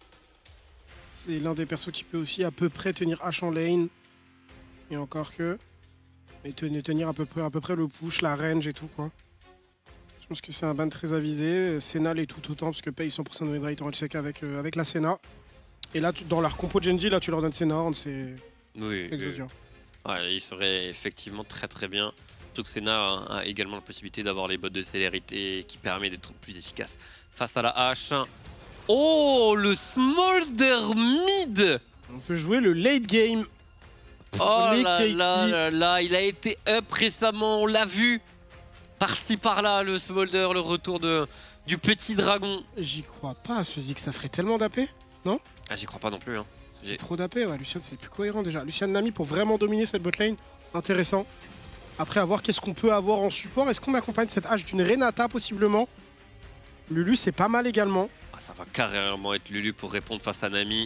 C'est l'un des persos qui peut aussi à peu près tenir H en lane. Et encore que. Et tenir à peu près le push, la range et tout quoi. Je pense que c'est un ban très avisé. Senna l'est tout autant parce que paye 100% de wave rate en LCK avec la Senna. Et là dans leur compo Genji, là tu leur donnes Senna, c'est exodia. Ouais, il serait effectivement très bien. Surtout que Senna a également la possibilité d'avoir les bots de célérité qui permet d'être plus efficace face à la hache. Oh, le Smolder mid. On peut jouer le late game. Oh Les là Katie. là là là, il a été up récemment, on l'a vu. Par-ci par-là, le Smolder, le retour du petit dragon. J'y crois pas à ce Zik, ça ferait tellement d'AP. Ah, j'y crois pas non plus. Hein. C'est trop d'AP, ouais. Lucian, c'est plus cohérent déjà. Lucian Nami pour vraiment dominer cette botlane, intéressant. Après, à voir qu'est-ce qu'on peut avoir en support. Est-ce qu'on accompagne cette hache d'une Renata possiblement? Lulu, c'est pas mal également. Ah, ça va carrément être Lulu pour répondre face à Nami.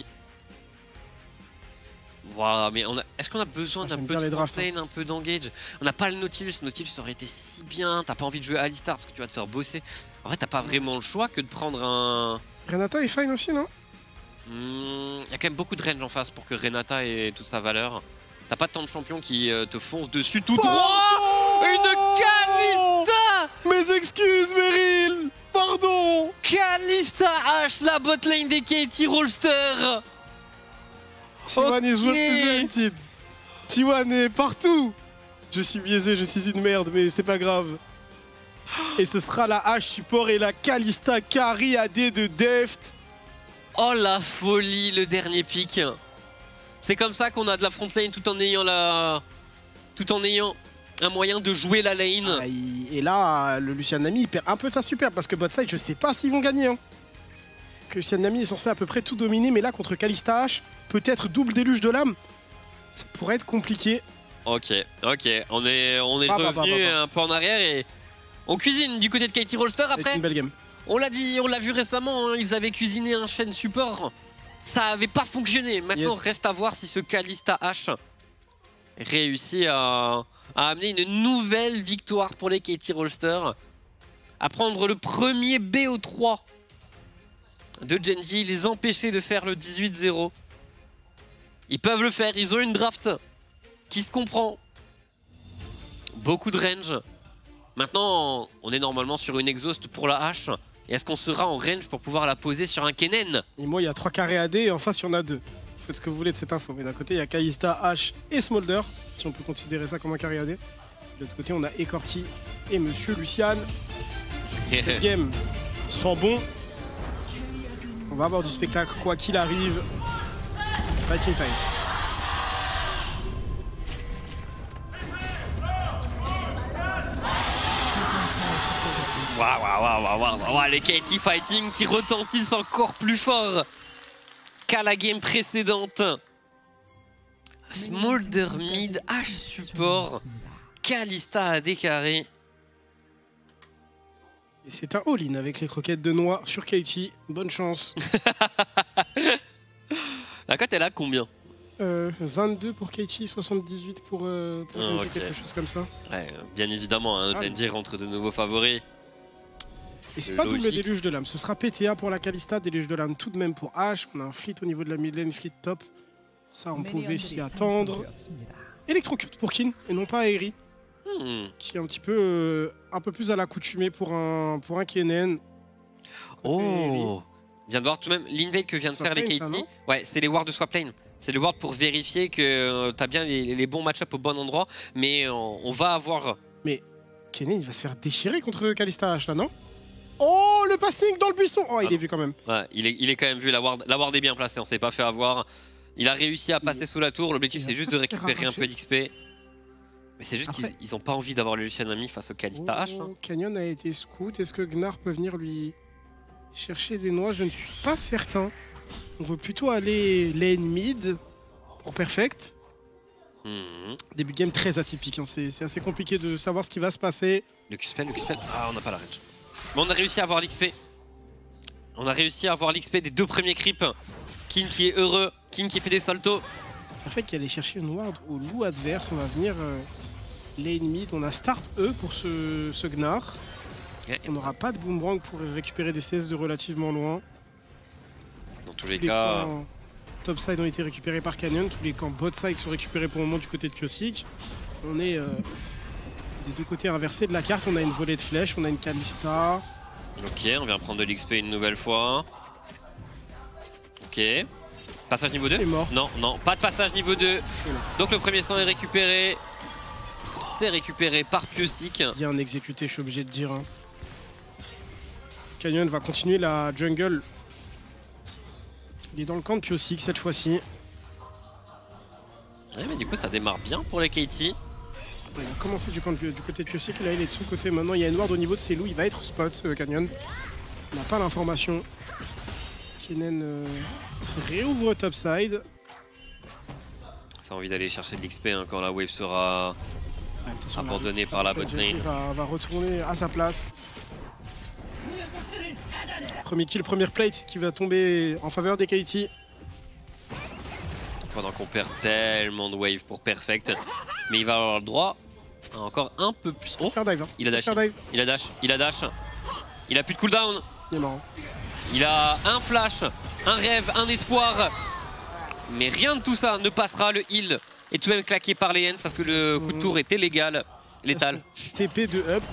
Waouh, mais est-ce qu'on a besoin Ah, d'un j'aime peu bien de les drafts, front lane, un peu d'engage? On n'a pas le Nautilus. Nautilus aurait été si bien. T'as pas envie de jouer Alistar parce que tu vas te faire bosser. En vrai, t'as pas vraiment le choix que de prendre un. Renata est fine aussi, non? Il y a quand même beaucoup de range en face pour que Renata ait toute sa valeur. T'as pas tant de champions qui te foncent dessus tout droit. Une Kalista! Mes excuses, Meryl! Pardon! Kalista H, la botlane des Katie Rolster! T1 is Ok. represented. T1 est partout. Je suis biaisé, je suis une merde, mais c'est pas grave. Et ce sera la hache support et la Kalista carry AD de Deft. Oh la folie, le dernier pick. C'est comme ça qu'on a de la front lane tout en ayant un moyen de jouer la lane. Et là, le Lucian Nami il perd un peu de sa super parce que bot side, je sais pas s'ils vont gagner. Hein. Que Lucian Nami est censé à peu près tout dominer, mais là contre Kalista H, peut-être double déluge de l'âme, ça pourrait être compliqué. Ok, on est Bah. revenu un peu en arrière et on cuisine du côté de Katie Rolster C'est après. une belle game. On l'a dit, on l'a vu récemment, hein, ils avaient cuisiné un chaîne support. Ça avait pas fonctionné. Maintenant, Yes. reste à voir si ce Kalista H réussit à amener une nouvelle victoire pour les Katie Rolster. À prendre le premier BO3 de Genji, les empêcher de faire le 18-0. Ils peuvent le faire, ils ont une draft qui se comprend. Beaucoup de range. Maintenant, on est normalement sur une exhaust pour la hache. Et est-ce qu'on sera en range pour pouvoir la poser sur un Kennen? Et moi, il y a 3 carrés AD et en face, il y en a 2. Faites ce que vous voulez de cette info. Mais d'un côté, il y a Kalista, H et Smolder, si on peut considérer ça comme un carré AD. De l'autre côté, on a Ekorki et Monsieur Lucian. Cette game sent bon. On va avoir du spectacle, quoi qu'il arrive. Fighting time. Waouh, les Katie Fighting qui retentissent encore plus fort qu'à la game précédente. Smolder mid, H support, Kalista AD carré. Et c'est un all-in avec les croquettes de noix sur Katie. Bonne chance. La cote est là combien? 22 pour Katie, 78 pour Genji, ok. quelque chose comme ça. Ouais, bien évidemment, hein, Ah, Genji rentre de nouveaux favoris. Et c'est pas double Logique. déluge de l'âme, ce sera PTA pour la Kalista, déluge de l'âme tout de même pour H. On a un fleet au niveau de la mid lane, fleet top. Ça, on pouvait s'y attendre. Electrocute pour Kin et non pas Aeri, qui est un petit peu un peu plus à l'accoutumée pour un Kennen. Côté Aeri. Oh, vient de voir tout de même l'invade que vient de Swap faire les lane, ça, Katie. non Ouais, c'est les wards de swap lane. C'est le ward pour vérifier que t'as bien les bons match-up au bon endroit. Mais on va avoir. Kennen, il va se faire déchirer contre Kalista H là, non? Oh, le passing dans le buisson. Oh, il est vu quand même. Ouais, il est quand même vu. La ward est bien placée. On s'est pas fait avoir. Il a réussi à passer sous la tour. L'objectif, il c'est va juste pas de se faire récupérer un arracher. peu d'XP. Mais c'est juste Après- qu'ils ont pas envie d'avoir le Lucian Nami face au Kalista H. hein. Oh, Canyon a été scout. Est-ce que Gnar peut venir lui chercher des noix? Je ne suis pas certain. On veut plutôt aller lane mid pour perfect. Début de game très atypique. Hein. C'est assez compliqué de savoir ce qui va se passer. Le Q-spell. Ah, on n'a pas la range. Mais on a réussi à avoir l'XP. On a réussi à avoir l'XP des deux premiers creeps. King qui est heureux. King qui fait des saltos. Perfect qui allait chercher une ward au loup adverse. On va venir lane mid. On a start E pour ce Gnar. Ouais, On n'aura pas de boomerang pour récupérer des CS de relativement loin. dans tous les Tous les cas. camps top side ont été récupérés par Canyon. Tous les camps bot side sont récupérés pour le moment du côté de Kyosik. On est des deux côtés inversés de la carte. On a une volée de flèches. On a une Kalista. Ok, on vient prendre de l'XP une nouvelle fois. Ok. Passage niveau 2 C'est mort. Non, pas de passage niveau 2. Donc le premier sang est récupéré. C'est récupéré par Piostic. Bien exécuté, je suis obligé de dire. Hein. Canyon va continuer la jungle Il est dans le camp de Piosik cette fois-ci. Ouais, mais du coup, ça démarre bien pour les KT. Il a commencé du côté de Piosik, là il est de son côté. Maintenant il y a une ward au niveau de ses loups, il va être spot Canyon. On n'a pas l'information. Kennen réouvre topside. Ça a envie d'aller chercher de l'XP hein, quand la wave sera Ouais, de toute façon, abandonnée par la bot lane. va retourner à sa place. Premier kill, première plate qui va tomber en faveur des KT. Pendant qu'on perd tellement de wave pour Perfect. Mais il va avoir le droit à encore un peu plus. Oh, Faire dive. Hein. il a dash. Faire dive. Il a dash. Il a dash. Il a plus de cooldown. Il est marrant. Il a un flash, un rêve, un espoir. Mais rien de tout ça ne passera. Le heal est tout de même claqué par les Hens parce que le coup de tour est illégal. Létal. TP de up.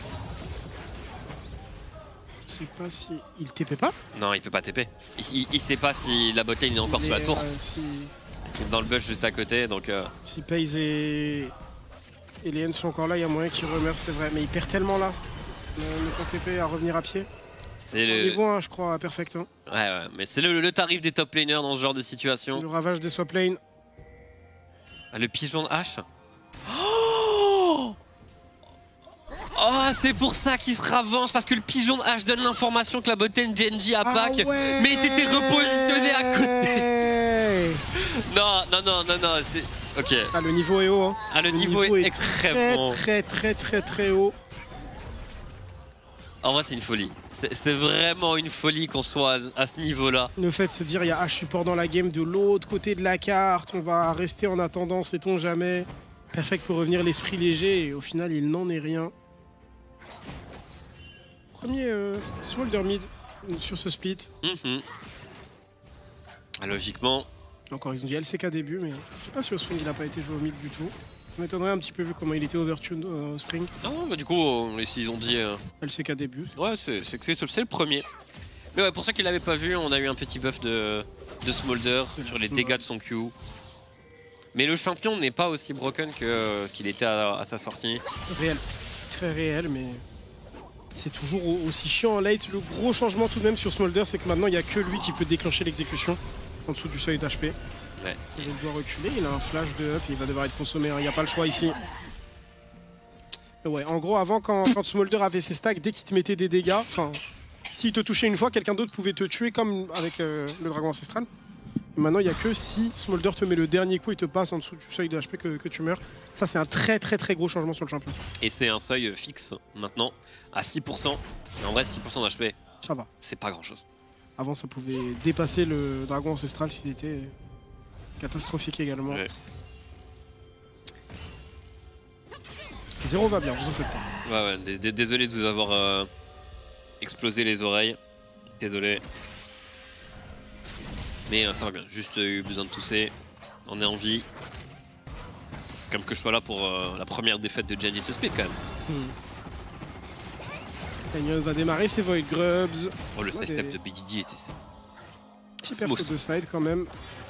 Je sais pas si. Il TP pas. Non, il peut pas TP. Il sait pas si la bot lane est encore sous la tour. Si Il est dans le bush juste à côté donc. si FaZe et les Hens sont encore là, il y a moyen qu'il remeure, c'est vrai. Mais il perd tellement là. Le camp TP à revenir à pied. C'est le. Niveau 1, je crois, à Perfect. Hein. Ouais, mais c'est le tarif des top laners dans ce genre de situation. Le ravage des swap lane. Ah, le pigeon de hache. Oh, c'est pour ça qu'il se ravenge parce que le pigeon de hache donne l'information que la bot lane Genji a pack. ouais. Mais il s'était repositionné à côté. Non, c'est. Ok. Ah, le niveau est haut. Hein. Ah, le niveau est extrêmement. Très haut. En vrai, c'est une folie. C'est vraiment une folie qu'on soit à ce niveau-là. Le fait de se dire il y a H support dans la game de l'autre côté de la carte, on va rester en attendant, sait-on jamais. Perfect pour revenir l'esprit léger et au final il n'en est rien. Premier smolder mid sur ce split. Ah, logiquement, Encore ils ont dit LCK début mais je sais pas si au spring il a pas été joué au mid du tout. Ça m'étonnerait un petit peu vu comment il était overtuned au spring. non, bah, du coup, ils ont dit. LCK début. Ouais, c'est le premier. Mais ouais, pour ceux qui l'avaient pas vu, on a eu un petit buff de Smolder sur les dégâts de son Q. Mais le champion n'est pas aussi broken que qu'il était à sa sortie. Réel. Très réel mais c'est toujours aussi chiant en late. Le gros changement tout de même sur Smolder c'est que maintenant il n'y a que lui qui peut déclencher l'exécution en dessous du seuil d'HP. Ouais. Il doit reculer, il a un flash de up, il va devoir être consommé, il n'y a pas le choix ici. Ouais, en gros avant quand Smolder avait ses stacks, dès qu'il te mettait des dégâts, enfin s'il te touchait une fois, quelqu'un d'autre pouvait te tuer comme avec le dragon ancestral. Et maintenant il n'y a que si Smolder te met le dernier coup et te passe en dessous du seuil de HP que tu meurs. Ça c'est un très gros changement sur le champion. Et c'est un seuil fixe maintenant à 6%. Et en vrai 6% d'HP, Ça va. c'est pas grand chose. Avant ça pouvait dépasser le dragon ancestral s'il était catastrophique également. Ouais. 0 va bien, vous en faites pas. Ouais, désolé de vous avoir explosé les oreilles. Désolé. Mais ça va bien, juste eu besoin de tousser. On est en vie. Comme que je sois là pour la première défaite de Genji to Split quand même. Canyon a démarré ses Void Grubs. Oh, le Ouais, sidestep des- de BDD était. Petit Smooth. perso de side quand même.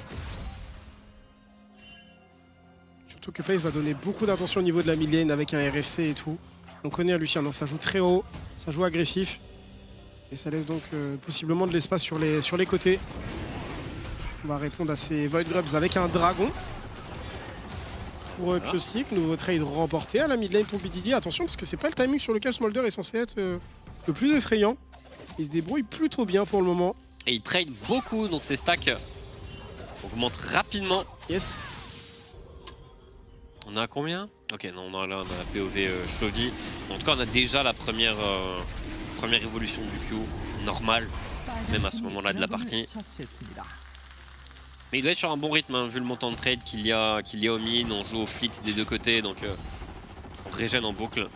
Surtout que FaZe va donner beaucoup d'attention au niveau de la mid lane avec un RFC et tout. On connaît Lucien, non, ça joue très haut, ça joue agressif. Et ça laisse donc possiblement de l'espace sur les côtés. On va répondre à ces Void Grubs avec un dragon. Pour Piosik, nouveau trade remporté à la mid lane pour BDD. Attention parce que c'est pas le timing sur lequel Smolder est censé être le plus effrayant. Il se débrouille plutôt bien pour le moment. Et il trade beaucoup, donc ses stacks augmentent rapidement. Yes. On a à combien? Ok, non, on a la POV Shlovi. En tout cas, on a déjà la première évolution du Q normale, même à ce moment-là de la partie. Mais il doit être sur un bon rythme, hein, vu le montant de trade qu'il y a au mid. On joue au fleet des deux côtés, donc on régène en boucle.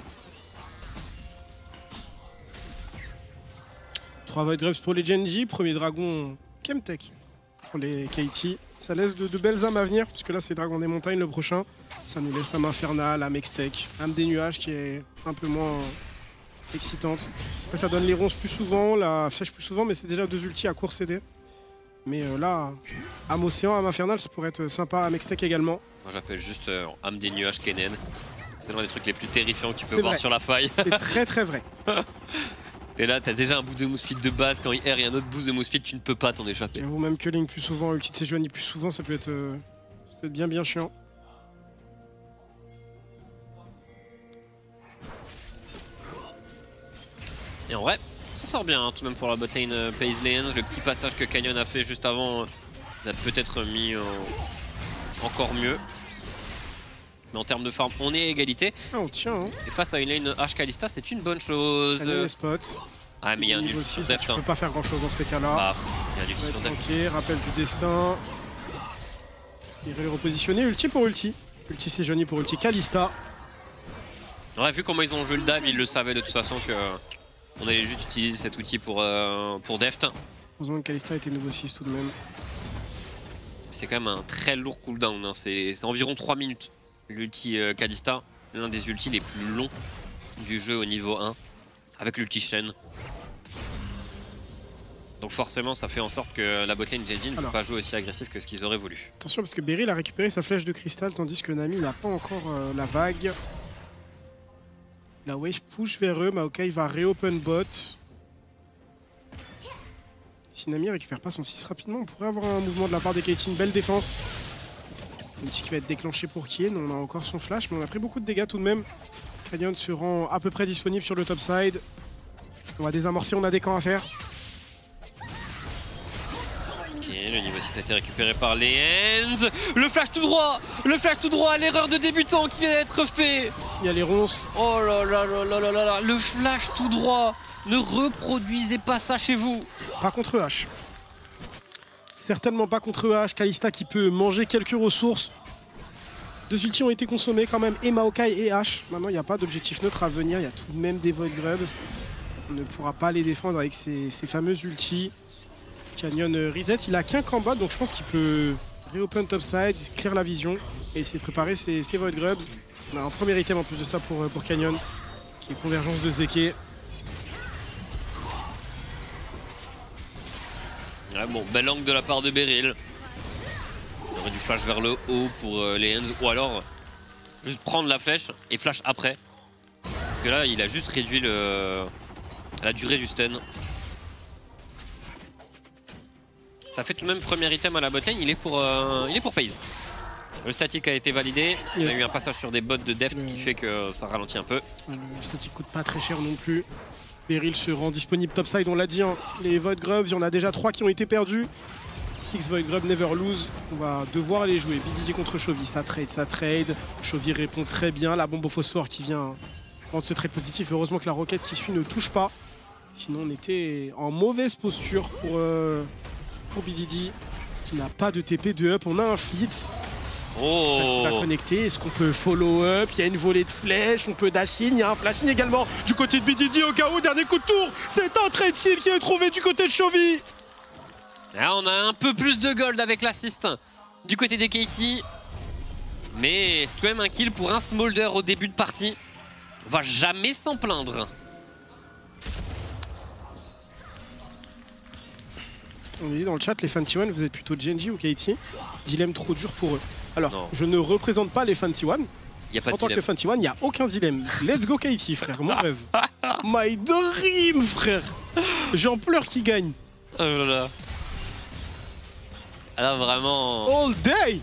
3 Void Grubs pour les Genji, premier dragon Chemtech pour les KT. Ça laisse de belles âmes à venir, puisque là c'est Dragon des Montagnes le prochain. Ça nous laisse âme infernale, âme Extech, âme des nuages qui est un peu moins excitante. Après ça donne les ronces plus souvent, la flèche plus souvent, mais c'est déjà 2 ultis à court CD. Mais là, âme océan, âme infernale, ça pourrait être sympa, âme Extech également. Moi j'appelle juste âme des nuages Kennen. C'est l'un des trucs les plus terrifiants que tu peux C'est voir vrai. sur la faille. C'est très vrai. Et là, t'as déjà un boost de move speed de base. Quand il R et un autre boost de move speed, tu ne peux pas t'en échapper. J'avoue, même culling plus souvent, ulti de Sejuani plus souvent, ça peut être bien chiant. Et en vrai, ça sort bien hein, tout de même pour la botlane Paze Lane. Le petit passage que Canyon a fait juste avant, ça a peut-être mis encore mieux. Mais en termes de farm, on est à égalité. Ah, on tient, hein. Et face à une lane H Kalista, c'est une bonne chose. Allez, les spots. Ah, mais il y a un Niveau ulti sur 6, Deft. tu peux pas faire grand chose dans ces cas-là. Bah, il y a un ulti Ouais, sur Deft. tranquille, rappel du destin. Il va le repositionner, ulti pour ulti. Ulti Sejuani pour ulti Kalista. Ouais, vu comment ils ont joué le dab, ils le savaient de toute façon que on allait juste utiliser cet outil pour Deft. Heureusement que Kalista était niveau 6 tout de même. C'est quand même un très lourd cooldown, hein. C'est environ 3 minutes. L'ulti Kalista, l'un des ultis les plus longs du jeu au niveau 1, avec l'ulti Shen. Donc forcément ça fait en sorte que la botlane Genji ne peut pas jouer aussi agressif que ce qu'ils auraient voulu. Attention parce que Beryl a récupéré sa flèche de cristal tandis que Nami n'a pas encore la vague. La wave push vers eux, Maokai va reopen bot. Si Nami récupère pas son 6 rapidement, on pourrait avoir un mouvement de la part des KT, une belle défense. L'ulti qui va être déclenché pour Kien, on a encore son flash, mais on a pris beaucoup de dégâts tout de même. Canyon se rend à peu près disponible sur le top side. On va désamorcer, on a des camps à faire. Ok, le niveau 6 a été récupéré par les Hands. Le flash tout droit, l'erreur de débutant qui vient d'être fait. Il y a les ronces. Oh là là là là là là là, le flash tout droit. Ne reproduisez pas ça chez vous. Pas contre H. Certainement pas contre H. Kalista qui peut manger quelques ressources. 2 ultis ont été consommés quand même, et Maokai et H. Maintenant, il n'y a pas d'objectif neutre à venir. Il y a tout de même des Void Grubs. On ne pourra pas les défendre avec ces fameux ultis. Canyon reset. Il a qu'un combat, donc je pense qu'il peut reopen topside, clear la vision et essayer de préparer ses Void Grubs. On a un premier item en plus de ça pour Canyon, qui est convergence de Zeke. Ouais, bon, bel angle de la part de Beryl. Il aurait dû flash vers le haut pour les Hands, ou alors juste prendre la flèche et flash après. Parce que là, il a juste réduit la durée du stun. Ça fait tout de même premier item à la botlane, il est pour Paze. Le statique a été validé, il a eu un passage sur des bots de Deft qui fait que ça ralentit un peu. Le statique coûte pas très cher non plus. Beryl se rend disponible topside, on l'a dit, hein. Les Void Grubs, il y en a déjà 3 qui ont été perdus. 6 Void Grubs, never lose. On va devoir les jouer. BDD contre Chovy, ça trade. Chovy répond très bien. La bombe au phosphore qui vient rendre ce trade positif. Heureusement que la roquette qui suit ne touche pas. Sinon on était en mauvaise posture pour BDD, qui n'a pas de TP de up. On a un fleet. Oh, Qui va connecter, est-ce qu'on peut follow up? Il y a une volée de flèches, on peut dash in, il y a un flash in également du côté de BDD au cas où, dernier coup de tour, c'est un trade kill qui est trouvé du côté de Chovy. là, on a un peu plus de gold avec l'assist du côté des KT. Mais c'est quand même un kill pour un Smolder au début de partie. On va jamais s'en plaindre. On dit dans le chat, les fans T1, vous êtes plutôt Genji ou KT? Dilemme trop dur pour eux. Alors, Non. je ne représente pas les fans T1. Il n'y a pas En de tant que dilemme. fan T1, il n'y a aucun dilemme. Let's go KT, frère, mon rêve. My dream, frère. J'en pleure qui gagne. Oh là là. Ah là, vraiment, All day.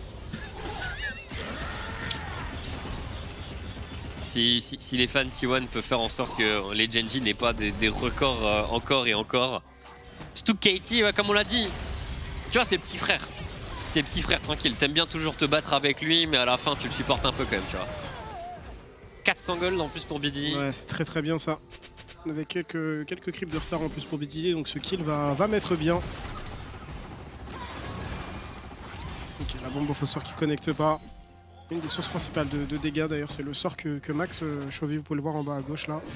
si les fans T1 peuvent faire en sorte que les Genji n'aient pas des records encore et encore. Surtout que KT, ouais, comme on l'a dit, tu vois, c'est petit frère. C'est petit frère tranquille. T'aimes bien toujours te battre avec lui, mais à la fin, tu le supportes un peu quand même, tu vois. 400 gold en plus pour BD. Ouais, c'est très bien ça. Avec quelques creeps de retard en plus pour BDD, donc ce kill va mettre bien. Ok, la bombe au phosphore qui connecte pas. Une des sources principales de dégâts d'ailleurs, c'est le sort que Max Chovy, vous pouvez le voir en bas à gauche là.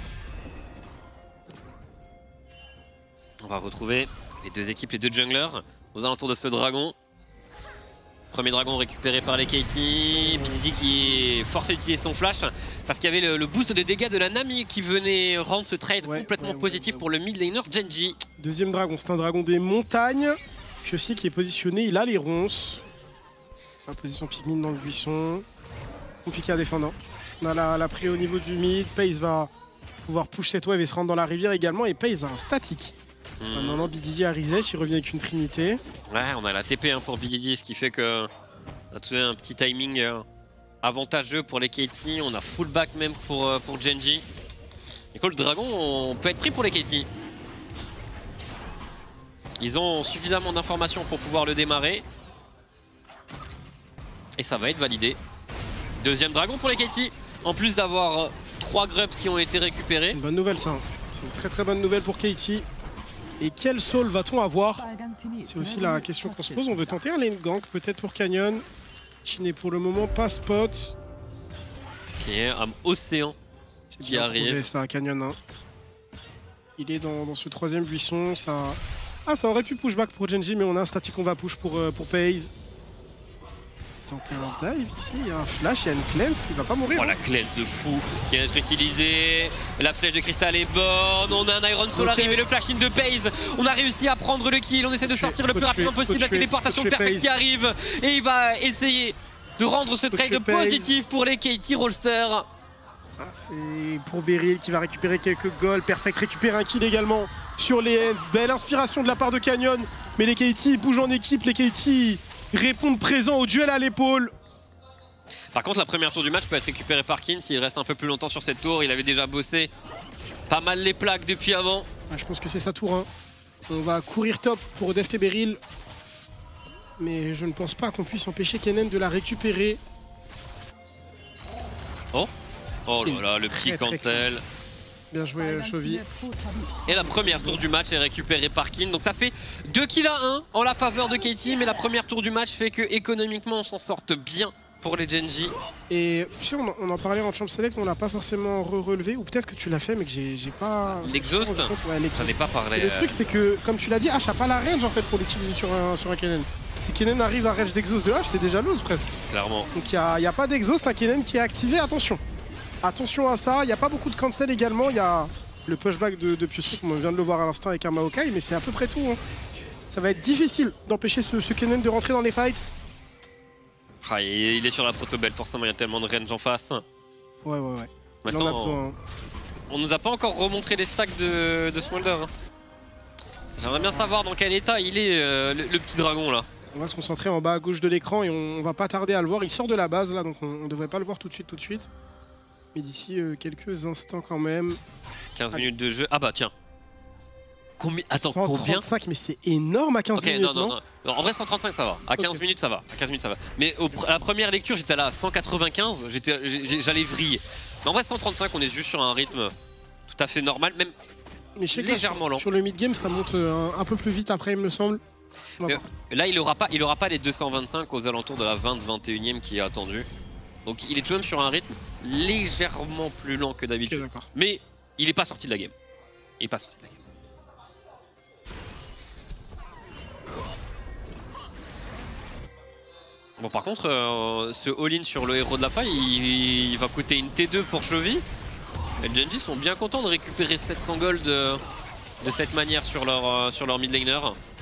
On va retrouver les deux équipes, les deux junglers aux alentours de ce dragon. Premier dragon récupéré par les KT. BDD qui est forcé d'utiliser son flash parce qu'il y avait le boost de dégâts de la Nami qui venait rendre ce trade complètement positif pour le mid laner Genji. Deuxième dragon, c'est un dragon des montagnes. Fiossi qui est positionné, il a les ronces. La position Pikmin dans le buisson. Compliqué à défendre. On a la pré au niveau du mid. Pace va pouvoir push cette wave et se rendre dans la rivière également. Et Paze a un statique. Maintenant, BDD a reset, il revient avec une trinité. Ouais, on a la TP hein, pour BDD, ce qui fait que on a trouvé un petit timing avantageux pour les KT. On a full back même pour Genji. Et quoi, le dragon, on peut être pris pour les KT. Ils ont suffisamment d'informations pour pouvoir le démarrer. Et ça va être validé. Deuxième dragon pour les KT. En plus d'avoir 3 grubs qui ont été récupérés. Une bonne nouvelle ça. C'est une très très bonne nouvelle pour KT. Et quel soul va-t-on avoir? C'est aussi la question qu'on se pose. On veut tenter un lane gank peut-être pour Canyon, qui n'est pour le moment pas spot. Qui est un océan qui bien arrive. trouvé, ça, Canyon. Hein. Il est dans ce troisième buisson. Ça... Ah, ça aurait pu pushback pour Genji, mais on a un statique qu'on va push pour Paze. Tenter un dive ici, il y a un flash, il y a une cleanse, il va pas mourir. Oh la cleanse de fou qui va être utilisée. La flèche de cristal est bonne. On a un Iron Soul arrivé, le flash in de Paze. On a réussi à prendre le kill. On essaie de sortir le plus rapidement possible. La téléportation de Perfect qui arrive. Et il va essayer de rendre ce trade positif pour les KT Rollster. Ah, c'est pour Beryl qui va récupérer quelques goals. Perfect récupère un kill également sur les Ends. Belle inspiration de la part de Canyon. Mais les KT bougent en équipe. Les KT répondent présents au duel à l'épaule. Par contre, la première tour du match peut être récupérée par Kin s'il reste un peu plus longtemps sur cette tour. Il avait déjà bossé pas mal les plaques depuis avant. Ah, je pense que c'est sa tour. Hein. On va courir top pour Deft et Beryl. Mais je ne pense pas qu'on puisse empêcher Kennen de la récupérer. Oh là là, le petit cancel. Bien joué, Chovy. Et la première tour du match est récupérée par Kin. Donc ça fait 2 kills à 1 en la faveur de KT. Mais la première tour du match fait que économiquement on s'en sorte bien pour les Genji. Et tu sais, on en parlait en Champ Select, on l'a pas forcément relevé. Ou peut-être que tu l'as fait, mais que j'ai pas. L'exhaust, ouais, ça n'est pas parlé. Et le truc, c'est que, comme tu l'as dit, H a pas la range en fait pour l'utiliser sur un Kennen. Si Kennen arrive à range d'exhaust de H, c'est déjà lose presque. Clairement. Donc il n'y a pas d'exhaust, un Kennen qui est activé, attention. Attention à ça, il n'y a pas beaucoup de cancel également, il y a le pushback de Piusik, on vient de le voir à l'instant avec un Maokai, mais c'est à peu près tout. Hein. Ça va être difficile d'empêcher ce Kennen de rentrer dans les fights. Ah, il est sur la protobelle, forcément il y a tellement de range en face. Ouais. Maintenant, Il en a besoin. on nous a pas encore remontré les stacks de Smolder. Hein. J'aimerais bien savoir dans quel état il est le petit dragon là. On va se concentrer en bas à gauche de l'écran et on va pas tarder à le voir. Il sort de la base là, donc on devrait pas le voir tout de suite. Mais d'ici quelques instants quand même. 15 minutes de jeu. Ah bah tiens. Attends, 135, mais c'est énorme à 15 minutes. Non. En vrai 135 ça va. À 15 minutes ça va. À 15 minutes ça va. Mais à la première lecture j'étais là à 195, j'allais vriller. Mais en vrai 135 on est juste sur un rythme tout à fait normal, même mais je sais que légèrement lent. Sur le mid-game ça monte un peu plus vite après il me semble. Là il aura pas les 225 aux alentours de la 20-21ème qui est attendu. Donc il est tout de même sur un rythme légèrement plus lent que d'habitude. Okay, mais il est pas sorti de la game. Il est pas sorti de la game. Bon par contre, ce all-in sur le héros de la faille, il va coûter une T2 pour Chovy. Les Genji sont bien contents de récupérer 700 gold de cette manière sur leur mid laner.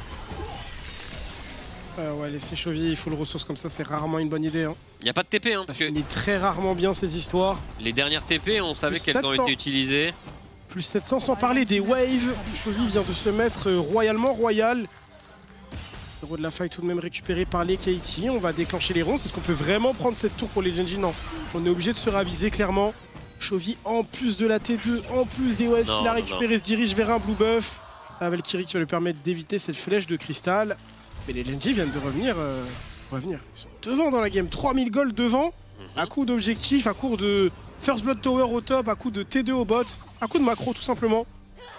Ouais, laisser Chovy, il faut le ressource comme ça, c'est rarement une bonne idée. Hein. Il n'y a pas de TP, hein, parce que il est très rarement bien ces histoires. Les dernières TP, on savait qu'elles ont été utilisées. Plus 700, sans parler des waves. Chovy vient de se mettre royalement royal. Le héros de la faille tout de même récupéré par les KT. On va déclencher les ronds. Est-ce qu'on peut vraiment prendre cette tour pour les Genji? Non. On est obligé de se raviser clairement. Chovy, en plus de la T2, en plus des waves qu'il a récupéré, se dirige vers un blue buff. La Valkyrie qui va lui permettre d'éviter cette flèche de cristal. Mais les Genji viennent de revenir. Ils sont devant dans la game. 3000 gold devant. À coup d'objectif, à coup de First Blood Tower au top, à coup de T2 au bot, à coup de macro tout simplement.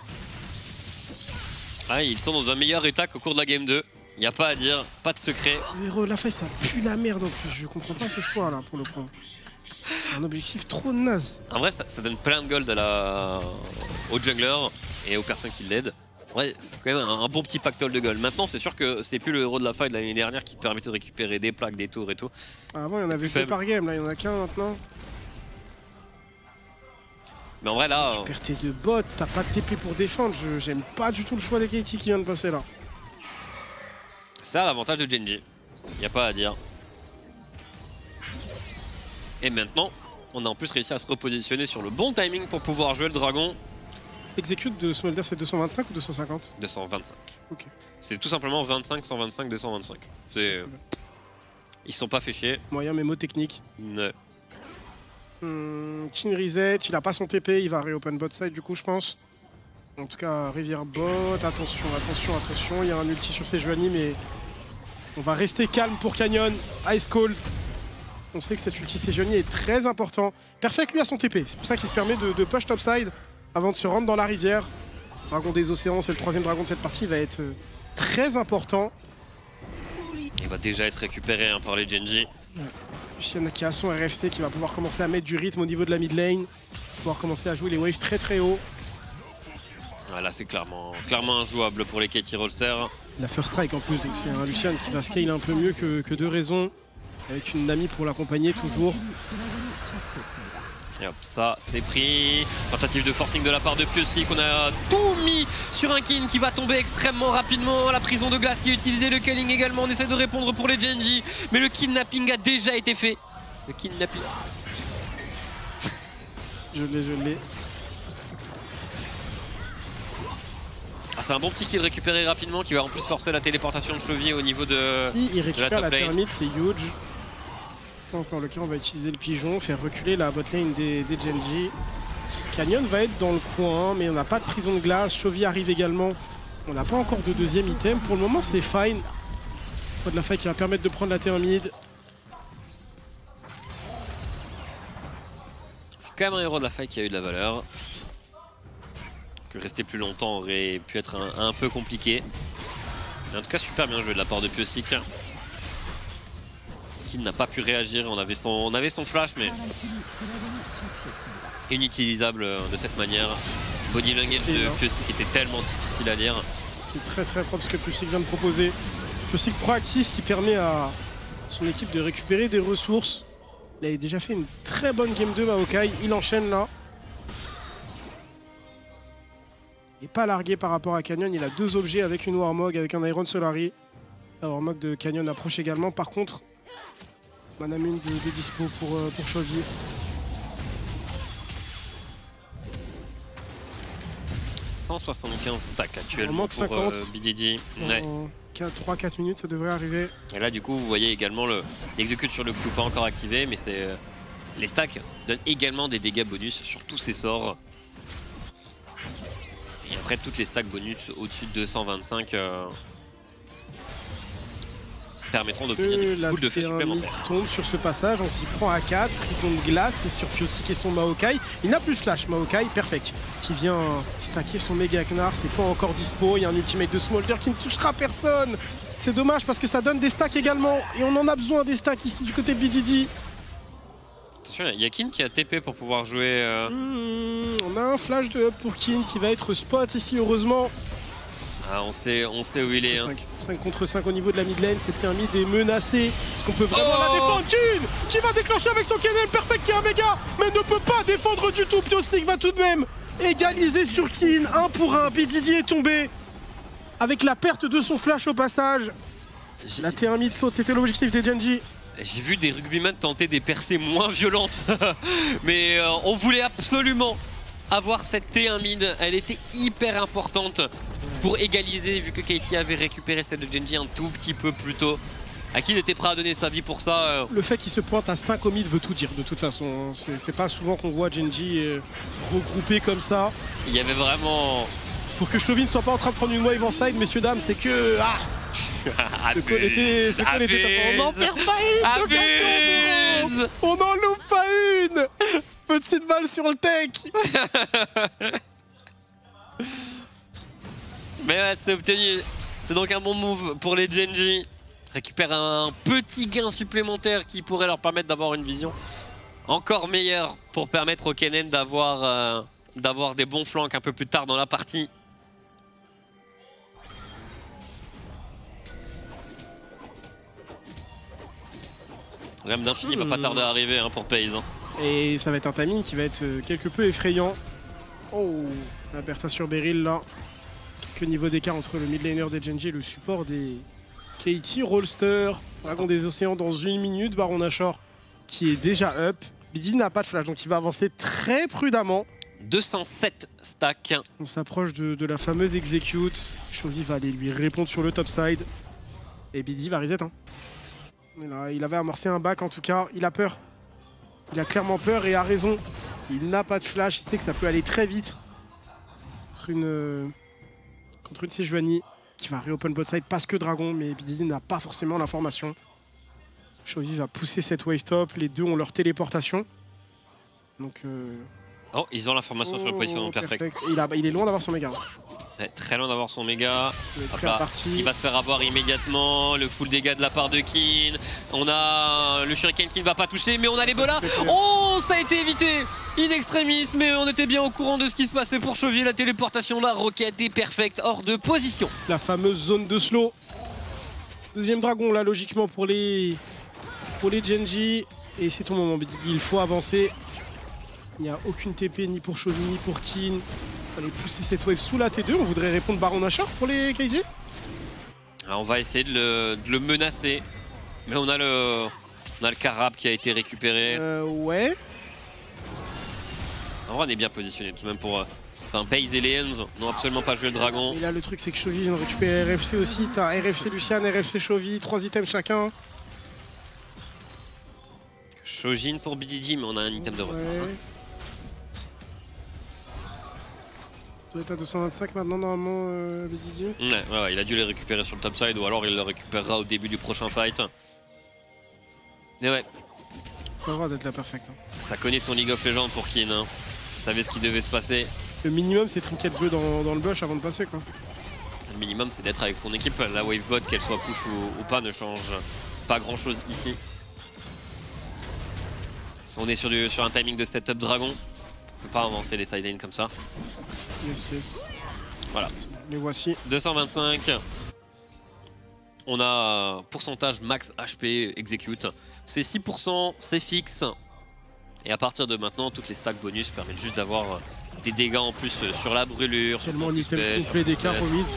Ah, ils sont dans un meilleur état qu'au cours de la game 2. Il n'y a pas à dire, pas de secret. Le héros de la faille, ça pue la merde en plus. Je comprends pas ce choix là pour le coup. Un objectif trop naze. En vrai, ça donne plein de gold aux junglers et aux personnes qui l'aident. Ouais, c'est quand même un bon petit pactole de gold. Maintenant, c'est sûr que c'est plus le héros de la faille de l'année dernière qui te permettait de récupérer des plaques, des tours et tout. Avant, il y en avait 2 par game, là, il y en a qu'un maintenant. Mais en vrai, là. Tu perds tes 2 bots, t'as pas de TP pour défendre. J'aime pas du tout le choix des KT qui vient de passer là. C'est ça l'avantage de Genji. Y a pas à dire. Et maintenant, On a en plus réussi à se repositionner sur le bon timing pour pouvoir jouer le dragon. Execute de Smolder, c'est 225 ou 250? 225. Ok. C'est tout simplement 25, 125, 225. C'est... Ils sont pas fait chier. Moyen mémo technique. Ouais. King reset, il a pas son TP, il va re-open bot side du coup je pense. En tout cas, rivière bot, attention, attention, attention, il y a un ulti sur Sejuani mais on va rester calme pour Canyon, Ice Cold. On sait que cet ulti Sejuani est très important. Perfect lui a son TP, c'est pour ça qu'il se permet de push topside avant de se rendre dans la rivière. Dragon des océans, c'est le troisième dragon de cette partie, il va être très important. Il va déjà être récupéré par les Genji. Ouais. Il y en a qui a son RFC qui va pouvoir commencer à mettre du rythme au niveau de la mid lane, pouvoir commencer à jouer les waves très très haut. Là c'est clairement injouable pour les KT Rolster. La first strike en plus, donc c'est un Lucian qui va scale un peu mieux que de raison, avec une Nami pour l'accompagner toujours. Et hop, ça c'est pris. Tentative de forcing de la part de Piosli qu'on a tout mis sur un Kin qui va tomber extrêmement rapidement. La prison de glace qui est utilisée, le killing également. On essaie de répondre pour les Genji, mais le kidnapping a déjà été fait. Le kidnapping. Je l'ai. C'est un bon petit kill récupéré rapidement qui va en plus forcer la téléportation de Chovy au niveau de... Si il récupère la top lane. thermite, c'est huge. Encore le cas, on va utiliser le pigeon, faire reculer la botlane des Genji. Canyon va être dans le coin, mais on n'a pas de prison de glace. Chovy arrive également. On n'a pas encore de deuxième item. Pour le moment, c'est fine. Pas de la faille qui va permettre de prendre la thermite. C'est quand même un héros de la faille qui a eu de la valeur. Que rester plus longtemps aurait pu être un peu compliqué. Mais en tout cas, super bien joué de la part de Piosik. Qui n'a pas pu réagir, on avait son flash mais inutilisable de cette manière. Body language de Piosik était tellement difficile à lire. C'est très très propre ce que Piosik vient de proposer. Piosik proactif qui permet à son équipe de récupérer des ressources. Il a déjà fait une très bonne game 2 Maokai, il enchaîne là. Il n'est pas largué par rapport à Canyon, il a deux objets avec une Warmog, avec un Iron Solari. La Warmog de Canyon approche également, par contre Manamune de dispo pour Chovy. « 175 stacks actuellement pour BDD. Ouais. En 3-4 minutes, ça devrait arriver. Et là, du coup, vous voyez également l'exécute sur le clou pas encore activé, mais c'est les stacks donnent également des dégâts bonus sur tous ces sorts. Et après, toutes les stacks bonus au-dessus de 225 permettront d'obtenir des petites boules de feu supplémentaires. Tombe sur ce passage, on s'y prend à 4, prison de glace, c'est sur Piosik et son Maokai. Il n'a plus flash, Maokai, perfect, qui vient stacker son méga Gnar, c'est pas encore dispo, il y a un ultimate de Smolder qui ne touchera personne. C'est dommage parce que ça donne des stacks également, et on en a besoin des stacks ici du côté de BDD. Attention, il y a Kin qui a TP pour pouvoir jouer... On a un flash de up pour Kin qui va être spot ici, heureusement. Ah, on sait où il est. 5 contre 5 au niveau de la mid lane, c'était un mid est menacé. Est-ce qu'on peut vraiment la défendre? Kin qui va déclencher avec son Kennen, perfect qui est un méga, mais ne peut pas défendre du tout. Piosik va tout de même égaliser sur Kin, 1 pour 1. BDD est tombé avec la perte de son flash au passage. La T1 mid saute, c'était l'objectif des Genji. J'ai vu des rugbymen tenter des percées moins violentes, mais on voulait absolument avoir cette T1 mid. Elle était hyper importante pour égaliser, vu que Katie avait récupéré celle de Genji un tout petit peu plus tôt. Akin était prêt à donner sa vie pour ça. Le fait qu'il se pointe à 5 au mid veut tout dire de toute façon. C'est pas souvent qu'on voit Genji regroupé comme ça. Il y avait vraiment... Pour que Chovy ne soit pas en train de prendre une wave en side, messieurs dames, c'est que... Ah Abuse, on n'en perd pas une d'occasion. On n'en loupe pas une. Petite balle sur le tech. Mais ouais, c'est obtenu. C'est donc un bon move pour les Genji. Récupère un petit gain supplémentaire qui pourrait leur permettre d'avoir une vision encore meilleure pour permettre au Kennen d'avoir des bons flanks un peu plus tard dans la partie. L'âme d'infini va pas tarder à arriver pour Pays. Et ça va être un timing qui va être quelque peu effrayant. Oh, la Bertha sur Beryl là. Quelques niveaux d'écart entre le mid laner des Genji et le support des KT. Rolster, Dragon des Océans dans 1 minute. Baron Nashor qui est déjà up. BDD n'a pas de flash, donc il va avancer très prudemment. 207 stacks. On s'approche de la fameuse execute. Chovy va aller lui répondre sur le top side. Et BDD va reset. Hein. Il avait amorcé un back en tout cas. Il a peur. Il a clairement peur et a raison. Il n'a pas de flash. Il sait que ça peut aller très vite. Contre une Sejuani qui va reopen bot side parce que Dragon. Mais BDD n'a pas forcément l'information. Chovy va pousser cette wave top. Les deux ont leur téléportation. Donc... Oh, ils ont l'information sur le positionnement perfect. Il est loin d'avoir son méga. Ouais, très loin d'avoir son méga. Hop là. Parti. Il va se faire avoir immédiatement. Le full dégâts de la part de Kin. On a le Shuriken qui ne va pas toucher, mais on a l'Ebola. Oh, ça a été évité in extremis, mais on était bien au courant de ce qui se passait pour Chovy. La téléportation, la roquette est perfect hors de position. La fameuse zone de slow. Deuxième dragon là, logiquement pour les Genji. Et c'est ton moment, BDD. Il faut avancer. Il n'y a aucune TP ni pour Chovy ni pour Kin. Il fallait pousser cette wave sous la T2. On voudrait répondre Baron Nashor pour les KZ. Alors on va essayer de le menacer. Mais on a le Karab qui a été récupéré. Ouais. En vrai on est bien positionné tout de même pour... Enfin Baze et les Hands n'ont absolument pas joué le dragon. Et là le truc c'est que Chovy vient de récupérer RFC aussi. T'as RFC Lucian, RFC Chovy, 3 items chacun. Shojin pour BDD mais on a un item de retard. Ouais. Il doit être à 225 maintenant normalement BDD. Ouais, il a dû les récupérer sur le top side ou alors il le récupérera au début du prochain fight. Mais ouais. Ça va d'être la perfect. Hein. Ça connaît son League of Legends pour Kin. Hein. Il savait ce qui devait se passer. Le minimum c'est trinket bleu dans le bush avant de passer quoi. Le minimum c'est d'être avec son équipe. La wavebot qu'elle soit push ou pas ne change pas grand chose ici. On est sur un timing de setup dragon. On peut pas avancer les side lanes comme ça. Yes. Voilà. Les voici. 225. On a pourcentage max HP execute. C'est 6%, c'est fixe. Et à partir de maintenant, toutes les stacks bonus permettent juste d'avoir des dégâts en plus sur la brûlure. Tellement un item complet d'écart au mid.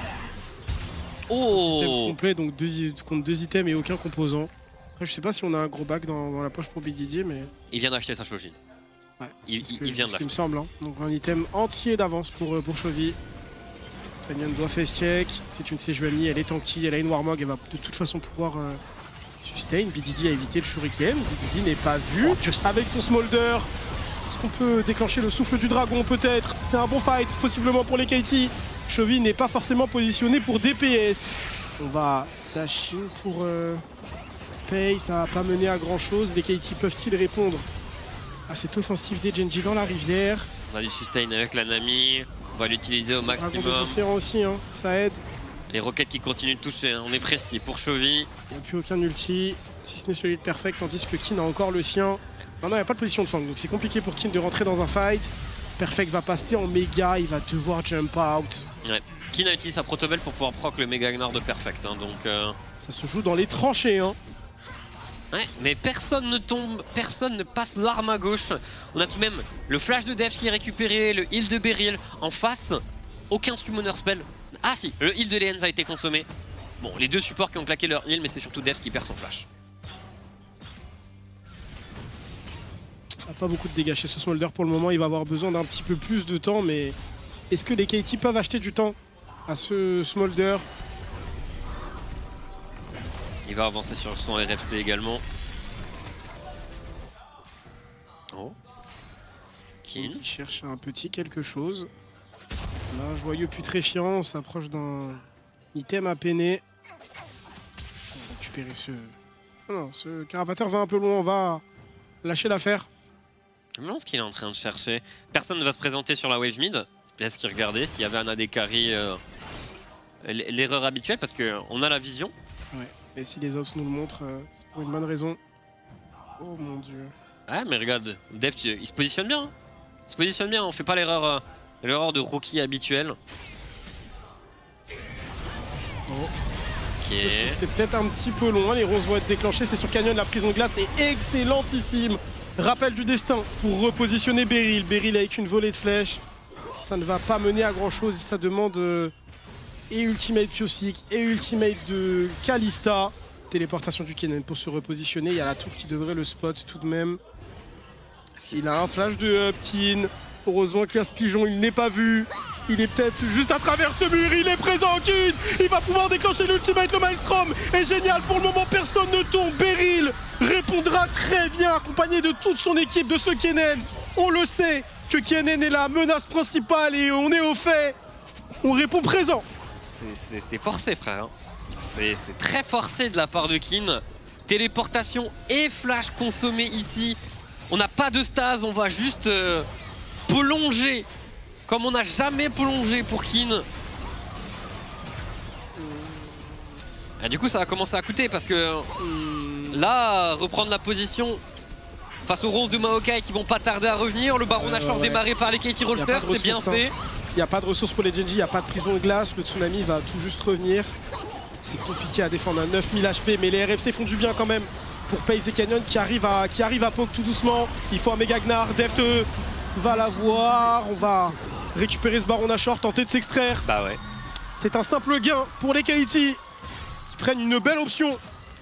Oh Item complet, donc contre 2 items et aucun composant. Après, je sais pas si on a un gros bac dans la poche pour BDD, mais... Il vient d'acheter sa Shojin. Ouais, il vient de l'acheter. Il me l'acheter. semble. Hein. Donc un item entier d'avance pour Chovy. Canyon doit face check. C'est une Sejuani, elle est tanky, elle a une Warmog, elle va de toute façon pouvoir sustain. BDD a évité le Shuriken. BDD n'est pas vu. Avec son Smolder, est-ce qu'on peut déclencher le souffle du dragon peut-être? C'est un bon fight, possiblement pour les KT. Chovy n'est pas forcément positionné pour DPS. On va dash in pour Pay, ça va pas mener à grand chose. Les KT peuvent-ils répondre à cette offensive des Genji dans la rivière? On a du sustain avec la Nami. On va l'utiliser au Dragon maximum. de différent aussi, hein. Ça aide. Les roquettes qui continuent de toucher, hein. On est précis pour Chovy. Il n'y a plus aucun ulti, si ce n'est celui de Perfect, tandis que Kin a encore le sien. Maintenant, il n'y a pas de position de fang, donc c'est compliqué pour Kin de rentrer dans un fight. Perfect va passer en méga, il va devoir jump out. Ouais. Kin a utilisé sa protobelle pour pouvoir proc le méga ignore de Perfect, hein. Donc Ça se joue dans les tranchées, hein. ouais, mais personne ne tombe, personne ne passe l'arme à gauche. On a tout de même le flash de Dev qui est récupéré, le heal de Beryl. En face, aucun summoner spell. Ah si, le heal de Lens a été consommé. Bon, les deux supports qui ont claqué leur heal, mais c'est surtout Dev qui perd son flash. Pas beaucoup de dégâts chez ce Smolder pour le moment, il va avoir besoin d'un petit peu plus de temps, mais est-ce que les KT peuvent acheter du temps à ce Smolder? Il va avancer sur son RFC également. Oh. Kin. Il cherche un petit quelque chose. Là, joyeux putréfiant, on s'approche d'un item à peiner. On va récupérer ce... Non, ce carapateur va un peu loin, on va lâcher l'affaire. Je me demande ce qu'il est en train de chercher. Personne ne va se présenter sur la wave mid. C'est là ce qu'il regardait, s'il y avait un AD carry. L'erreur habituelle, parce qu'on a la vision. Ouais, et si les ops nous le montrent, c'est pour une bonne raison. Oh mon dieu. Ouais, mais regarde, Dev, il se positionne bien. Hein. Il se positionne bien, on fait pas l'erreur de rookie habituelle. Oh. Ok. C'est peut-être un petit peu loin, les roses vont être déclenchées, c'est sur Canyon, la prison de glace est excellentissime. Rappel du destin pour repositionner Beryl. Beryl avec une volée de flèches. Ça ne va pas mener à grand chose, ça demande et ultimate Piosik et ultimate de Kalista. Téléportation du Kennen pour se repositionner, il y a la tour qui devrait le spot tout de même. Il a un flash de Upkin. Heureusement qu'il y a ce pigeon, il n'est pas vu. Il est peut-être juste à travers ce mur, il est présent, Kin. Il va pouvoir déclencher l'ultimate, le Maelstrom est génial, pour le moment personne ne tombe. Beryl répondra très bien, accompagné de toute son équipe, de ce Kennen. On le sait que Kennen est la menace principale et on est au fait. On répond présent. C'est forcé, frère. C'est très forcé de la part de Kin. Téléportation et flash consommé ici. On n'a pas de stase, on va juste plonger comme on n'a jamais plongé pour Kin. Et du coup, ça va commencer à coûter parce que là, reprendre la position face aux Roses de Maokai qui vont pas tarder à revenir. Le Baron Nashor démarré par les Katie Rollsters, c'est bien fait. Il n'y a pas de ressources pour les Genji, il n'y a pas de prison de glace. Le Tsunami va tout juste revenir. C'est compliqué à défendre à 9000 HP, mais les RFC font du bien quand même pour Paze et Canyon qui arrive à poke tout doucement. Il faut un méga Gnar, Deft va l'avoir. On va récupérer ce Baron Nashor, tenter de s'extraire. Bah ouais. C'est un simple gain pour les Kaiti qui prennent une belle option.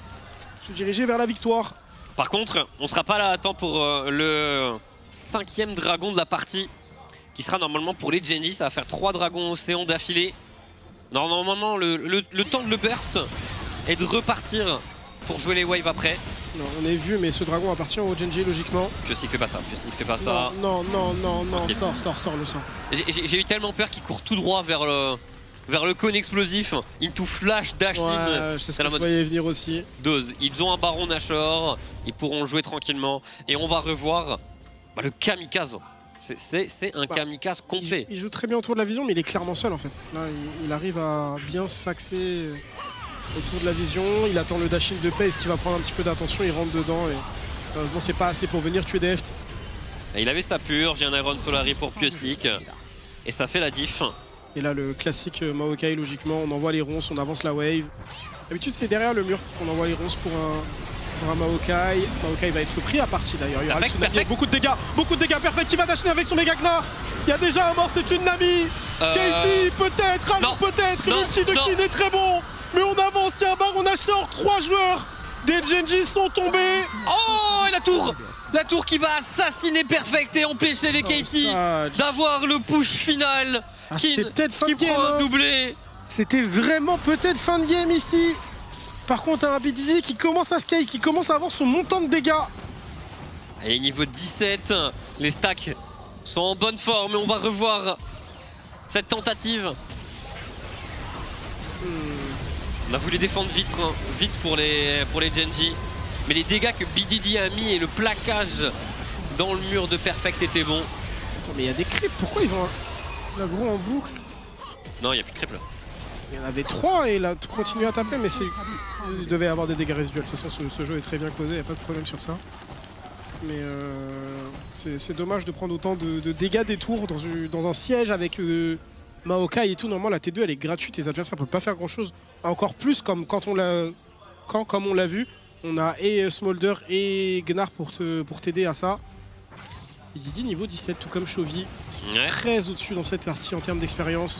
Se diriger vers la victoire. Par contre, on sera pas là à temps pour le 5e dragon de la partie qui sera normalement pour les Genji. Ça va faire 3 dragons océans d'affilée. Normalement, le temps de le burst et de repartir pour jouer les waves après. Non, on est vu, mais ce dragon appartient au Genji logiquement. Piosi fait pas ça, Piosi fait pas ça. Non, okay. Sors, le sang. J'ai eu tellement peur qu'il court tout droit vers le cône explosif. Into flash dash in. Ouais, c'est ce que je voyais venir aussi. Dose. Ils ont un Baron Nashor, ils pourront jouer tranquillement. Et on va revoir le kamikaze. C'est un kamikaze complet. Il joue très bien autour de la vision, mais il est clairement seul en fait. Là, il arrive à bien se faxer autour de la vision. Il attend le dash-in de Pace qui va prendre un petit peu d'attention. Il rentre dedans et bon, c'est pas assez pour venir tuer Deft. Il avait sa purge, il y a un Iron Solari pour Piosik. Et ça fait la diff. Et là, le classique Maokai, logiquement, on envoie les ronces, on avance la wave. D'habitude, c'est derrière le mur qu'on envoie les ronces pour un Maokai. Maokai va être pris à partie d'ailleurs. Il y aura beaucoup de dégâts. Perfect qui va dasher avec son méga Gnar. Il y a déjà un mort, c'est une Nami. Casey, peut-être, alors peut-être. L'ulti de Kin est très bon. Mais on avance, il y a un Baron Nashor, 3 joueurs. Des Genji sont tombés. Oh, et la tour qui va assassiner Perfect et empêcher les Katie d'avoir le push final. Kin qui prend un doublé. C'était vraiment peut-être fin de game ici. Par contre, un BDZ qui commence à scale, qui commence à avoir son montant de dégâts. Et niveau 17, les stacks sont en bonne forme et on va revoir cette tentative. On a voulu défendre vite pour les Genji. Mais les dégâts que BDD a mis et le plaquage dans le mur de Perfect étaient bons. Attends, mais il y a des creeps, pourquoi ils ont un aggro en boucle? Non, il n'y a plus de creep là. Il y en avait 3 et il a continué à taper, mais il devait y avoir des dégâts résiduels. De toute façon, ce jeu est très bien causé, il n'y a pas de problème sur ça. Mais c'est dommage de prendre autant de dégâts des tours dans un siège avec Maokai et tout. Normalement, la T2 elle est gratuite, les adversaires ne peuvent pas faire grand chose. Encore plus comme quand on l'a vu, on a et Smolder et Gnar pour t'aider à ça. Et Didi niveau 17, tout comme Chovy, ils sont très au-dessus dans cette partie en termes d'expérience.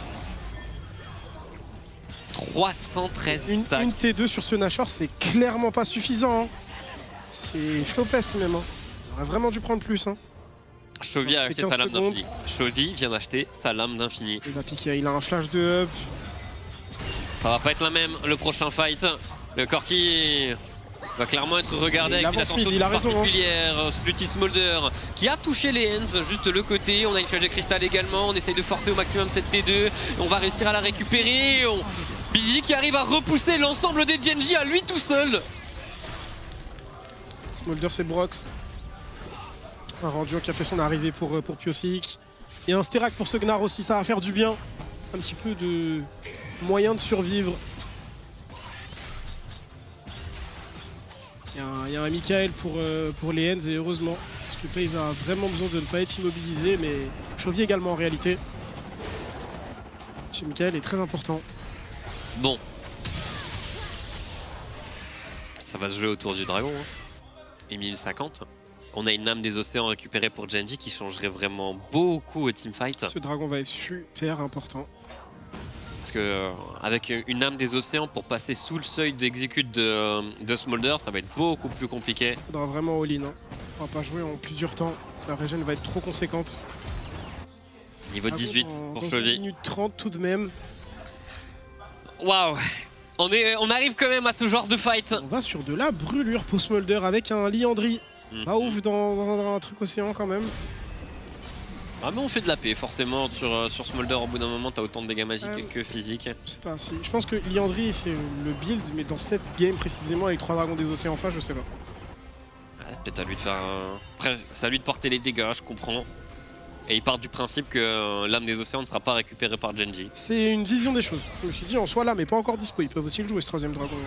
313 une T2 sur ce Nashor, c'est clairement pas suffisant. Hein. C'est flopeste même. Hein. On aurait vraiment dû prendre plus. Hein. Chovy a acheté sa lame d'infini. Chovy vient d'acheter sa lame d'infini. Il va piquer, il a un flash de up. Ça va pas être la même le prochain fight. Le Corki va clairement être regardé avec une attention toute particulière. Sluty Smolder qui a touché les hands, juste le côté. On a une flèche de cristal également. On essaye de forcer au maximum cette T2. On va réussir à la récupérer. Billy qui arrive à repousser l'ensemble des Genji à lui tout seul. Smolder c'est Brox. Un rendu qui a fait son arrivée pour Piosik. Et un Sterak pour ce Gnar aussi, ça va faire du bien. Un petit peu de moyen de survivre. Il y a un Michael pour les Hands et heureusement. Parce que Paze a vraiment besoin de ne pas être immobilisé, mais Chovy également en réalité. Chez Michael est très important. Bon. Ça va se jouer autour du dragon. Hein. Et 1050. On a une âme des océans récupérée pour Genji qui changerait vraiment beaucoup au teamfight. Ce dragon va être super important. Parce que avec une âme des océans pour passer sous le seuil d'exécute de Smolder, ça va être beaucoup plus compliqué. Faudra vraiment all-in. Hein. On va pas jouer en plusieurs temps. La régène va être trop conséquente. Niveau 18 pour Chovy. 1 minute 30 tout de même. Waouh! On arrive quand même à ce genre de fight. On va sur de la brûlure pour Smolder avec un Liandry. Pas ouf dans un truc océan quand même. Ah mais on fait de la paix forcément sur Smolder. Au bout d'un moment t'as autant de dégâts magiques que physiques. Je sais pas si. Je pense que Liandry c'est le build, mais dans cette game précisément avec 3 dragons des océans en face, je sais pas. Ah, peut-être à lui de faire. Après c'est à lui de porter les dégâts, je comprends. Et il part du principe que l'âme des océans ne sera pas récupérée par Genji. C'est une vision des choses. Je me suis dit en soi là mais pas encore dispo. Ils peuvent aussi le jouer ce 3ème dragon.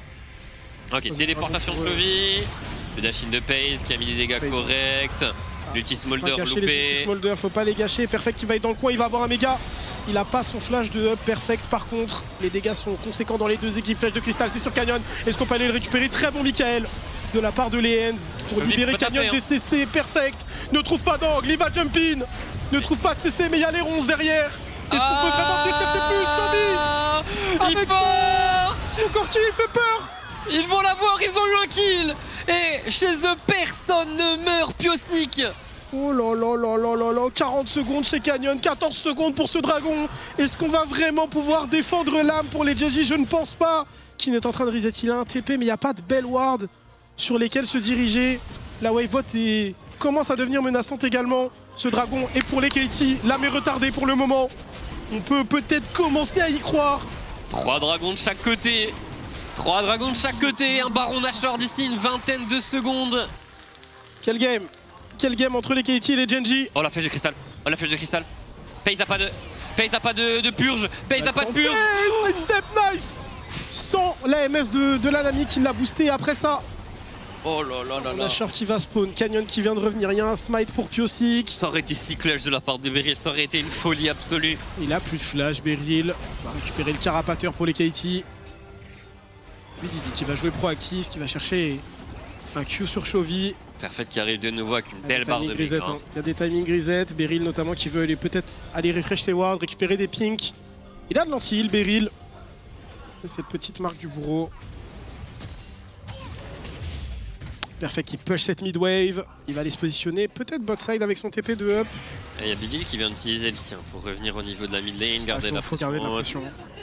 Ok, téléportation de Chovy. Le dash in de Pace qui a mis des dégâts corrects. L'ulti Smolder loupé. Smolder, faut pas les gâcher. Perfect qui va être dans le coin, il va avoir un méga. Il a pas son flash de up. Perfect par contre. Les dégâts sont conséquents dans les deux équipes. Flèche de cristal, c'est sur Canyon. Est-ce qu'on peut aller le récupérer? Très bon Michael de la part de Lehens pour libérer Canyon des CC. Perfect. Ne trouve pas d'angle, il va jump in. Ne trouve pas de CC, mais il y a les ronces derrière. Est-ce qu'on peut vraiment décrypter plus, Chovy? Il force. Son corki, il fait peur. Ils vont l'avoir, ils ont eu un kill. Et chez eux, personne ne meurt, Piosnik. Oh là là là là là là, 40 secondes chez Canyon, 14 secondes pour ce dragon. Est-ce qu'on va vraiment pouvoir défendre l'âme pour les JJ? Je ne pense pas. Kin est en train de reset, il a un TP, mais il n'y a pas de belle ward sur lesquels se diriger. La wavebot commence à devenir menaçante également. Ce dragon est pour les KT, l'âme est retardée pour le moment. On peut peut-être commencer à y croire. 3 dragons de chaque côté. 3 dragons de chaque côté, un baron Nashor d'ici une vingtaine de secondes. Quel game entre les KT et les Genji. Oh la flèche de cristal, oh la flèche de cristal. Paze a pas de purge, Paze a pas de purge. Hey, step nice. Sans la MS de l'Anami qui l'a boosté après ça. Oh là là là là. Nashor qui va spawn, Canyon qui vient de revenir, il y a un smite pour Piosik. Ça aurait été si clutch de la part de Beryl, ça aurait été une folie absolue. Il a plus de flash, Beryl va récupérer le carapateur pour les KT. Didi qui va jouer proactif, qui va chercher un Q sur Chovy. Perfect qui arrive de nouveau avec une belle barre de grisette. hein. Il y a des timings grisettes, Beryl notamment qui veut peut-être aller refresh les wards, récupérer des pinks. Il a de l'anti-heal, Beryl. Cette petite marque du bourreau. Perfect qui push cette mid-wave. Il va aller se positionner peut-être bot side avec son TP de up. Et il y a Bidil qui vient d'utiliser le sien pour revenir au niveau de la mid lane, garder la pression.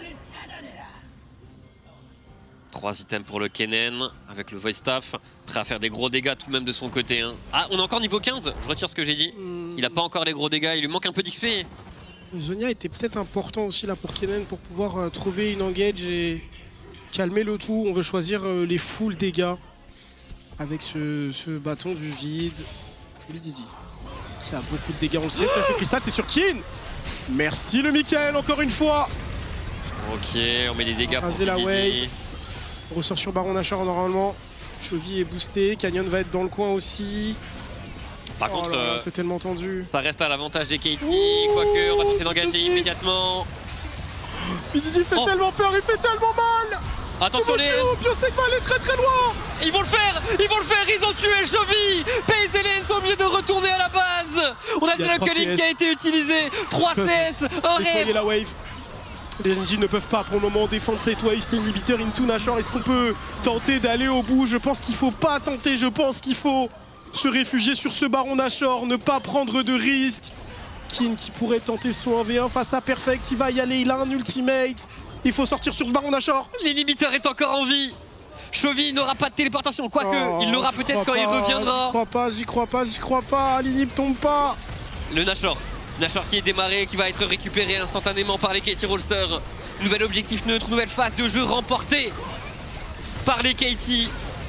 3 items pour le Kennen avec le voice staff, prêt à faire des gros dégâts tout de même de son côté. Hein. Ah, on est encore niveau 15, je retire ce que j'ai dit. Il a pas encore les gros dégâts, il lui manque un peu d'XP. Zonia était peut-être important aussi là pour Kennen pour pouvoir trouver une engage et calmer le tout. On veut choisir les full dégâts avec ce bâton du vide. Didi qui a beaucoup de dégâts, on le sait. Perfect Crystal, c'est sur Kin. Merci le Michael encore une fois. Ok, on met des dégâts pour la wave. Didi. On ressort sur Baron Nashor normalement. Chovy est boosté, Canyon va être dans le coin aussi. Par contre, c'est tellement tendu. Ça reste à l'avantage des KT, quoique on va tenter d'engager immédiatement. Didi fait tellement peur, il fait tellement mal. Attention les... Piosek va aller très très loin. Ils vont le faire, ils ont tué Chovy. Paze et Lehens sont obligés de retourner à la base. On a déjà le culling qui a été utilisé. 3 CS, un raid. La wave. Les NG ne peuvent pas pour le moment défendre cette wave, c'est inhibiteur into Nashor. Est-ce qu'on peut tenter d'aller au bout? Je pense qu'il faut pas tenter, je pense qu'il faut se réfugier sur ce Baron Nashor, ne pas prendre de risques. Kin qui pourrait tenter son 1v1 face à Perfect, il va y aller, il a un ultimate. Il faut sortir sur ce Baron Nashor. L'inhibiteur est encore en vie. Chovy n'aura pas de téléportation, quoique il l'aura peut-être quand il reviendra. J'y crois pas, l'inhib tombe pas. Le Nashor qui est démarré, qui va être récupéré instantanément par les KT Rollster. Nouvel objectif neutre, nouvelle phase de jeu remportée par les KT.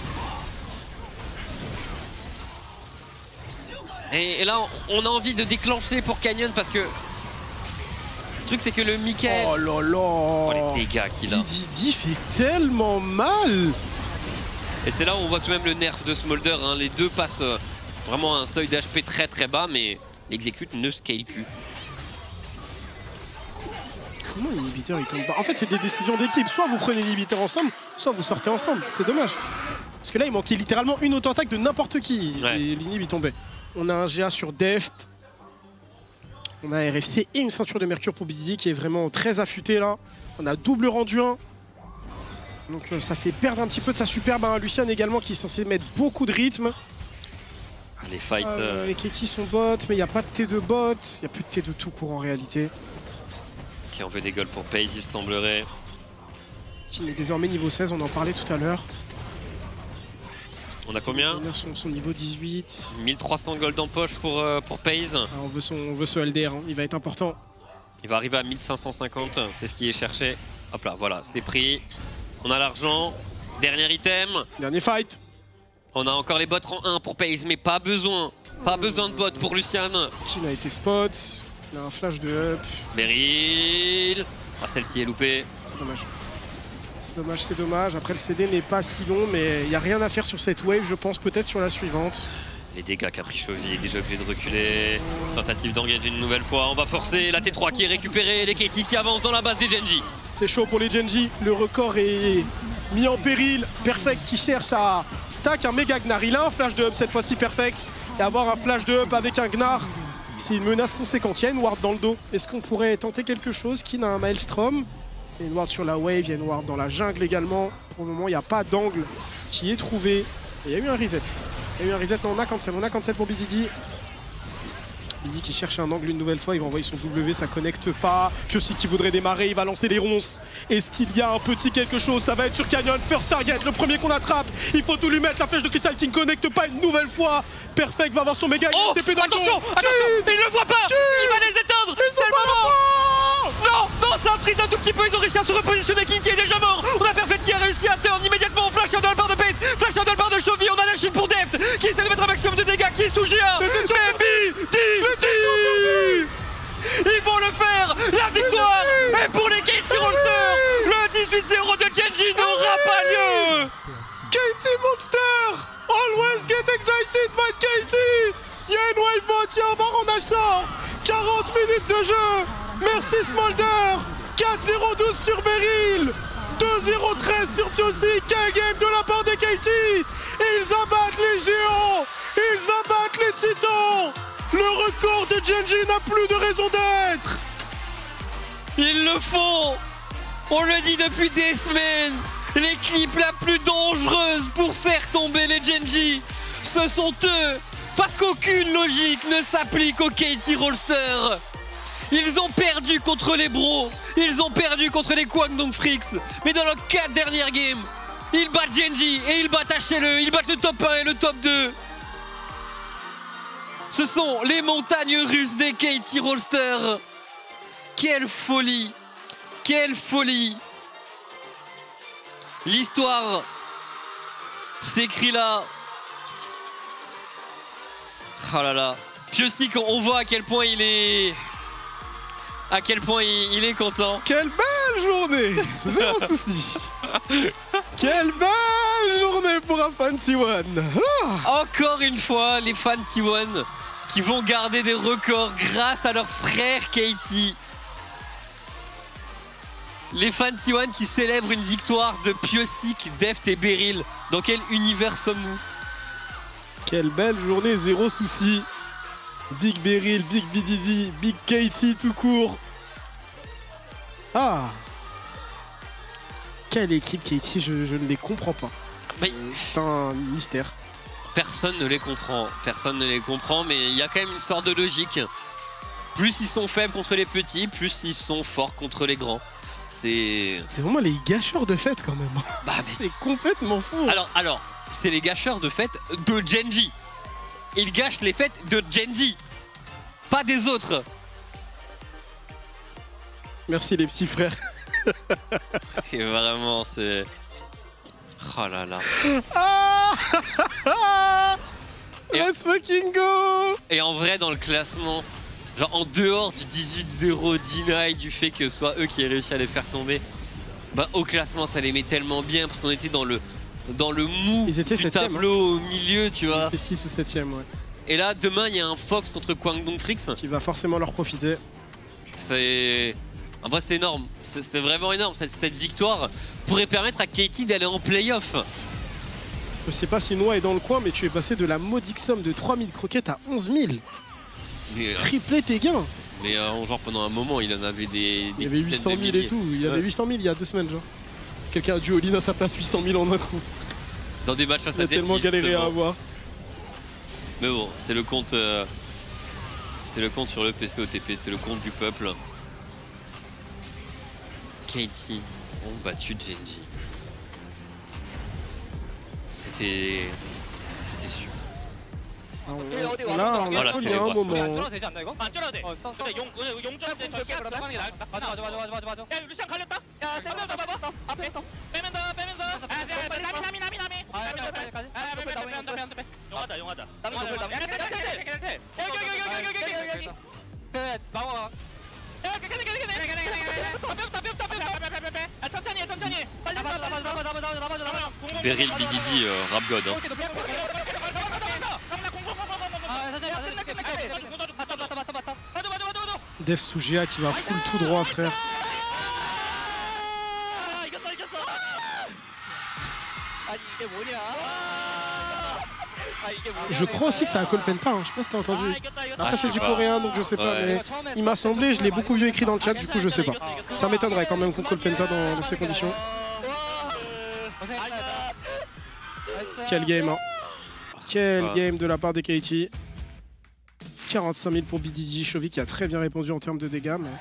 Et là, on a envie de déclencher pour Canyon parce que le truc c'est que le Michael... Oh là là. Oh les dégâts qu'il a. Didi fait tellement mal. Et c'est là où on voit tout de même le nerf de Smolder. Hein. Les deux passent vraiment à un seuil d'HP très très bas, mais l'exécute ne scale plus. Comment l'inhibiteur il tombe pas? En fait c'est des décisions d'équipe. Soit vous prenez l'inhibiteur ensemble, soit vous sortez ensemble. C'est dommage. Parce que là il manquait littéralement une auto-attaque de n'importe qui. Ouais. Et l'inhib il tombait. On a un GA sur Deft. On a RFC et une ceinture de mercure pour BDD qui est vraiment très affûtée là. On a double rendu 1. Donc ça fait perdre un petit peu de sa superbe à Lucian également qui est censé mettre beaucoup de rythme. Les fights. Les Katie sont bot, mais il n'y a pas de T2 bot. Il n'y a plus de T2 tout court en réalité. Qui en veut des goals pour Pace, il semblerait. Qui est désormais niveau 16, on en parlait tout à l'heure. On a combien? Son niveau 18. 1300 gold en poche pour Pace. Ah, on veut ce LDR, hein. Il va être important. Il va arriver à 1550, c'est ce qui est cherché. Hop là, voilà, c'est pris. On a l'argent. Dernier item. Dernier fight. On a encore les bots rang 1 pour Pace, mais pas besoin. Pas besoin de bots pour Lucian. Chin a été spot. Il a un flash de up. Beryl. Ah, celle-ci est loupée. C'est dommage. C'est dommage. Après, le CD n'est pas si long, mais il n'y a rien à faire sur cette wave, je pense peut-être sur la suivante. Les dégâts qu'a pris Chovy, déjà obligé de reculer. Tentative d'engager une nouvelle fois. On va forcer la T3 qui est récupérée. Les Katie qui avancent dans la base des Genji. C'est chaud pour les Genji. Le record est mis en péril. Perfect qui cherche à stack un méga Gnar. Il a un flash de up cette fois-ci, Perfect. Et avoir un flash de up avec un Gnar, c'est une menace conséquente. Il y a une ward dans le dos. Est-ce qu'on pourrait tenter quelque chose? Kin a un Maelstrom. Il y a une ward sur la wave, il y a une ward dans la jungle également. Pour le moment, il n'y a pas d'angle qui est trouvé. Et il y a eu un reset. Il y a eu un reset, non, on a cancel pour BDD. BDD qui cherche un angle une nouvelle fois, il va envoyer son W, ça connecte pas. Piosi qui voudrait démarrer, il va lancer les ronces. Est-ce qu'il y a un petit quelque chose? Ça va être sur Canyon, first target, le premier qu'on attrape. Il faut tout lui mettre, la flèche de cristal qui ne connecte pas une nouvelle fois. Perfect va avoir son méga TP dans le dos. Attention, il ne le voit pas. Il va les éteindre. C'est le moment. Non, ça a freeze un tout petit peu. Ils ont réussi à se repositionner. King qui est déjà mort. On a Perfect qui a réussi à turn immédiatement. Flash dans le bar de Pace. Flash dans le bar de Chovy. On a la Chine pour Deft qui essaie de mettre un maximum de dégâts. Qui est sous GA. Ils vont le faire. La victoire est pour les Katie Rollsters. Le 18-0 de Genji n'aura pas lieu. Katie Monster. Always get excited, my Katie. Il y a une wave bot, il y a un bar en achat. 40 minutes de jeu. Merci Smolder. 4-0-12 sur Beryl. 2-0-13 sur Piosi. Quel game de la part des Katie. Ils abattent les géants. Ils abattent les titans. Le record de Genji n'a plus de raison d'être. Ils le font. On le dit depuis des semaines. L'équipe la plus dangereuse pour faire tomber les Genji, ce sont eux. Parce qu'aucune logique ne s'applique aux Katie Rollsters. Ils ont perdu contre les Bros. Ils ont perdu contre les Kwangdong Freaks. Mais dans leurs 4 dernières games, ils battent Genji et ils battent HLE. Ils battent le top 1 et le top 2. Ce sont les montagnes russes des Katie Rollsters. Quelle folie. Quelle folie. L'histoire s'écrit là. Oh là là. Piosi, on voit à quel point il est... À quel point il est content. Quelle belle journée. Zéro souci. Quelle belle journée pour un fan T1. Encore une fois, les fans T1 qui vont garder des records grâce à leur frère Katie. Les fans T1 qui célèbrent une victoire de Piosik, Deft et Beryl. Dans quel univers sommes-nous? Quelle belle journée, zéro souci. Big Beryl, Big BDD, Big Katie tout court. Ah. Quelle équipe Katie, je ne les comprends pas. Mais... C'est un mystère. Personne ne les comprend. Personne ne les comprend, mais il y a quand même une sorte de logique. Plus ils sont faibles contre les petits, plus ils sont forts contre les grands. C'est vraiment les gâcheurs de fête quand même. Bah, mais... C'est complètement fou. Alors, c'est les gâcheurs de fête de Genji. Ils gâchent les fêtes de Genji, pas des autres. Merci les petits frères. Et vraiment, c'est... Oh là là. Let's fucking go. Et en vrai, dans le classement, genre en dehors du 18-0 deny, du fait que ce soit eux qui aient réussi à les faire tomber, bah au classement ça les met tellement bien parce qu'on était dans le mou du tableau au milieu, tu vois. C'est 6 ou 7ème, ouais. Et là, demain, il y a un Fox contre Kwangdong Freaks. Qui va forcément leur profiter. C'est... En vrai, c'est énorme. C'est vraiment énorme. Cette victoire pourrait permettre à Katie d'aller en playoff. Je sais pas si Noah est dans le coin, mais tu es passé de la modique somme de 3000 croquettes à 11 000. Mais, Tripler tes gains. Mais genre pendant un moment, il en avait des Il y avait 800 000 et tout. Il y avait Ouais. 800 000 il y a 2 semaines, genre. Quelqu'un a dû all-in à sa place 800 000 en un coup. Dans des matchs face Il a à tellement Genji, galéré à justement. avoir. Mais bon, c'est le compte. C'est le compte sur le PC OTP, c'est le compte du peuple. Katie ont battu Genji. C'était sûr. Ah, on- 어디 Là, 와서 on voilà, a c'est il y a les un bras. 안 moment. 쫄아도 되지 않나 이거? 안 쫄아도 돼. 근데 용 쫄아도 돼. 저기 들어가는 게 나아. 맞아. 야 루시안 갈렸다. 야 세명 잡아봐. 앞에 있어. 빼면서. 나미. 빼. 용하자. 여기. 그 나와. 천천히. 빨리 잡아. Beryl BDD, rap god. Hein. Dev sous GA qui va full tout droit, frère. Je crois aussi que c'est un call penta, hein. Je sais pas si t'as entendu. Après, c'est je du sais pas. coréen, donc je sais pas, Ouais. mais il m'a semblé, je l'ai beaucoup vu écrit dans le chat, du coup, je sais pas. Ça m'étonnerait quand même qu'on call penta dans ces conditions. Quel game, hein. Quel Ouais. game de la part des KT. 45 000 pour BDD, Chovy qui a très bien répondu en termes de dégâts. Mais...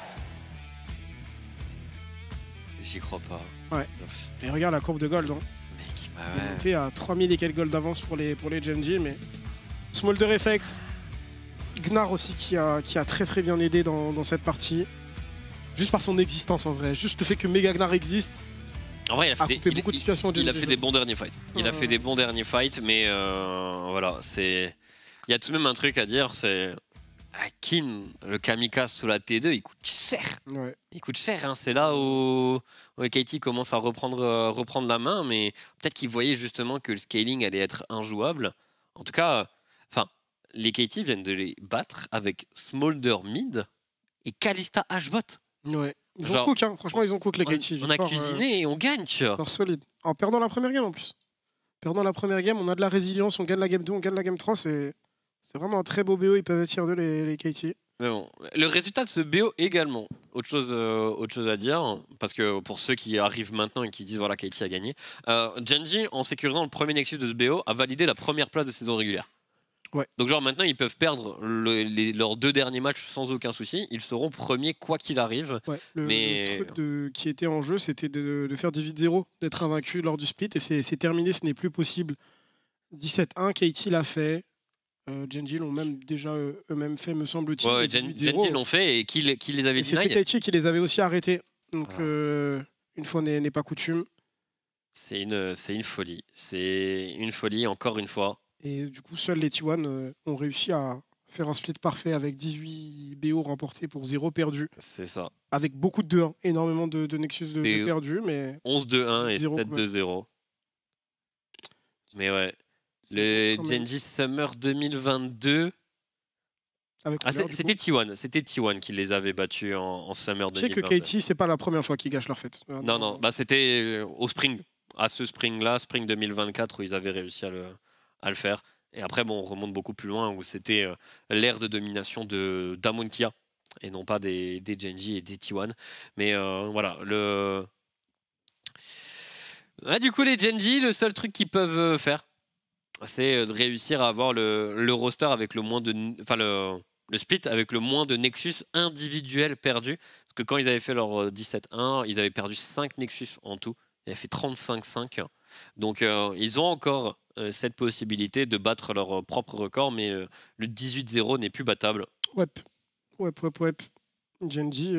J'y crois pas. Ouais. Et regarde la courbe de gold, hein. Mec, bah On est ouais. monté à 3000 et quelques gold d'avance pour les Genji, mais Smolder Effect, Gnar aussi qui a très bien aidé dans cette partie. Juste par son existence en vrai, juste le fait que Mega Gnar existe En vrai, il a a fait coupé beaucoup de situations. il a Genji. fait des bons derniers fights. Il a fait des bons derniers fights, mais voilà, c'est. Il y a tout de même un truc à dire, c'est. Akin, le kamikaze sous la T2, il coûte cher. Ouais. Il coûte cher, hein. C'est là où KT commence à reprendre la main, mais peut-être qu'il voyait justement que le scaling allait être injouable. En tout cas, enfin, les KT viennent de les battre avec Smolder mid et Kalista H-bot. Ouais. Ils ont Genre, cook, hein. Franchement, ils ont cook les KT. On a Victoire, cuisiné et on gagne, tu vois. victoire solide. En perdant la première game en plus. Perdant la première game, on a de la résilience, on gagne la game 2, on gagne la game 3, c'est vraiment un très beau BO, ils peuvent être tier 2 les KT. Mais bon, le résultat de ce BO également, autre chose à dire, parce que pour ceux qui arrivent maintenant et qui disent voilà, KT a gagné, Genji, en sécurisant le premier Nexus de ce BO, a validé la première place de saison régulière. Ouais. Donc genre maintenant ils peuvent perdre leurs 2 derniers matchs sans aucun souci, ils seront premiers quoi qu'il arrive. Ouais, le Mais- truc qui était en jeu, c'était de faire 18-0, d'être invaincu lors du split, et c'est terminé, ce n'est plus possible. 17-1, KT l'a fait. Genji l'ont même déjà eux-mêmes fait, me semble-t-il. Ouais, mais Genji 18-0. l'ont fait et qui les avait Et c'était deny. KT qui les avait aussi arrêtés. Donc, Voilà. une fois n'est pas coutume. C'est une folie. C'est une folie encore une fois. Et du coup, seuls les T1 ont réussi à faire un split parfait avec 18 BO remportés pour 0 perdu. C'est ça. Avec beaucoup de 2-1, énormément de Nexus de Et- perdus, mais 11-2-1 et 0 quand même. 7-2-0. Mais ouais. Le quand même. Genji Summer 2022. avec Ah, Robert, du c'était coup. T1. C'était T1 qui les avait battus en Summer Je sais que 2022. KT, c'est pas la première fois qu'ils gâchent leur fête. Non. Bah, c'était au Spring. À ce Spring-là, Spring 2024, où ils avaient réussi à le faire. Et après, bon, on remonte beaucoup plus loin, où c'était l'ère de domination d'Amonkya, et non pas des Genji et des T1. Mais voilà, du coup, les Genji, le seul truc qu'ils peuvent faire, c'est de réussir à avoir le roster avec le moins de... Enfin, le split avec le moins de Nexus individuels perdus. Parce que quand ils avaient fait leur 17-1, ils avaient perdu 5 Nexus en tout. Ils avaient fait 35-5. Donc ils ont encore cette possibilité de battre leur propre record, mais le 18-0 n'est plus battable. Ouais. Genji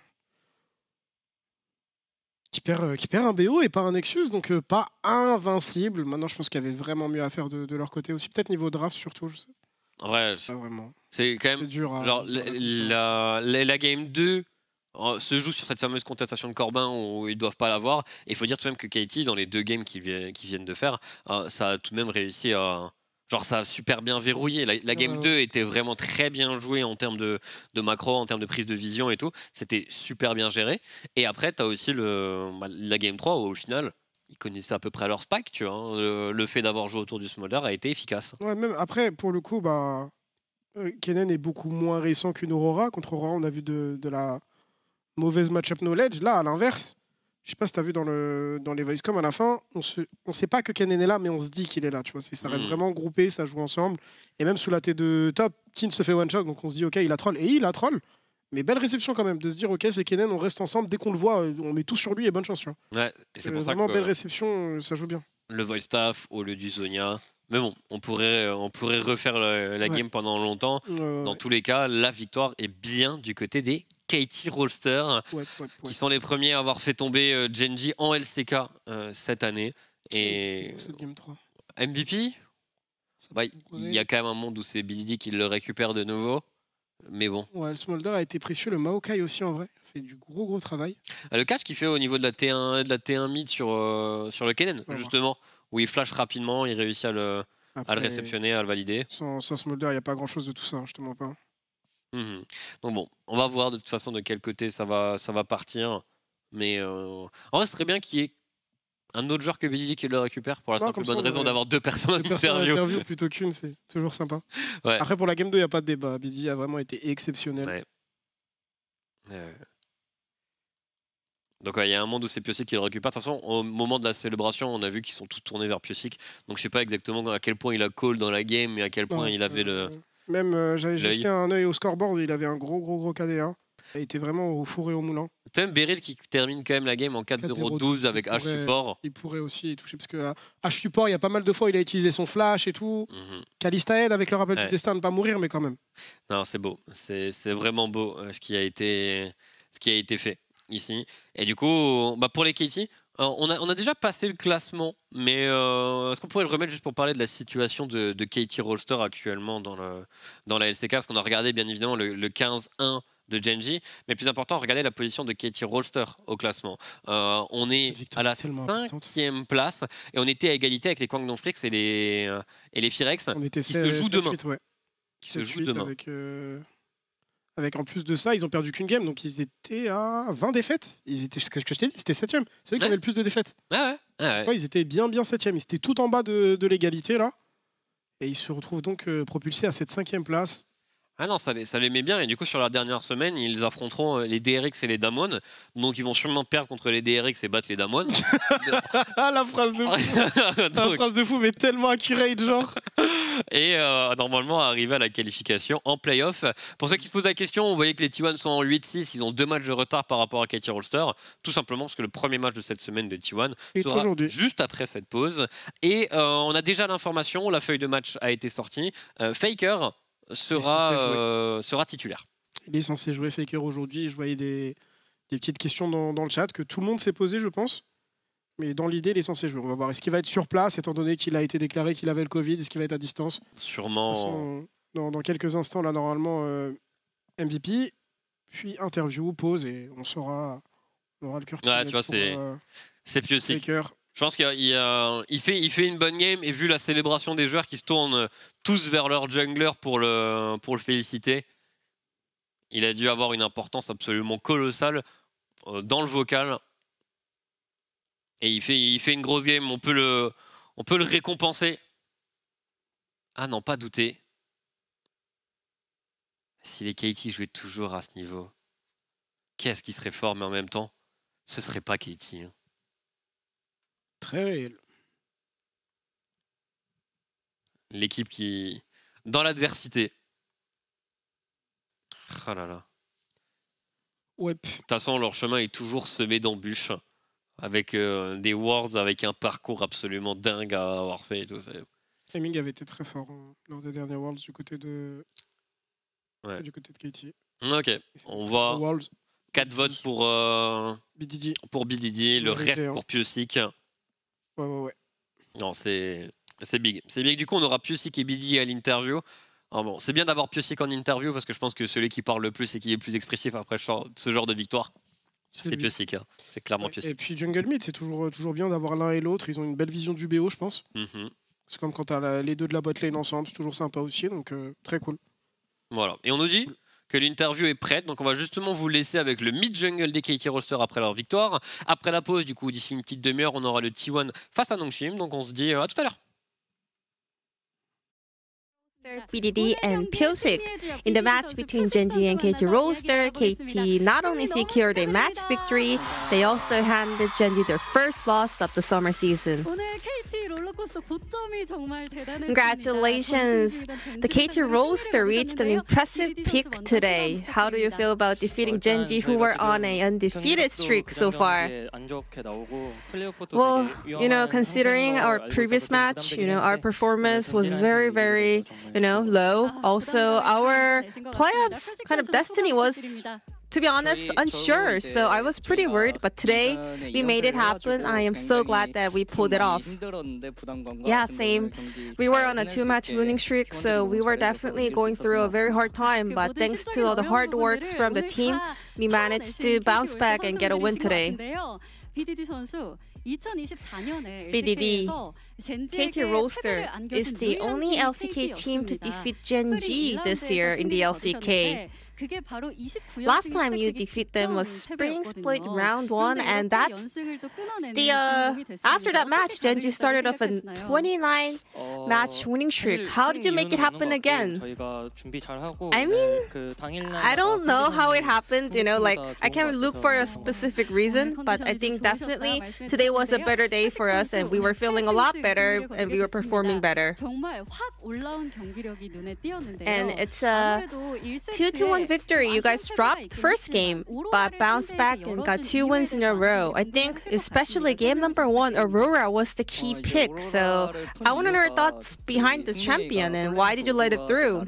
qui perd un BO et pas un Nexus, donc pas invincible. Maintenant, je pense qu'il y avait vraiment mieux à faire de leur côté aussi. Peut-être niveau draft surtout, je sais En vrai, pas vraiment. c'est quand C'est même... dur à... Genre, la game 2 se joue sur cette fameuse contestation de Corbin où ils doivent pas l'avoir. Et il faut dire tout de même que KT, dans les 2 games qu'ils viennent de faire, ça a tout de même réussi à... Genre, ça a super bien verrouillé. La game 2 était vraiment très bien jouée en termes de macro, en termes de prise de vision et tout. C'était super bien géré. Et après, tu as aussi la game 3 où au final, ils connaissaient à peu près leur spike, tu vois. Le fait d'avoir joué autour du Smolder a été efficace. Ouais, même après, pour le coup, bah, Kennen est beaucoup moins récent qu'une Aurora. Contre Aurora, on a vu de la mauvaise match-up knowledge. Là, à l'inverse, je sais pas si tu as vu dans les voice-com à la fin, on sait pas que Kennen est là, mais on se dit qu'il est là. Tu vois, ça reste vraiment groupé, ça joue ensemble. Et même sous la T2 top, Kin se fait one-shot, donc on se dit, ok, il a troll. Et il a troll. Mais belle réception quand même, de se dire, ok, c'est Kennen, on reste ensemble. Dès qu'on le voit, on met tout sur lui et bonne chance. Tu vois. Ouais, et c'est pour ça Vraiment que belle réception, ça joue bien. le voice staff au lieu du Zonia. Mais bon, on pourrait refaire la game pendant longtemps. Dans tous les cas, la victoire est bien du côté des KT Rolster, qui sont les premiers à avoir fait tomber Genji en LCK cette année. Et Cette game 3. MVP, bah, il y a quand même un monde où c'est BDD qui le récupère de nouveau. Mais bon. Ouais, le Smolder a été précieux, le Maokai aussi en vrai. Il fait du gros travail. Le catch qu'il fait au niveau de la T1 mid sur le Kennen, justement, où il flash rapidement, il réussit à le réceptionner, à le valider. Sans Smolder, il n'y a pas grand chose de tout ça, je te mens pas. Donc bon, on va voir de toute façon de quel côté ça va partir. Mais en vrai, ce serait bien qu'il y ait un autre joueur que BDD qui le récupère pour la simple bonne raison d'avoir deux personnes en interview plutôt qu'une, c'est toujours sympa. Ouais. Après, pour la game 2, il n'y a pas de débat. BDD a vraiment été exceptionnel. Ouais. Donc il y a un monde où c'est Piosik qui le récupère. De toute façon, au moment de la célébration, on a vu qu'ils sont tous tournés vers Piosik. Donc je sais pas exactement à quel point il a call dans la game et à quel point il avait le... Même, j'avais jeté un œil au scoreboard, il avait un gros KDA. Il était vraiment au four et au moulin. T'as même Beryl qui termine quand même la game en 4-0-12 avec H support. Il pourrait aussi toucher parce que H support, il y a pas mal de fois il a utilisé son flash et tout. Kalista aide avec le rappel du destin à ne pas mourir, mais quand même. Non, c'est beau. C'est vraiment beau ce qui a été fait ici. Et du coup, bah pour les KT, on a déjà passé le classement, mais est-ce qu'on pourrait le remettre juste pour parler de la situation de KT Rolster actuellement dans la LCK, parce qu'on a regardé bien évidemment le 15-1 de Genji, mais plus important, regardez la position de KT Rolster au classement. On est à la 5e place et on était à égalité avec les Kwangdong Freaks et les Firex qui se jouent demain. Qui se jouent demain. Avec en plus de ça, ils ont perdu qu'une game, donc ils étaient à 20 défaites. Ils étaient, ce que je t'ai dit, c'était 7e. C'est eux qui avaient le plus de défaites. Ouais, ils étaient bien 7e. Ils étaient tout en bas de l'égalité là. Et ils se retrouvent donc propulsés à cette 5e place. Ah non, ça les met bien. Et du coup, sur la dernière semaine, ils affronteront les DRX et les Damwon. Donc, ils vont sûrement perdre contre les DRX et battre les Damwon. Ah, la phrase de fou. La phrase de fou, mais tellement accurate, genre. Et normalement, arriver à la qualification en playoff. Pour ceux qui se posent la question, vous voyez que les T1 sont en 8-6. Ils ont 2 matchs de retard par rapport à KT Rolster. Tout simplement parce que le premier match de cette semaine de T1 sera juste après cette pause. Et on a déjà l'information. La feuille de match a été sortie. Faker sera titulaire. Il est censé jouer Faker aujourd'hui. Je voyais des petites questions dans le chat que tout le monde s'est posé, je pense. Mais dans l'idée, il est censé jouer. On va voir. Est-ce qu'il va être sur place, étant donné qu'il a été déclaré qu'il avait le Covid? Est-ce qu'il va être à distance? Sûrement. De toute façon, dans quelques instants, là, normalement, MVP, puis interview, pause, et on aura le cœur. Ouais, tu vois, c'est Piosik. Je pense qu'il fait une bonne game, et vu la célébration des joueurs qui se tournent tous vers leur jungler pour le féliciter, il a dû avoir une importance absolument colossale dans le vocal. Et il fait une grosse game, on peut le récompenser. Ah non, pas douter. Si les KT jouaient toujours à ce niveau, qu'est-ce qui serait fort, mais en même temps, ce serait pas KT. Hein. Très réel. L'équipe qui... Dans l'adversité. Oh là là. Ouais. De toute façon, leur chemin est toujours semé d'embûches. Avec des Worlds, avec un parcours absolument dingue à avoir fait. Et tout ça. Fleming avait été très fort lors des derniers Worlds du côté de KT. Ok, on voit 4 votes pour BDD, le reste pour Piosik. Ouais. Non, c'est big. C'est big. Du coup, on aura Piosik et BDD à l'interview. Bon, c'est bien d'avoir Piosik en interview parce que je pense que celui qui parle le plus et qui est le plus expressif après ce genre de victoire, c'est Piosik. Hein. C'est clairement Piosik. Et puis Jungle Mid, c'est toujours bien d'avoir l'un et l'autre. Ils ont une belle vision du BO, je pense. C'est comme quand tu as les deux de la bot lane ensemble, c'est toujours sympa aussi, donc très cool. Voilà. Et on nous dit que l'interview est prête, donc on va justement vous laisser avec le mid-jungle des KT Rolster après leur victoire. Après la pause, du coup, d'ici une petite demi-heure, on aura le T1 face à Nongshim, donc on se dit à tout à l'heure. BDD and Pyosik. In the match between Gen.G and KT Rolster, KT not only secured a match victory, they also handed Gen.G their first loss of the summer season. Congratulations! The KT Rolster reached an impressive peak today. How do you feel about defeating Gen.G, who were on an undefeated streak so far? Well, considering our previous match, our performance was very, very, low. Also, our playoffs kind of destiny was, to be honest, unsure. So I was pretty worried, but today we made it happen. I am so glad that we pulled it off. Yeah, same. We were on a 2-match winning streak, so we were definitely going through a very hard time. But thanks to all the hard works from the team, we managed to bounce back and get a win today. BDD, KT Rolster is the only LCK team to defeat Gen.G this year in the LCK. Last time you defeat them was Spring Split round 1, and that's after that match, Gen.G started off a 29-match winning streak. How did you make it happen again? I mean, I don't know how it happened, I can't look for a specific reason, but I think definitely today was a better day for us, and we were feeling a lot better, and we were performing better. And it's a 2-1 victory. You guys dropped first game, but bounced back and got 2 wins in a row. I think especially game number 1, Aurora was the key pick. So I want to know your thoughts behind this champion and why did you let it through?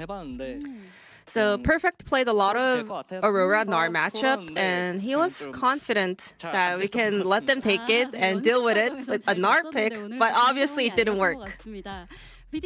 So Perfect played a lot of Aurora in our matchup, and he was confident that we can let them take it and deal with it with a NAR pick, but obviously it didn't work. And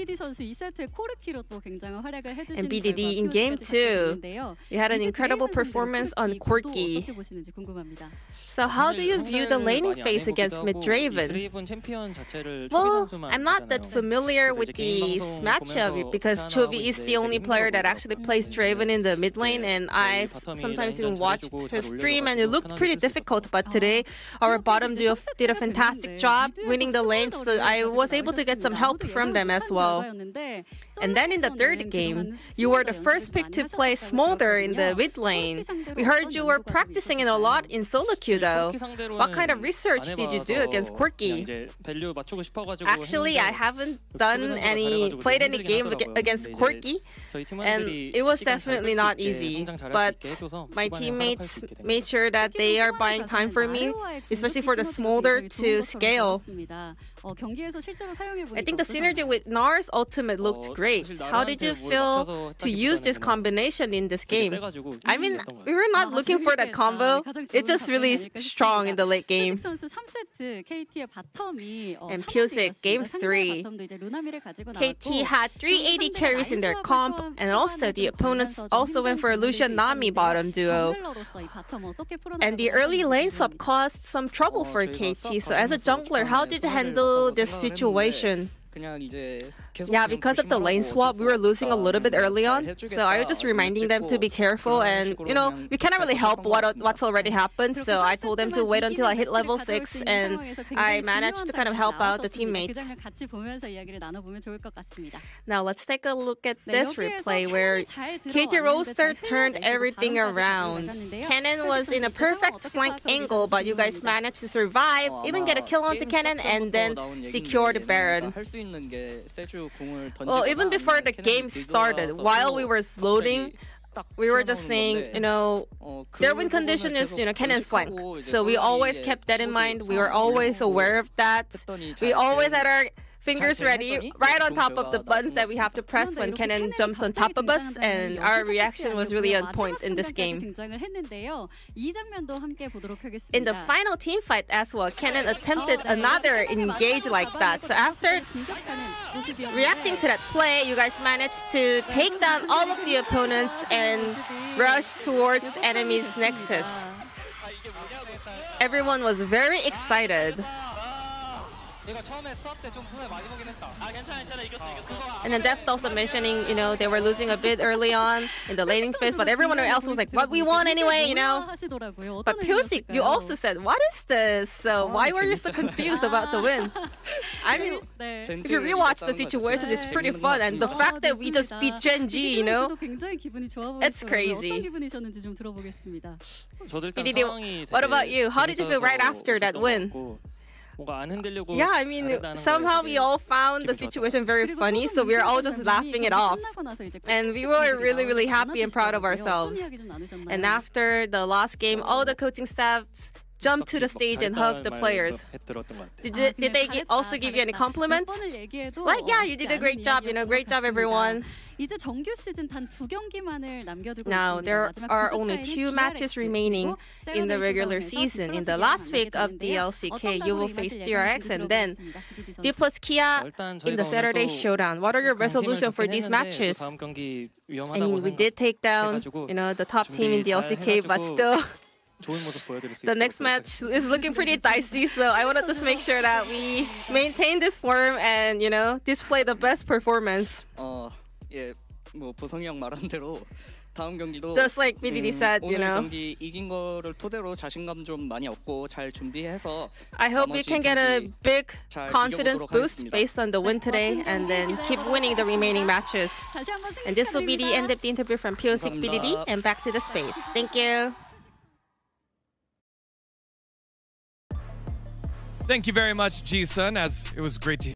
BDD in game 2, you had an incredible performance on Corki. So how do you view the laning phase against mid-Draven? Well, I'm not that familiar with the matchup because Chovy is the only player that actually plays Draven in the mid lane, and I sometimes even watched his stream and it looked pretty difficult, but today our bottom duo did a fantastic job winning the lane, so I was able to get some help from them as well. And then in the third game, you were the first pick to play Smolder in the mid lane. We heard you were practicing it a lot in solo queue though. What kind of research did you do against Corki? Actually, I haven't played any game against Corki, and it was definitely not easy. But my teammates made sure that they are buying time for me, especially for the Smolder to scale. I think the synergy with NAR's ultimate looked great. How did you feel to use this combination in this game? I mean, we were not looking for that combo. It's just really strong in the late game. And Pyosik, game 3. KT had 3 AD carries in their comp, and also the opponents also went for a Lucian Nami bottom duo. And the early lane swap caused some trouble for KT. So as a jungler, how did you handle this situation? Yeah, because of the lane swap, we were losing a little bit early on. So I was just reminding them to be careful, and we cannot really help what's already happened. So I told them to wait until I hit level 6, and I managed to kind of help out the teammates. Now let's take a look at this replay where KT Rolster turned everything around. Kennen was in a perfect flank angle, but you guys managed to survive, even get a kill onto Kennen, and then secure the Baron. Well, even before the game started, while we were loading, we were just saying, their win condition is, Kennen flank. So we always kept that in mind. We were always aware of that. We always had our fingers ready, right on top of the buttons that we have to press when Kennen jumps on top of us, and our reaction was really on point in this game. In the final team fight as well, Kennen attempted another engage like that. So after reacting to that play, you guys managed to take down all of the opponents and rush towards enemy's nexus. Everyone was very excited. 얘가 처음에 수업 때 좀 손을 많이 보긴 했다. 아 괜찮아 이겼어. And then Deft also mentioning, you know, they were losing a bit early on in the laning space, but everyone else was like, "What we won anyway," you know. But Pyosik, you also said, "What is this?" So why were you so confused about the win? I mean, if you rewatch the situation, it's pretty fun, and the fact that we just beat Gen G, you know, it's crazy. What about you? How did you feel right after that win? Yeah, I mean, somehow we all found the situation very funny, so we were all just laughing it off. And we were really, really happy and proud of ourselves. And after the last game, all the coaching staff jumped to the stage and hugged the players. Did they also give you any compliments? Like, yeah, you did a great job, you know, great job, everyone. Now, there are only 2 matches remaining in the regular season. In the last week of the LCK, you will face DRX and then D plus Kia in the Saturday Showdown. What are your resolutions for these matches? I mean, we did take down, you know, the top team in the LCK, but still, the next match is looking pretty dicey, so I want to just make sure that we maintain this form and, you know, display the best performance. 예, 뭐 보성이 형 말한 대로 다음 경기도 Just like BDD said, you 오늘 know. 경기 이긴 거를 토대로 자신감 좀 많이 얻고 잘 준비해서 I hope you can get a big confidence boost based on the win today and then keep winning the remaining matches. And this will be the end of the interview from Pyosik BDD and back to the space. Thank you. Thank you very much, Ji-sun, as it was great to